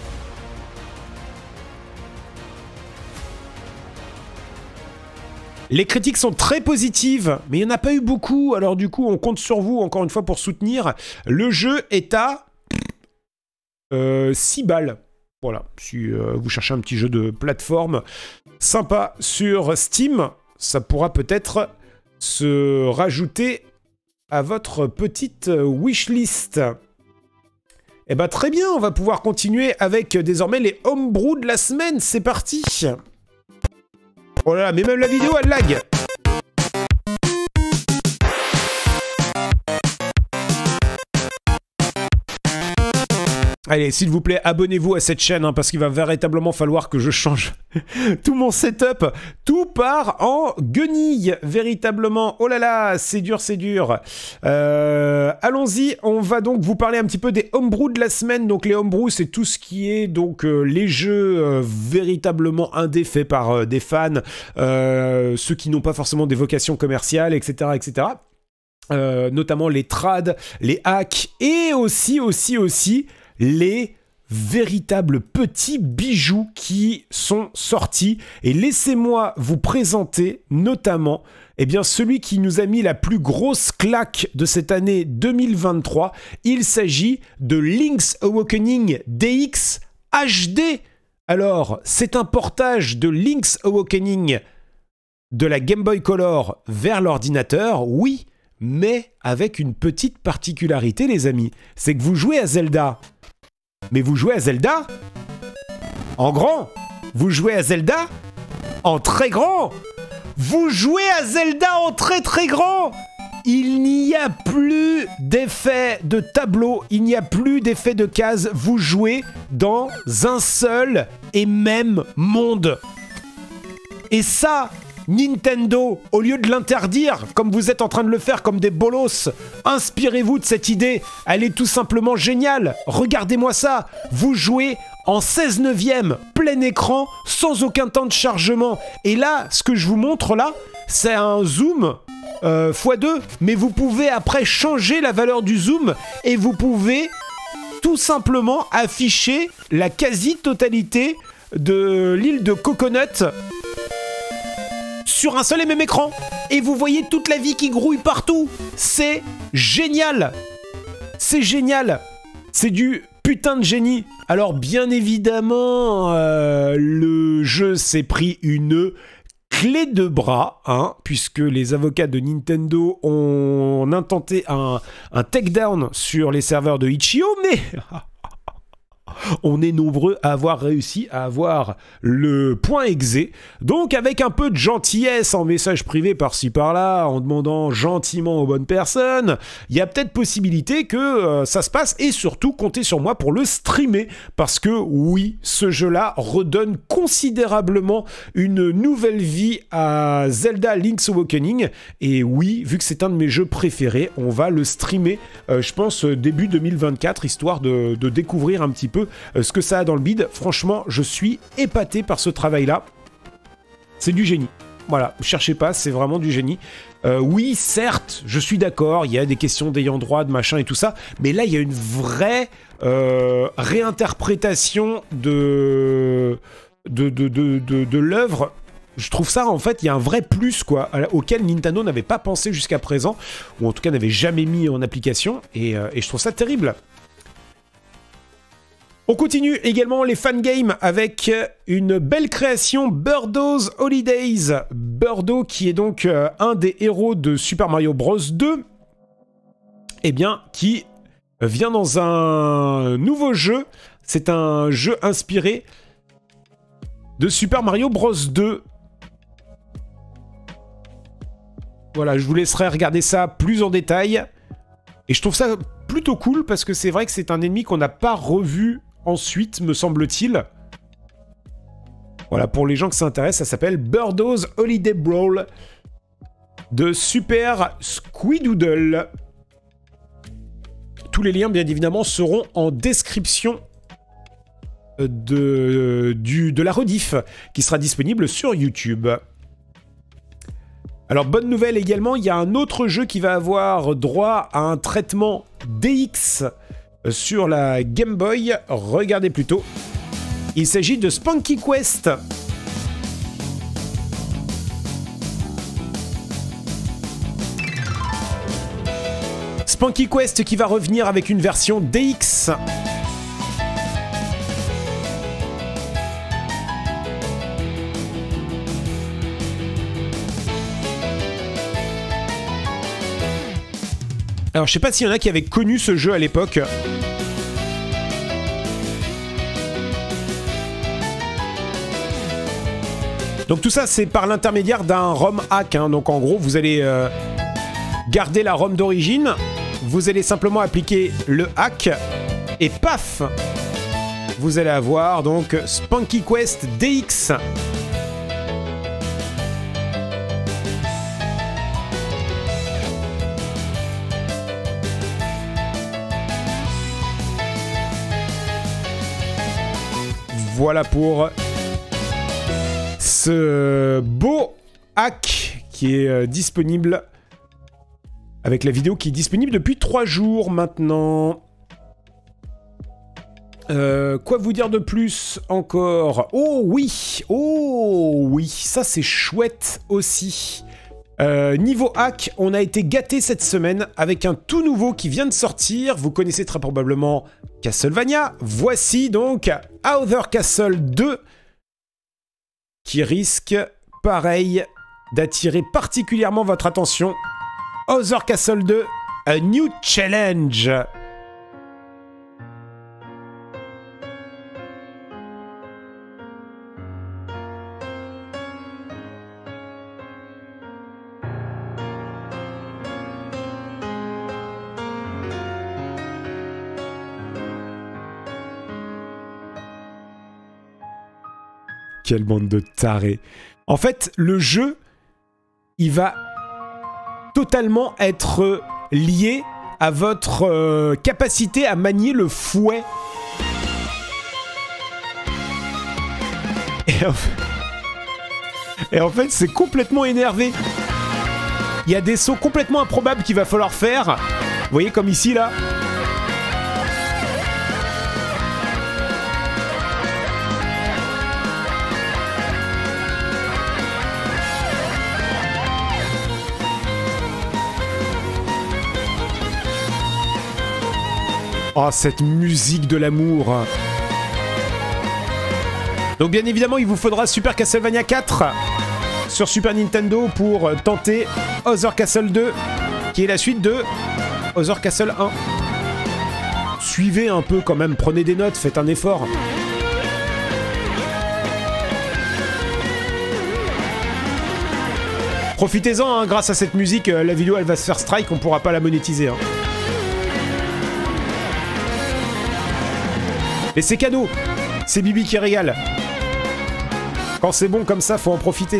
Les critiques sont très positives, mais il n'y en a pas eu beaucoup, alors du coup on compte sur vous encore une fois pour soutenir. Le jeu est à euh, six balles. Voilà, si euh, vous cherchez un petit jeu de plateforme sympa sur Steam, ça pourra peut-être se rajouter à votre petite wishlist. Eh ben très bien, on va pouvoir continuer avec désormais les homebrew de la semaine, c'est parti! Oh là là, mais même la vidéo, elle lag. Allez, s'il vous plaît, abonnez-vous à cette chaîne, hein, parce qu'il va véritablement falloir que je change tout mon setup. Tout part en guenille, véritablement. Oh là là, c'est dur, c'est dur. Euh, Allons-y, on va donc vous parler un petit peu des homebrew de la semaine. Donc les homebrew, c'est tout ce qui est donc euh, les jeux euh, véritablement indés faits par euh, des fans, euh, ceux qui n'ont pas forcément des vocations commerciales, et cetera, et cetera. Euh, notamment les trades, les hacks et aussi, aussi, aussi... les véritables petits bijoux qui sont sortis. Et laissez-moi vous présenter notamment eh bien, celui qui nous a mis la plus grosse claque de cette année deux mille vingt-trois. Il s'agit de Link's Awakening D X H D. Alors, c'est un portage de Link's Awakening de la Game Boy Color vers l'ordinateur, oui, mais avec une petite particularité, les amis. C'est que vous jouez à Zelda. Mais vous jouez à Zelda en grand. Vous jouez à Zelda en très grand. Vous jouez à Zelda en très très grand. Il n'y a plus d'effet de tableau, il n'y a plus d'effet de case. Vous jouez dans un seul et même monde. Et ça, Nintendo, au lieu de l'interdire, comme vous êtes en train de le faire comme des bolos, inspirez-vous de cette idée. Elle est tout simplement géniale. Regardez-moi ça. Vous jouez en seize neuvième, plein écran, sans aucun temps de chargement. Et là, ce que je vous montre là, c'est un zoom euh, fois deux. Mais vous pouvez après changer la valeur du zoom et vous pouvez tout simplement afficher la quasi-totalité de l'île de Coconut sur un seul et même écran. Et vous voyez toute la vie qui grouille partout. C'est génial. C'est génial. C'est du putain de génie. Alors bien évidemment, euh, le jeu s'est pris une clé de bras, hein, puisque les avocats de Nintendo ont intenté un, un takedown sur les serveurs de Itch.io, mais on est nombreux à avoir réussi à avoir le point exé. Donc avec un peu de gentillesse en message privé par-ci par-là, en demandant gentiment aux bonnes personnes, il y a peut-être possibilité que euh, ça se passe, et surtout comptez sur moi pour le streamer, parce que oui, ce jeu-là redonne considérablement une nouvelle vie à Zelda Link's Awakening, et oui, vu que c'est un de mes jeux préférés, on va le streamer, euh, je pense début deux mille vingt-quatre, histoire de, de découvrir un petit peu ce que ça a dans le bide. Franchement, je suis épaté par ce travail-là. C'est du génie. Voilà, cherchez pas, c'est vraiment du génie. Euh, oui, certes, je suis d'accord, il y a des questions d'ayant droit, de machin et tout ça, mais là, il y a une vraie euh, réinterprétation de, de, de, de, de, de l'œuvre. Je trouve ça, en fait, il y a un vrai plus, quoi, auquel Nintendo n'avait pas pensé jusqu'à présent, ou en tout cas n'avait jamais mis en application, et, euh, et je trouve ça terrible. On continue également les fangames avec une belle création, Birdo's Holidays. Birdo, qui est donc euh, un des héros de Super Mario Bros deux, eh bien, qui vient dans un nouveau jeu. C'est un jeu inspiré de Super Mario Bros deux. Voilà, je vous laisserai regarder ça plus en détail. Et je trouve ça plutôt cool, parce que c'est vrai que c'est un ennemi qu'on n'a pas revu ensuite, me semble-t-il. Voilà, pour les gens que ça intéresse, ça s'appelle Birdo's Holiday Brawl de Super Squidoodle. Tous les liens, bien évidemment, seront en description de, du, de la rediff qui sera disponible sur YouTube. Alors, bonne nouvelle également, il y a un autre jeu qui va avoir droit à un traitement D X sur la Game Boy. Regardez plutôt. Il s'agit de Spunky Quest. Spunky Quest qui va revenir avec une version D X. Alors, je sais pas s'il y en a qui avaient connu ce jeu à l'époque. Donc tout ça, c'est par l'intermédiaire d'un ROM hack. Hein. Donc en gros, vous allez euh, garder la ROM d'origine, vous allez simplement appliquer le hack, et paf, vous allez avoir donc Spunky Quest D X. Voilà pour ce beau hack qui est euh, disponible, avec la vidéo qui est disponible depuis trois jours maintenant. Euh, quoi vous dire de plus encore? Oh oui, oh oui, ça c'est chouette aussi. Euh, niveau hack, on a été gâté cette semaine avec un tout nouveau qui vient de sortir. Vous connaissez très probablement Castlevania. Voici donc Other Castle deux, qui risque, pareil, d'attirer particulièrement votre attention. Other Castle deux, A New Challenge. Quelle bande de tarés. En fait, le jeu il va totalement être lié à votre euh, capacité à manier le fouet. Et en fait, et en fait c'est complètement énervé. Il y a des sauts complètement improbables qu'il va falloir faire. Vous voyez comme ici là. Oh, cette musique de l'amour. Donc bien évidemment, il vous faudra Super Castlevania quatre sur Super Nintendo pour tenter Other Castle deux, qui est la suite de Other Castle un. Suivez un peu quand même, prenez des notes, faites un effort. Profitez-en, hein, grâce à cette musique, la vidéo elle va se faire strike, on pourra pas la monétiser. Hein. Mais c'est cadeau, c'est Bibi qui régale. Quand c'est bon comme ça, faut en profiter.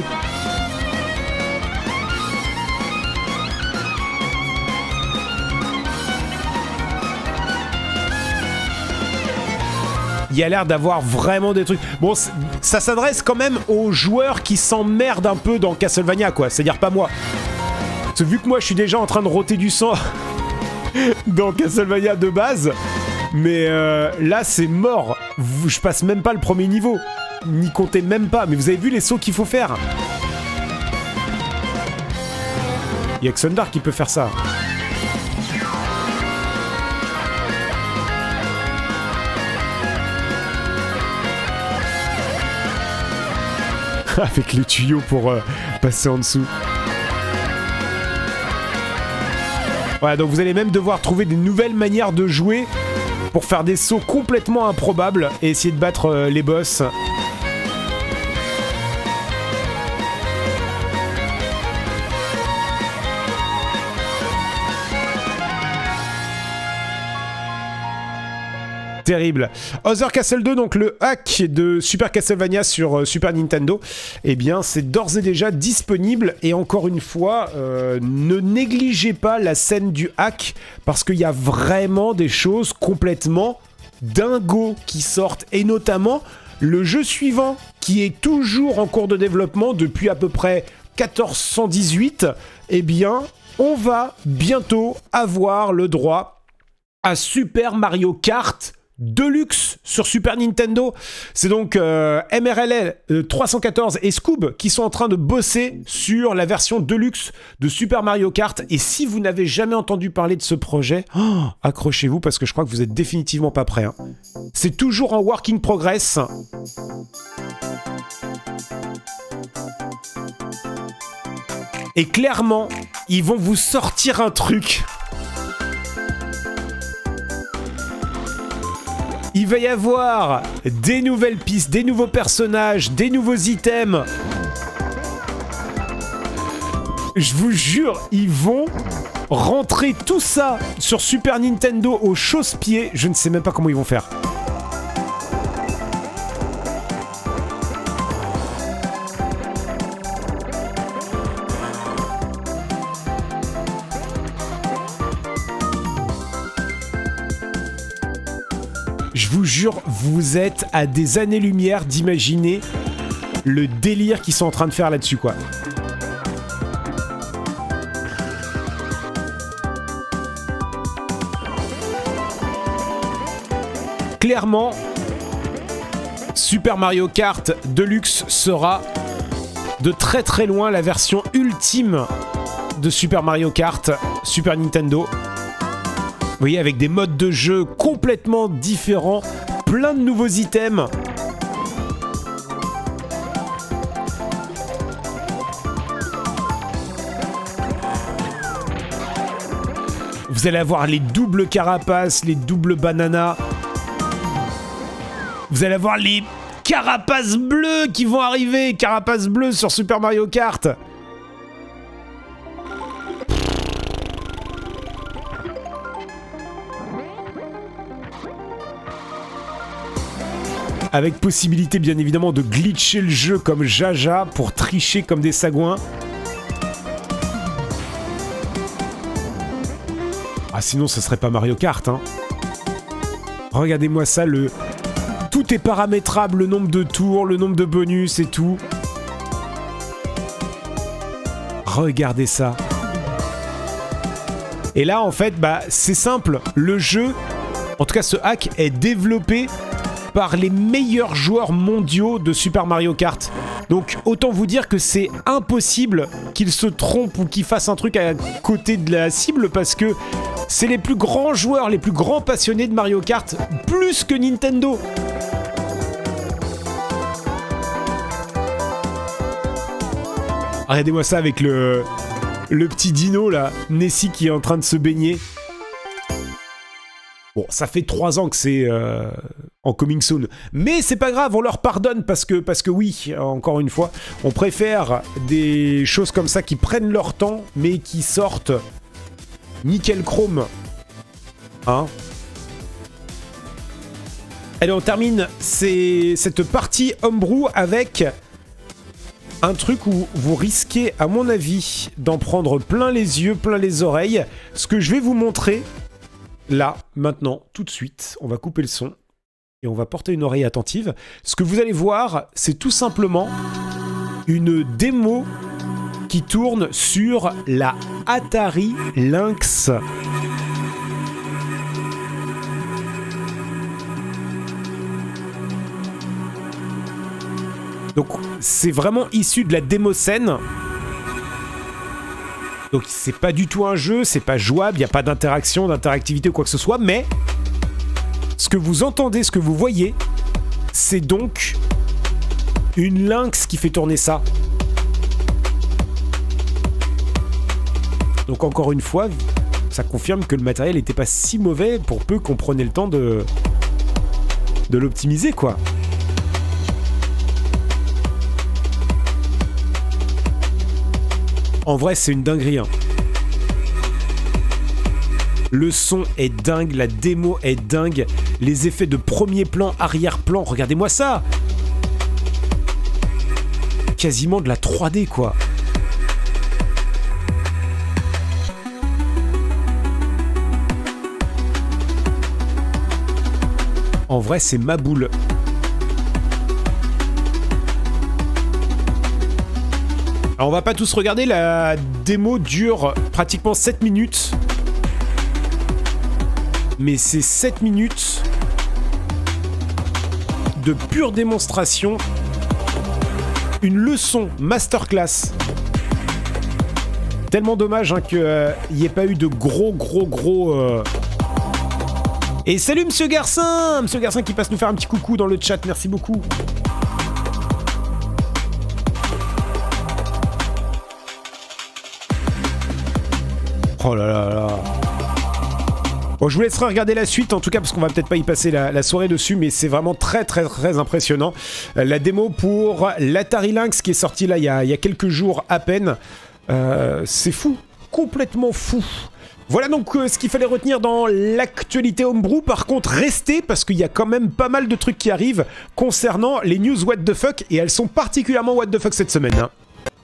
Il y a l'air d'avoir vraiment des trucs... Bon, ça s'adresse quand même aux joueurs qui s'emmerdent un peu dans Castlevania, quoi. C'est-à-dire pas moi. Parce que vu que moi, je suis déjà en train de rôter du sang dans Castlevania de base... Mais euh, là, c'est mort. Je passe même pas le premier niveau. N'y comptez même pas. Mais vous avez vu les sauts qu'il faut faire. Il y a que Xundar qui peut faire ça. Avec les tuyaux pour euh, passer en dessous. Voilà, donc vous allez même devoir trouver des nouvelles manières de jouer pour faire des sauts complètement improbables et essayer de battre euh, les boss. Terrible. Other Castle deux, donc le hack de Super Castlevania sur euh, Super Nintendo, eh bien c'est d'ores et déjà disponible. Et encore une fois, euh, ne négligez pas la scène du hack, parce qu'il y a vraiment des choses complètement dingo qui sortent. Et notamment le jeu suivant, qui est toujours en cours de développement depuis à peu près quatorze cent dix-huit, eh bien on va bientôt avoir le droit à Super Mario Kart Deluxe sur Super Nintendo. C'est donc euh, M R L L euh, trois cent quatorze et Scoob qui sont en train de bosser sur la version Deluxe de Super Mario Kart. Et si vous n'avez jamais entendu parler de ce projet, oh, accrochez-vous parce que je crois que vous êtes définitivement pas prêts. Hein. C'est toujours en working progress. Et clairement, ils vont vous sortir un truc. Il va y avoir des nouvelles pistes, des nouveaux personnages, des nouveaux items. Je vous jure, ils vont rentrer tout ça sur Super Nintendo au chausse-pied. Je ne sais même pas comment ils vont faire. Je vous jure, vous êtes à des années-lumière d'imaginer le délire qu'ils sont en train de faire là-dessus, quoi. Clairement, Super Mario Kart Deluxe sera de très très loin la version ultime de Super Mario Kart Super Nintendo. Vous voyez, avec des modes de jeu complètement différents, plein de nouveaux items. Vous allez avoir les doubles carapaces, les doubles bananas. Vous allez avoir les carapaces bleues qui vont arriver, carapaces bleues sur Super Mario Kart. Avec possibilité bien évidemment de glitcher le jeu comme Jaja pour tricher comme des sagouins. Ah, sinon, ce serait pas Mario Kart, hein. Regardez-moi ça, le... Tout est paramétrable, le nombre de tours, le nombre de bonus et tout. Regardez ça. Et là, en fait, bah, c'est simple. Le jeu, en tout cas ce hack, est développé par les meilleurs joueurs mondiaux de Super Mario Kart. Donc, autant vous dire que c'est impossible qu'il se trompe ou qu'il fasse un truc à côté de la cible parce que c'est les plus grands joueurs, les plus grands passionnés de Mario Kart, plus que Nintendo. Regardez-moi ça avec le, le petit dino là, Nessie qui est en train de se baigner. Bon, ça fait trois ans que c'est euh, en coming soon. Mais c'est pas grave, on leur pardonne parce que, parce que oui, encore une fois, on préfère des choses comme ça qui prennent leur temps, mais qui sortent nickel chrome. Hein? Allez, on termine ces, cette partie homebrew avec un truc où vous risquez, à mon avis, d'en prendre plein les yeux, plein les oreilles. Ce que je vais vous montrer... Là, maintenant, tout de suite, on va couper le son et on va porter une oreille attentive. Ce que vous allez voir, c'est tout simplement une démo qui tourne sur la Atari Lynx. Donc, c'est vraiment issu de la démo scène. Donc c'est pas du tout un jeu, c'est pas jouable, il n'y a pas d'interaction, d'interactivité ou quoi que ce soit, mais ce que vous entendez, ce que vous voyez, c'est donc une lynx qui fait tourner ça. Donc encore une fois, ça confirme que le matériel n'était pas si mauvais pour peu qu'on prenait le temps de, de l'optimiser, quoi. En vrai, c'est une dinguerie. Hein. Le son est dingue, la démo est dingue, les effets de premier plan, arrière-plan, regardez-moi ça! Quasiment de la trois D, quoi. En vrai, c'est ma boule. Alors on va pas tous regarder, la démo dure pratiquement sept minutes. Mais c'est sept minutes de pure démonstration. Une leçon masterclass. Tellement dommage hein, qu'il n'y ait pas eu de gros gros gros... Euh... Et salut Monsieur Garcin, Monsieur Garcin qui passe nous faire un petit coucou dans le chat, merci beaucoup. Oh là là là. Bon, je vous laisserai regarder la suite, en tout cas, parce qu'on va peut-être pas y passer la, la soirée dessus, mais c'est vraiment très très très impressionnant. La démo pour l'Atari Lynx qui est sortie là il y a, il y a quelques jours à peine. Euh, c'est fou, complètement fou. Voilà donc euh, ce qu'il fallait retenir dans l'actualité homebrew. Par contre, restez, parce qu'il y a quand même pas mal de trucs qui arrivent concernant les news what the fuck, et elles sont particulièrement what the fuck cette semaine. Hein.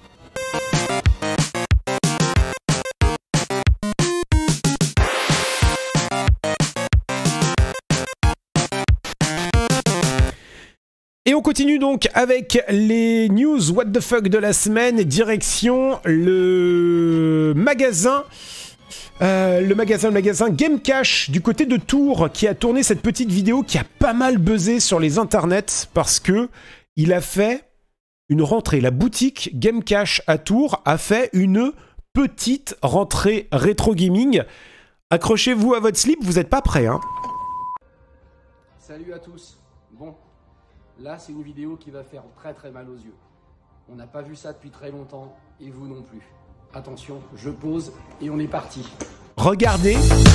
Et on continue donc avec les news what the fuck de la semaine, direction le magasin, euh, le magasin, le magasin Game Cache du côté de Tours qui a tourné cette petite vidéo qui a pas mal buzzé sur les internets parce que il a fait une rentrée. La boutique Game Cache à Tours a fait une petite rentrée rétro gaming. Accrochez-vous à votre slip, vous n'êtes pas prêts, hein? Salut à tous. Bon. Là, c'est une vidéo qui va faire très très mal aux yeux. On n'a pas vu ça depuis très longtemps, et vous non plus. Attention, je pose, et on est parti. Regardez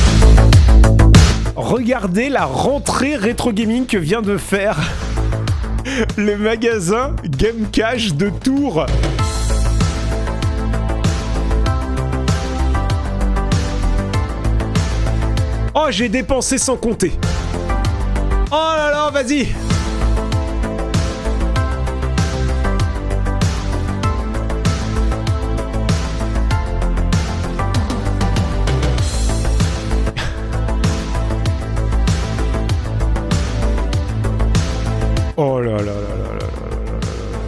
Regardez la rentrée rétro gaming que vient de faire le magasin Game Cache de Tours. Oh, j'ai dépensé sans compter. Oh là là, vas-y. Oh là là là là là là là.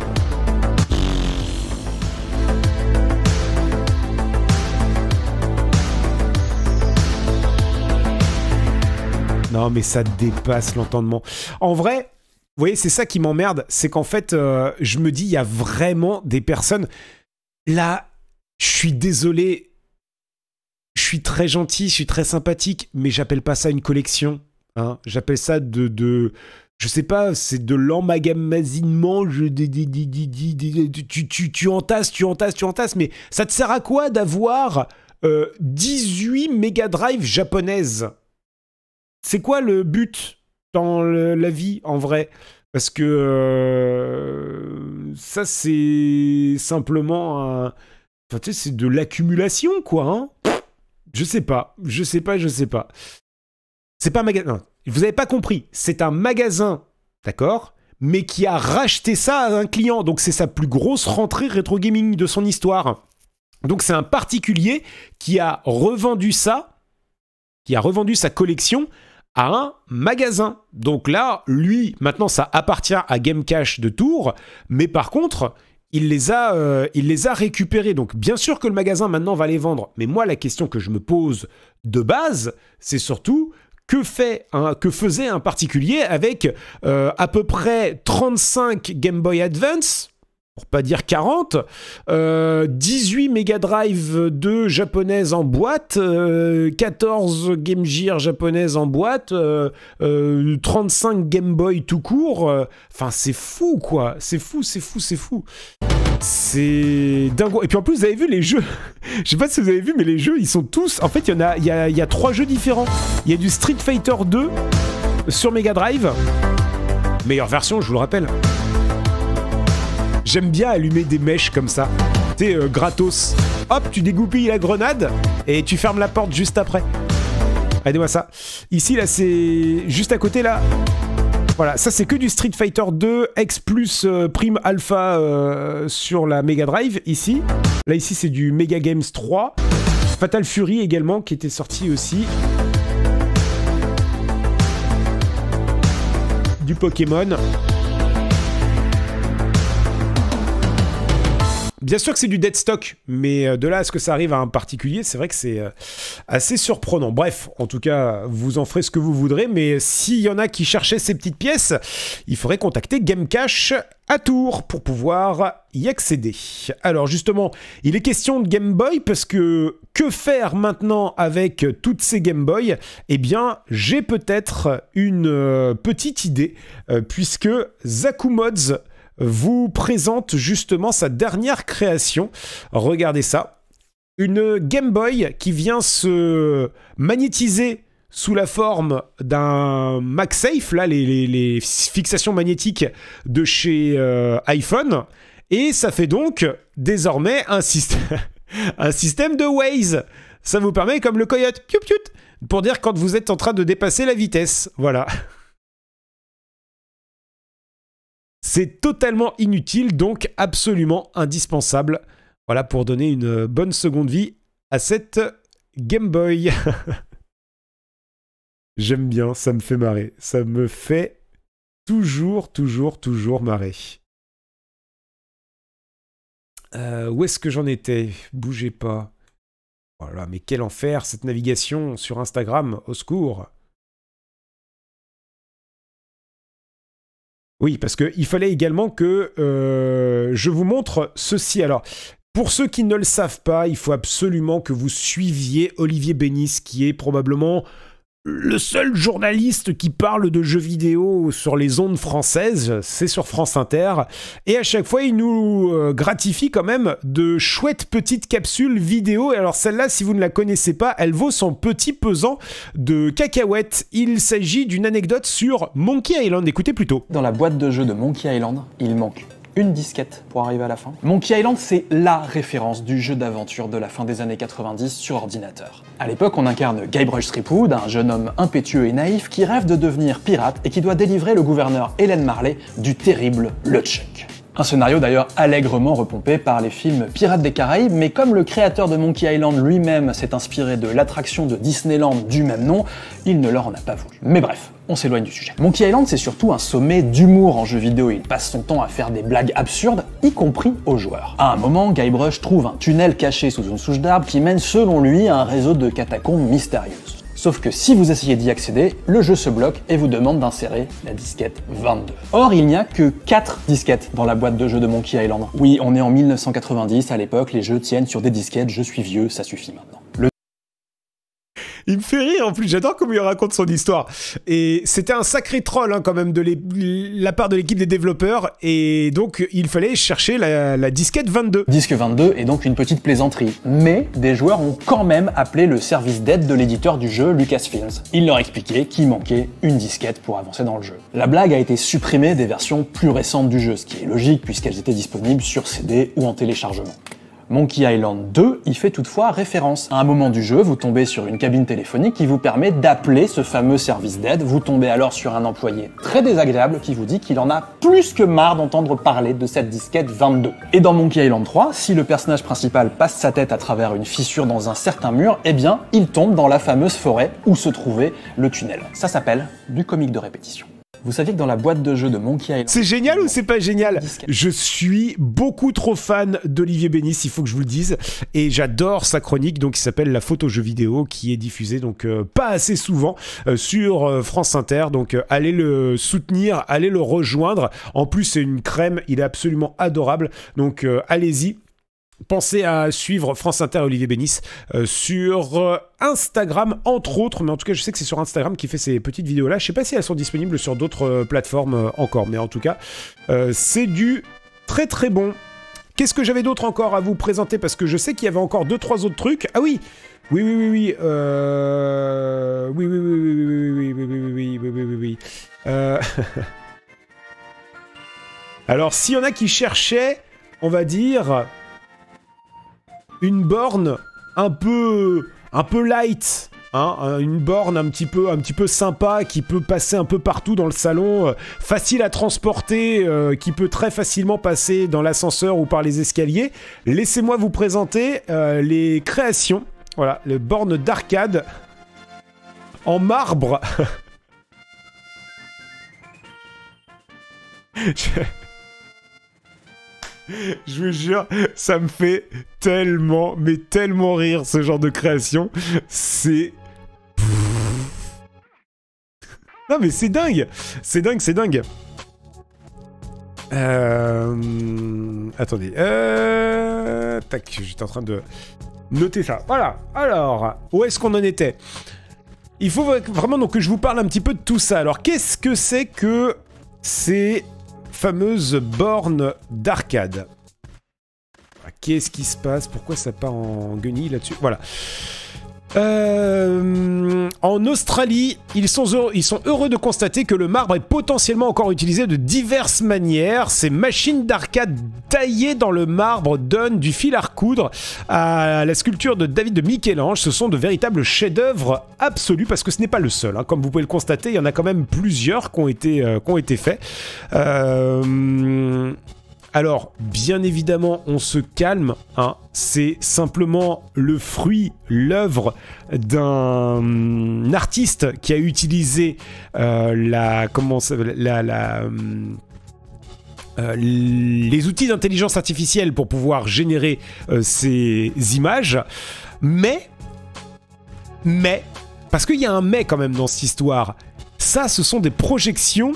Non, mais ça dépasse l'entendement. En vrai, vous voyez, c'est ça qui m'emmerde, c'est qu'en fait, euh, je me dis, il y a vraiment des personnes... Là, je suis désolé, je suis très gentil, je suis très sympathique, mais j'appelle pas ça une collection. Hein. J'appelle ça de... de je sais pas, c'est de l'emmagasinement, je, de, de, de, de, de, tu, tu, tu entasses, tu entasses, tu entasses, mais ça te sert à quoi d'avoir euh, dix-huit Mega Drive japonaises? C'est quoi le but dans le, la vie, en vrai? Parce que euh, ça, c'est simplement un... Enfin, tu sais, c'est de l'accumulation, quoi. Hein, je sais pas, je sais pas, je sais pas. C'est pas un magasin... Non, vous avez pas compris. C'est un magasin, d'accord, mais qui a racheté ça à un client. Donc, c'est sa plus grosse rentrée rétro gaming de son histoire. Donc, c'est un particulier qui a revendu ça, qui a revendu sa collection à un magasin. Donc là, lui, maintenant, ça appartient à Gamecache de Tours, mais par contre, il les a, euh, il les a récupérés. Donc bien sûr que le magasin, maintenant, va les vendre. Mais moi, la question que je me pose de base, c'est surtout, que, fait un, que faisait un particulier avec euh, à peu près trente-cinq Game Boy Advance, pour pas dire quarante, euh, dix-huit Mega Drive deux japonaises en boîte, euh, quatorze Game Gear japonaises en boîte, euh, euh, trente-cinq Game Boy tout court. Enfin, euh, c'est fou, quoi. C'est fou, c'est fou, c'est fou. C'est dingo. Et puis en plus, vous avez vu les jeux. Je sais pas si vous avez vu, mais les jeux, ils sont tous... En fait, il y en a, il y a, il y a trois jeux différents. Il y a du Street Fighter deux sur Mega Drive. Meilleure version, je vous le rappelle. J'aime bien allumer des mèches comme ça. Tu sais, euh, gratos. Hop, tu dégoupilles la grenade et tu fermes la porte juste après. Regardez-moi ça. Ici, là, c'est juste à côté, là. Voilà, ça, c'est que du Street Fighter deux X plus euh, Prime Alpha euh, sur la Mega Drive, ici. Là, ici, c'est du Mega Games trois. Fatal Fury également, qui était sorti aussi. Du Pokémon. Bien sûr que c'est du dead stock, mais de là à ce que ça arrive à un particulier, c'est vrai que c'est assez surprenant. Bref, en tout cas, vous en ferez ce que vous voudrez, mais s'il y en a qui cherchaient ces petites pièces, il faudrait contacter Gamecache à Tours pour pouvoir y accéder. Alors justement, il est question de Game Boy, parce que que faire maintenant avec toutes ces Game Boy? Eh bien, j'ai peut-être une euh, petite idée, euh, puisque Zakumods vous présente justement sa dernière création. Regardez ça. Une Game Boy qui vient se magnétiser sous la forme d'un MagSafe, là, les, les, les fixations magnétiques de chez euh, iPhone. Et ça fait donc désormais un, système un système de Waze. Ça vous permet, comme le coyote, piou piou, pour dire quand vous êtes en train de dépasser la vitesse. Voilà. C'est totalement inutile, donc absolument indispensable. Voilà, pour donner une bonne seconde vie à cette Game Boy. J'aime bien, ça me fait marrer. Ça me fait toujours, toujours, toujours marrer. Euh, où est-ce que j'en étais? Bougez pas. Voilà, mais quel enfer, cette navigation sur Instagram, au secours. Oui, parce qu'il fallait également que euh, je vous montre ceci. Alors, pour ceux qui ne le savent pas, il faut absolument que vous suiviez Olivier Bénis, qui est probablement le seul journaliste qui parle de jeux vidéo sur les ondes françaises. C'est sur France Inter. Et à chaque fois, il nous euh, gratifie quand même de chouettes petites capsules vidéo. Et alors celle-là, si vous ne la connaissez pas, elle vaut son petit pesant de cacahuètes. Il s'agit d'une anecdote sur Monkey Island. Écoutez plutôt. Dans la boîte de jeu de Monkey Island, il manque une disquette pour arriver à la fin. Monkey Island, c'est la référence du jeu d'aventure de la fin des années quatre-vingt-dix sur ordinateur. À l'époque, on incarne Guybrush Threepwood, un jeune homme impétueux et naïf qui rêve de devenir pirate et qui doit délivrer le gouverneur Helen Marley du terrible LeChuck. Un scénario d'ailleurs allègrement repompé par les films Pirates des Caraïbes, mais comme le créateur de Monkey Island lui-même s'est inspiré de l'attraction de Disneyland du même nom, il ne leur en a pas voulu. Mais bref, on s'éloigne du sujet. Monkey Island, c'est surtout un sommet d'humour en jeu vidéo. Il passe son temps à faire des blagues absurdes, y compris aux joueurs. À un moment, Guybrush trouve un tunnel caché sous une souche d'arbre qui mène selon lui à un réseau de catacombes mystérieuses. Sauf que si vous essayez d'y accéder, le jeu se bloque et vous demande d'insérer la disquette vingt-deux. Or, il n'y a que quatre disquettes dans la boîte de jeu de Monkey Island. Oui, on est en mille neuf cent quatre-vingt-dix, à l'époque, les jeux tiennent sur des disquettes, je suis vieux, ça suffit maintenant. Le Il me fait rire en plus, j'adore comment il raconte son histoire. Et c'était un sacré troll hein, quand même de la part de l'équipe des développeurs. Et donc il fallait chercher la, la disquette vingt-deux. Disque vingt-deux est donc une petite plaisanterie. Mais des joueurs ont quand même appelé le service d'aide de l'éditeur du jeu, Lucasfilms. Il leur expliquait qu'il manquait une disquette pour avancer dans le jeu. La blague a été supprimée des versions plus récentes du jeu, ce qui est logique puisqu'elles étaient disponibles sur C D ou en téléchargement. Monkey Island deux y fait toutefois référence. À un moment du jeu, vous tombez sur une cabine téléphonique qui vous permet d'appeler ce fameux service d'aide. Vous tombez alors sur un employé très désagréable qui vous dit qu'il en a plus que marre d'entendre parler de cette disquette vingt-deux. Et dans Monkey Island trois, si le personnage principal passe sa tête à travers une fissure dans un certain mur, eh bien, il tombe dans la fameuse forêt où se trouvait le tunnel. Ça s'appelle du comique de répétition. Vous saviez que dans la boîte de jeu de Monkey Island... C'est génial ou c'est pas génial? Je suis beaucoup trop fan d'Olivier Bénis, il faut que je vous le dise, et j'adore sa chronique donc qui s'appelle La Photo Jeux Vidéo, qui est diffusée donc euh, pas assez souvent euh, sur euh, France Inter, donc euh, allez le soutenir, allez le rejoindre. En plus c'est une crème, il est absolument adorable, donc euh, allez-y. Pensez à suivre France Inter et Olivier Bénis euh, sur euh, Instagram, entre autres. Mais en tout cas, je sais que c'est sur Instagram qu'il fait ces petites vidéos-là. Je sais pas si elles sont disponibles sur d'autres euh, plateformes euh, encore. Mais en tout cas, euh, c'est du très très bon. Qu'est-ce que j'avais d'autre encore à vous présenter? Parce que je sais qu'il y avait encore deux, trois autres trucs. Ah oui. Oui, oui, oui, oui. Euh... Oui, oui, oui, oui, oui, oui, oui, oui, oui, oui, oui, oui, oui. Euh... Alors, s'il y en a qui cherchaient, on va dire... une borne un peu un peu light, hein, une borne un petit peu un petit peu sympa qui peut passer un peu partout dans le salon, euh, facile à transporter, euh, qui peut très facilement passer dans l'ascenseur ou par les escaliers. Laissez-moi vous présenter euh, les créations. Voilà, les bornes d'arcade en marbre. Je... Je vous jure, ça me fait tellement, mais tellement rire ce genre de création. C'est... Non mais c'est dingue. C'est dingue, c'est dingue. Euh... Attendez. Euh... Tac, j'étais en train de noter ça. Voilà. Alors, où est-ce qu'on en était? Il faut vraiment donc que je vous parle un petit peu de tout ça. Alors, qu'est-ce que c'est que ces fameuses bornes d'arcade? Qu'est-ce qui se passe? Pourquoi ça part en guenille là-dessus? Voilà. Euh, en Australie, ils sont, heureux, ils sont heureux de constater que le marbre est potentiellement encore utilisé de diverses manières. Ces machines d'arcade taillées dans le marbre donnent du fil à recoudre à la sculpture de David de Michel-Ange. Ce sont de véritables chefs-d'œuvre absolus, parce que ce n'est pas le seul. Hein. Comme vous pouvez le constater, il y en a quand même plusieurs qui ont été, euh, qui ont été faits. Euh... Alors, bien évidemment, on se calme, hein. C'est simplement le fruit, l'œuvre d'un artiste qui a utilisé euh, la, comment ça, la, la, euh, les outils d'intelligence artificielle pour pouvoir générer euh, ces images, mais, mais, parce qu'il y a un mais quand même dans cette histoire, ça, ce sont des projections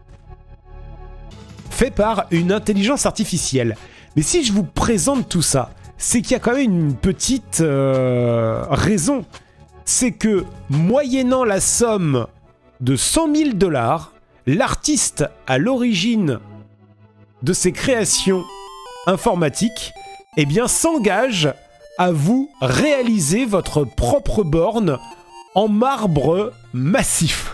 fait par une intelligence artificielle. Mais si je vous présente tout ça, c'est qu'il y a quand même une petite euh, raison. C'est que, moyennant la somme de cent mille dollars, l'artiste à l'origine de ces créations informatiques, eh bien, s'engage à vous réaliser votre propre borne en marbre massif.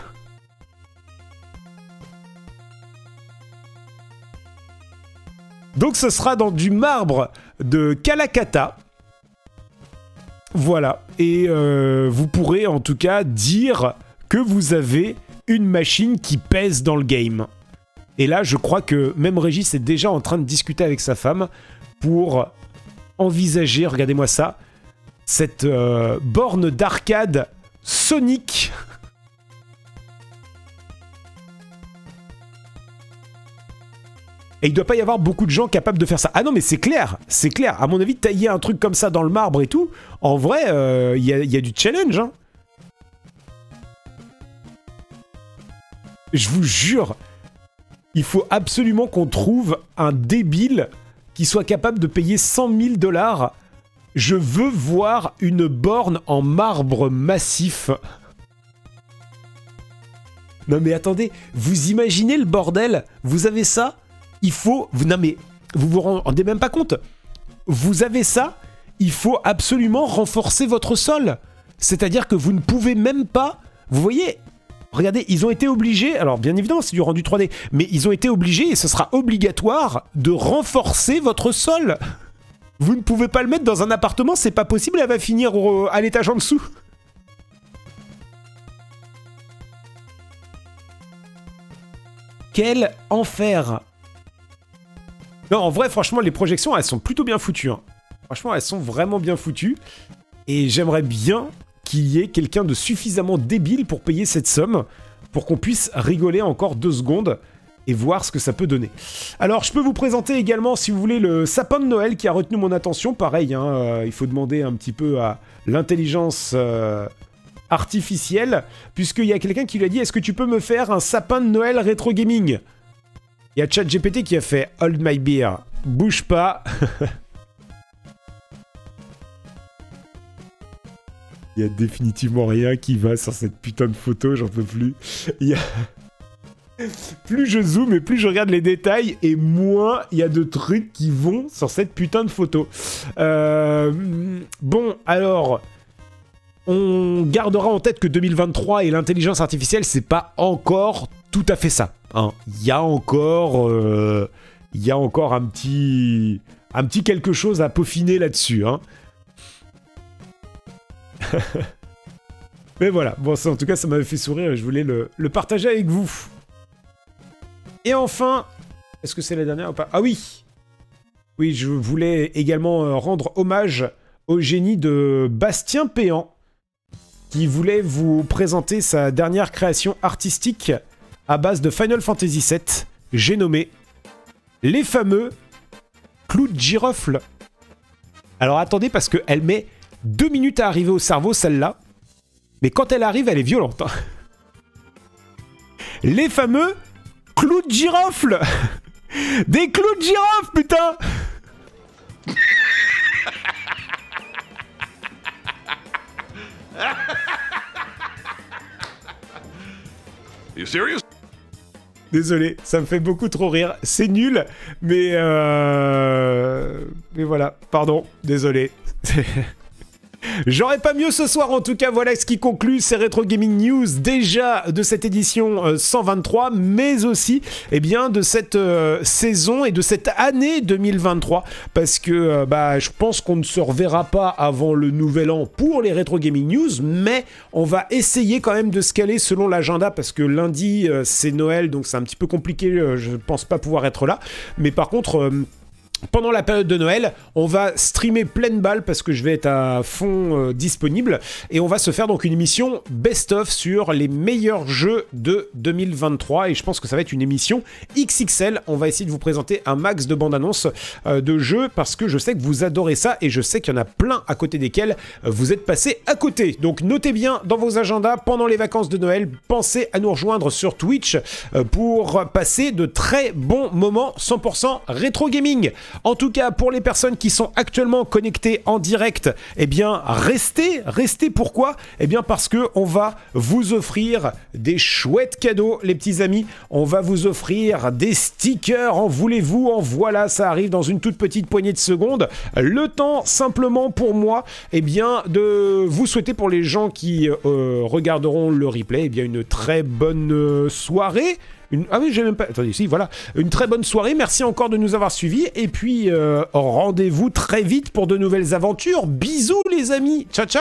Donc ce sera dans du marbre de Calacata. Voilà. Et euh, vous pourrez en tout cas dire que vous avez une machine qui pèse dans le game. Et là, je crois que même Régis est déjà en train de discuter avec sa femme pour envisager, regardez-moi ça, cette euh, borne d'arcade Sonic. Et il doit pas y avoir beaucoup de gens capables de faire ça. Ah non, mais c'est clair, c'est clair. À mon avis, tailler un truc comme ça dans le marbre et tout, en vrai, il euh, y, y a du challenge. Hein. Je vous jure, il faut absolument qu'on trouve un débile qui soit capable de payer cent mille dollars. Je veux voir une borne en marbre massif. Non mais attendez, vous imaginez le bordel? Vous avez ça? Il faut... Non mais, vous vous rendez même pas compte. Vous avez ça, il faut absolument renforcer votre sol. C'est-à-dire que vous ne pouvez même pas... Vous voyez, regardez, ils ont été obligés... Alors bien évidemment, c'est du rendu trois D. Mais ils ont été obligés, et ce sera obligatoire, de renforcer votre sol. Vous ne pouvez pas le mettre dans un appartement, c'est pas possible, elle va finir au, à l'étage en dessous. Quel enfer! Non, en vrai, franchement, les projections, elles sont plutôt bien foutues. Hein. Franchement, elles sont vraiment bien foutues. Et j'aimerais bien qu'il y ait quelqu'un de suffisamment débile pour payer cette somme, pour qu'on puisse rigoler encore deux secondes et voir ce que ça peut donner. Alors, je peux vous présenter également, si vous voulez, le sapin de Noël qui a retenu mon attention. Pareil, hein, euh, il faut demander un petit peu à l'intelligence euh, artificielle, puisqu'il y a quelqu'un qui lui a dit « Est-ce que tu peux me faire un sapin de Noël rétro gaming ?» Il y a ChatGPT qui a fait « Hold my beer, bouge pas ». Il y a définitivement rien qui va sur cette putain de photo, j'en peux plus. Il y a... Plus je zoome et plus je regarde les détails, et moins il y a de trucs qui vont sur cette putain de photo. Euh... Bon, alors... On gardera en tête que deux mille vingt-trois et l'intelligence artificielle, c'est pas encore tout à fait ça. Hein. Il y a encore... Euh... Il y a encore un petit... Un petit quelque chose à peaufiner là-dessus, hein. Mais voilà, bon, ça, en tout cas, ça m'avait fait sourire et je voulais le, le partager avec vous. Et enfin, est-ce que c'est la dernière ou pas? Ah oui! Oui, je voulais également rendre hommage au génie de Bastien Péan, qui voulait vous présenter sa dernière création artistique à base de Final Fantasy sept, j'ai nommé les fameux clous de girofle. Alors attendez, parce qu'elle met deux minutes à arriver au cerveau, celle-là. Mais quand elle arrive, elle est violente. Hein. Les fameux clous de girofle. Des clous de girofle, putain. You serious? Désolé, ça me fait beaucoup trop rire. C'est nul, mais euh... mais voilà, pardon, désolé. J'aurais pas mieux ce soir, en tout cas. Voilà ce qui conclut ces Retro Gaming News, déjà de cette édition euh, cent vingt-trois, mais aussi eh bien, de cette euh, saison et de cette année deux mille vingt-trois, parce que euh, bah, je pense qu'on ne se reverra pas avant le nouvel an pour les Retro Gaming News, mais on va essayer quand même de se caler selon l'agenda, parce que lundi euh, c'est Noël, donc c'est un petit peu compliqué, euh, je pense pas pouvoir être là, mais par contre... Euh, pendant la période de Noël, on va streamer pleine balle parce que je vais être à fond euh, disponible, et on va se faire donc une émission best-of sur les meilleurs jeux de deux mille vingt-trois, et je pense que ça va être une émission X X L. On va essayer de vous présenter un max de bandes-annonces euh, de jeux parce que je sais que vous adorez ça, et je sais qu'il y en a plein à côté desquels euh, vous êtes passés à côté. Donc notez bien dans vos agendas, pendant les vacances de Noël, pensez à nous rejoindre sur Twitch euh, pour passer de très bons moments cent pour cent rétro gaming. En tout cas, pour les personnes qui sont actuellement connectées en direct, eh bien, restez, restez pourquoi? Eh bien, parce que on va vous offrir des chouettes cadeaux, les petits amis. On va vous offrir des stickers, en voulez-vous, en voilà, ça arrive dans une toute petite poignée de secondes. Le temps, simplement pour moi, eh bien, de vous souhaiter, pour les gens qui euh, regarderont le replay, eh bien, une très bonne euh, soirée. Une... Ah oui, j'ai même pas... Attendez, si, voilà. Une très bonne soirée, merci encore de nous avoir suivis, et puis euh, rendez-vous très vite pour de nouvelles aventures. Bisous les amis, ciao ciao.